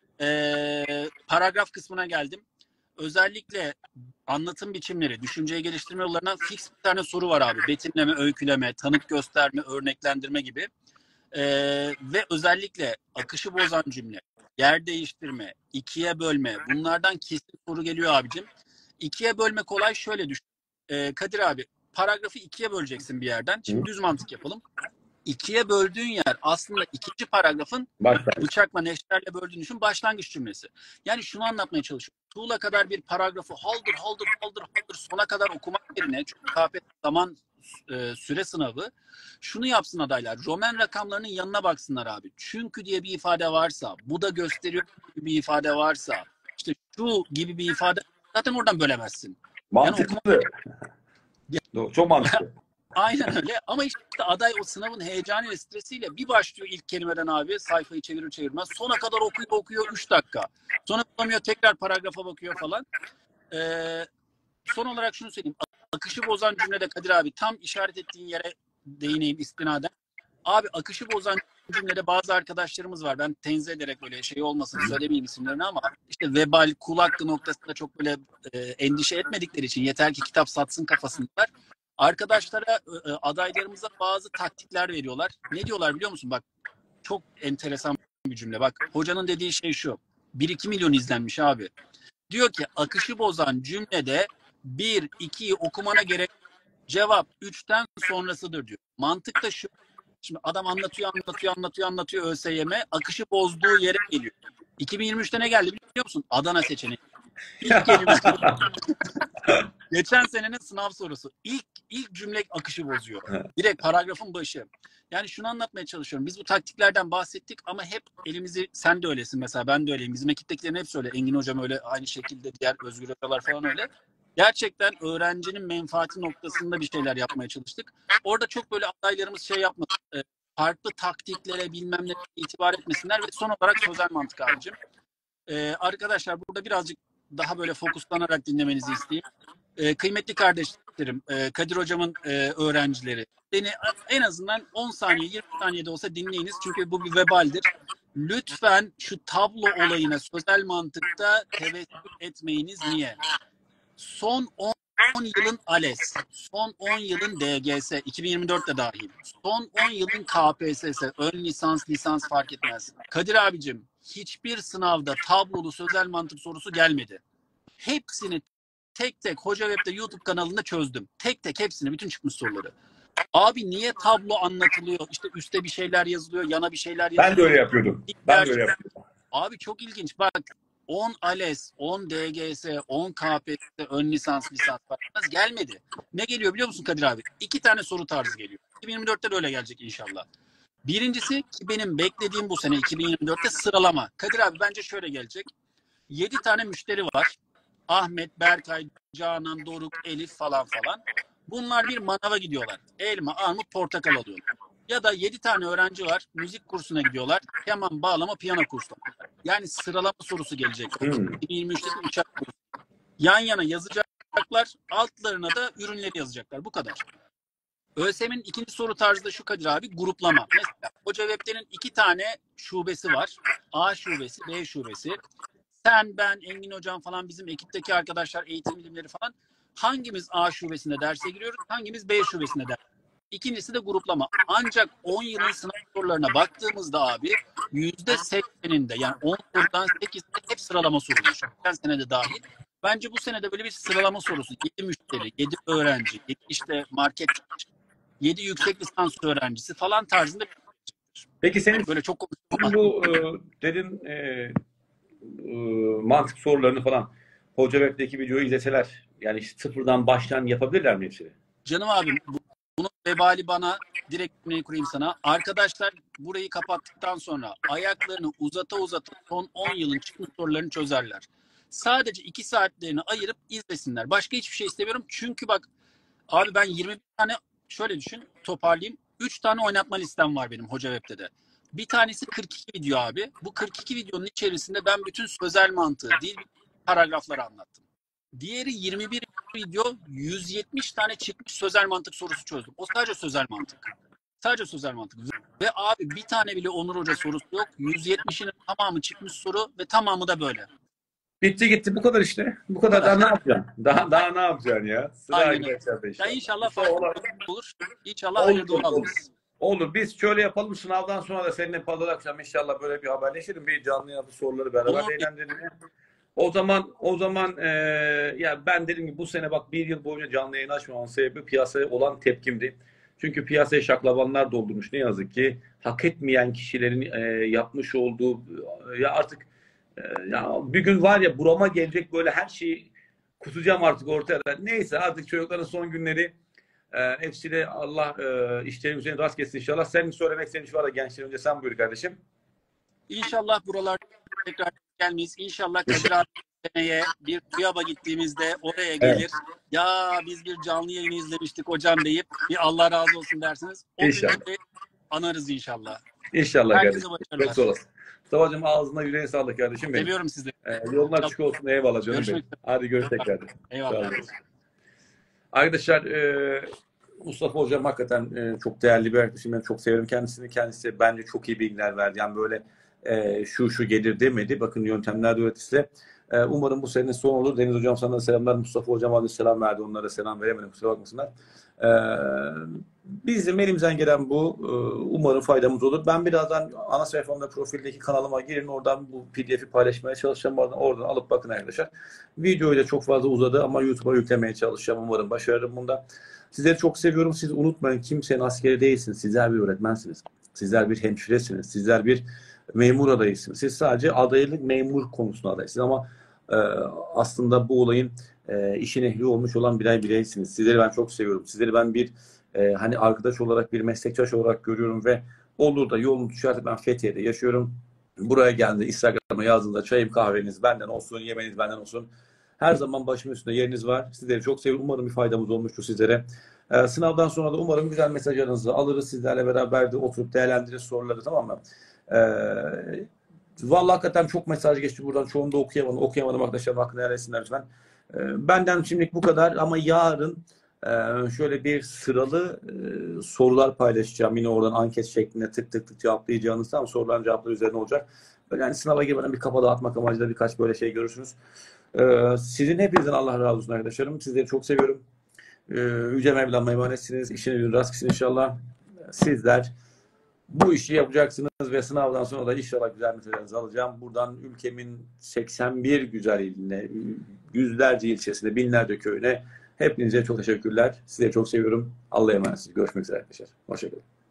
Paragraf kısmına geldim. Özellikle anlatım biçimleri, düşünceyi geliştirme yollarından fix bir tane soru var abi. Betimleme, öyküleme, tanık gösterme, örneklendirme gibi. Ve özellikle akışı bozan cümle, yer değiştirme, ikiye bölme, bunlardan kesin soru geliyor abicim. İkiye bölme kolay, şöyle düşün. Kadir abi, paragrafı ikiye böleceksin bir yerden. Şimdi düz mantık yapalım. İkiye böldüğün yer aslında ikinci paragrafın bıçakla, neşterle böldüğün düşün başlangıç cümlesi. Yani şunu anlatmaya çalışıyorum. Tuğla kadar bir paragrafı haldır sona kadar okumak yerine, çünkü KPSS zaman süre sınavı, şunu yapsın adaylar. Roman rakamlarının yanına baksınlar abi. Çünkü diye bir ifade varsa, bu da gösteriyor gibi bir ifade varsa, işte şu gibi bir ifade, zaten oradan bölemezsin. Mantıklı. Yani çok mantıklı. Aynen öyle ama işte aday o sınavın heyecanı ve stresiyle bir başlıyor ilk kelimeden abi, sayfayı çevirir çevirmez sona kadar okuyor 3 dakika. Sonra bulamıyor, tekrar paragrafa bakıyor falan. Son olarak şunu söyleyeyim. Akışı bozan cümlede Kadir abi tam işaret ettiğin yere değineyim istinaden. Abi akışı bozan cümlede bazı arkadaşlarımız var. Ben tenzih ederek böyle şey olmasın söylemeyeyim isimlerini ama işte vebal, kul hakkı noktasında çok böyle endişe etmedikleri için yeter ki kitap satsın kafasındalar. Arkadaşlara, adaylarımıza bazı taktikler veriyorlar. Ne diyorlar biliyor musun? Bak çok enteresan bir cümle. Bak hocanın dediği şey şu. 1-2 milyon izlenmiş abi. Diyor ki akışı bozan cümlede 1-2'yi okumana gerek, cevap 3'ten sonrasıdır diyor. Mantık da şu. Şimdi adam anlatıyor ÖSYM. Akışı bozduğu yere geliyor. 2023'te ne geldi biliyor musun? Adana seçeneği. İlk kelime. Geçen senenin sınav sorusu. İlk cümle akışı bozuyor. Direkt paragrafın başı. Yani şunu anlatmaya çalışıyorum. Biz bu taktiklerden bahsettik ama hep elimizi, sen de öylesin mesela, ben de öyleyim. Bizim ekiptekilerin hepsi öyle. Engin hocam öyle, aynı şekilde diğer Özgür hocalar falan öyle. Gerçekten öğrencinin menfaati noktasında bir şeyler yapmaya çalıştık. Orada çok böyle adaylarımız şey yapmadı. Farklı taktiklere bilmem ne itibar etmesinler ve son olarak sözel mantık abicim. Arkadaşlar burada birazcık daha böyle fokuslanarak dinlemenizi isteyeyim. Kıymetli kardeşlerim, Kadir hocamın öğrencileri, beni en azından 10 saniye 20 saniyede olsa dinleyiniz çünkü bu bir vebaldir. Lütfen şu tablo olayına sözel mantıkta tevessül etmeyiniz. Niye? Son 10 yılın ALES, son 10 yılın DGS, 2024'te dahil, son 10 yılın KPSS, ön lisans fark etmez. Kadir abicim, hiçbir sınavda tablolu sözel mantık sorusu gelmedi. Hepsini tek tek Hoca Web'de YouTube kanalında çözdüm. Tek tek hepsini, bütün çıkmış soruları. Abi niye tablo anlatılıyor? İşte üstte bir şeyler yazılıyor, yana bir şeyler yazılıyor. Ben de öyle yapıyordum. Abi çok ilginç. Bak 10 ALES, 10 DGS, 10 KPSS, ön lisans farkınız gelmedi. Ne geliyor biliyor musun Kadir abi? 2 tane soru tarzı geliyor. 2024'te de öyle gelecek inşallah. Birincisi ki benim beklediğim bu sene 2024'te sıralama. Kadir abi bence şöyle gelecek. 7 tane müşteri var. Ahmet, Berkay, Canan, Doruk, Elif falan. Bunlar bir manava gidiyorlar. Elma, armut, portakal alıyorlar. Ya da 7 tane öğrenci var. Müzik kursuna gidiyorlar. Keman, bağlama, piyano kursuna. Yani sıralama sorusu gelecek. 2023'te 3 yan yana yazacaklar yazacaklar. Altlarına da ürünleri yazacaklar. Bu kadar. ÖSYM'in ikinci soru tarzı da şu Kadir abi, gruplama. Mesela Hoca Web'de'nin 2 tane şubesi var. A şubesi, B şubesi. Sen, ben, Engin hocam falan, bizim ekipteki arkadaşlar, eğitim bilimleri falan, hangimiz A şubesinde derse giriyoruz, hangimiz B şubesinde ders. İkincisi de gruplama. Ancak 10 yılın sınav sorularına baktığımızda abi %80'inde, yani 10 sorudan 8'de hep sıralama sorulmuş. Geçen sene de dahil. Bence bu sene de böyle bir sıralama sorusu. 7 müşteri, 7 öğrenci, 7 işte market, 7 yüksek lisans öğrencisi falan tarzında. Peki senin böyle çok konuştum. bu dedin mantık sorularını falan Hoca Web'deki videoyu izleseler, yani işte sıfırdan baştan yapabilirler mi hepsini? Canım abim, bunun vebali bana, direkt cümleyi kurayım sana. Arkadaşlar burayı kapattıktan sonra ayaklarını uzata uzata son 10 yılın çıkmış sorularını çözerler. Sadece 2 saatlerini ayırıp izlesinler. Başka hiçbir şey istemiyorum. Çünkü bak abi, ben 20 tane, şöyle düşün, toparlayayım. 3 tane oynatma listem var benim Hoca Web'de de. Bir tanesi 42 video abi. Bu 42 videonun içerisinde ben bütün sözel mantığı, dil paragrafları anlattım. Diğeri 21 video, 170 tane çıkmış sözel mantık sorusu çözdüm. O sadece sözel mantık. Sadece sözel mantık. Ve abi bir tane bile Onur Hoca sorusu yok. 170'inin tamamı çıkmış soru ve tamamı da böyle. Bitti gitti, bu kadar işte. Bu kadar. Daha ne yapacaksın? Daha ne yapacaksın ya? Sıra Aynen. inşallah. Ya inşallah farklı olur. İnşallah hayırlı oluruz. Olur. Biz şöyle yapalım. Sınavdan sonra da seninle pazar akşam inşallah böyle bir haberleşelim. Bir canlı yapı soruları beraber değerlendirelim. O zaman ya ben dedim ki bu sene bak, bir yıl boyunca canlı yayın açmamamın sebebi piyasaya olan tepkimdi. Çünkü piyasaya şaklabanlar doldurmuş. Ne yazık ki hak etmeyen kişilerin yapmış olduğu, ya artık ya bir gün var ya, burama gelecek, böyle her şeyi kusacağım artık ortaya. Neyse, artık çocukların son günleri, hepsiyle Allah işlerin üzerine rast gelsin inşallah. Senin söylemek istediğin şey var da gençler, önce sen buyur kardeşim. İnşallah buralar tekrar gelmeyiz. İnşallah Kadir abi seneye bir TÜYAB'a gittiğimizde oraya gelir. Ya biz bir canlı yayını izlemiştik hocam deyip bir Allah razı olsun dersiniz. O günleri anarız inşallah. İnşallah herkese kardeşim. Çok sağ olasın. Mustafa'cığım, ağzına yüreğine sağlık kardeşim benim. Seviyorum sizi. Yollar açık olsun. Eyvallah canım benim. Hadi görüşmek üzere. Eyvallah. Arkadaşlar, Mustafa Hocam hakikaten çok değerli bir arkadaşım. Ben çok severim kendisini. Kendisi bence çok iyi bilgiler verdi. Yani böyle şu gelir demedi. Bakın, yöntemler de öğretirse. Umarım bu sene son olur. Deniz Hocam sana da selamlar. Mustafa Hocam selam verdi. Onlara selam veremedim. Kusura bakmasınlar. Bizim elimizden gelen bu. Umarım faydamız olur. Ben birazdan ana sayfamda, profildeki kanalıma girin. Oradan bu PDF'i paylaşmaya çalışacağım. Oradan alıp bakın arkadaşlar. Videoyu da çok fazla uzadı ama YouTube'a yüklemeye çalışacağım. Umarım başarırım bunda. Sizleri çok seviyorum. Siz unutmayın, kimsenin askeri değilsiniz. Sizler bir öğretmensiniz. Sizler bir hemşiresiniz. Sizler bir memur adayısınız. Siz sadece adaylık, memur konusunda adaysınız ama aslında bu olayın işin ehli olmuş olan bireysiniz. Sizleri ben çok seviyorum. Sizleri ben bir hani arkadaş olarak, bir meslektaş olarak görüyorum ve olur da yolunu düşerse, ben Fethiye'de yaşıyorum. Buraya geldi, Instagram'a yazdığında çayım kahveniz benden olsun, yemeğiniz benden olsun. Her zaman başımın üstünde yeriniz var. Sizleri çok seviyorum. Umarım bir faydamız olmuştur sizlere. Sınavdan sonra da umarım güzel mesajlarınızı alırız. Sizlerle beraber de oturup değerlendiririz soruları, tamam mı? Vallahi hakikaten çok mesaj geçti buradan. Çoğunu da okuyamadım arkadaşlar. Bakın, neresinler lütfen. Benden şimdilik bu kadar ama yarın şöyle bir sıralı sorular paylaşacağım. Yine oradan anket şeklinde tık tık cevaplayacağınız, tam soruların cevapları üzerine olacak. Böyle yani sınava girmeden bir kafa dağıtmak amacıyla birkaç böyle şey görürsünüz. Sizin hepinizden Allah razı olsun arkadaşlarım. Sizleri çok seviyorum. Yüce Mevlam'a emanetsiniz. İşiniz rast gitsin inşallah. Sizler bu işi yapacaksınız ve sınavdan sonra da inşallah güzel neticelerinizi alacağım. Buradan ülkemin 81 güzel iline, yüzlerce ilçesine, binlerce köyüne hepinize çok teşekkürler. Sizi çok seviyorum. Allah'a emanetsiniz. Görüşmek üzere arkadaşlar. Hoşçakalın.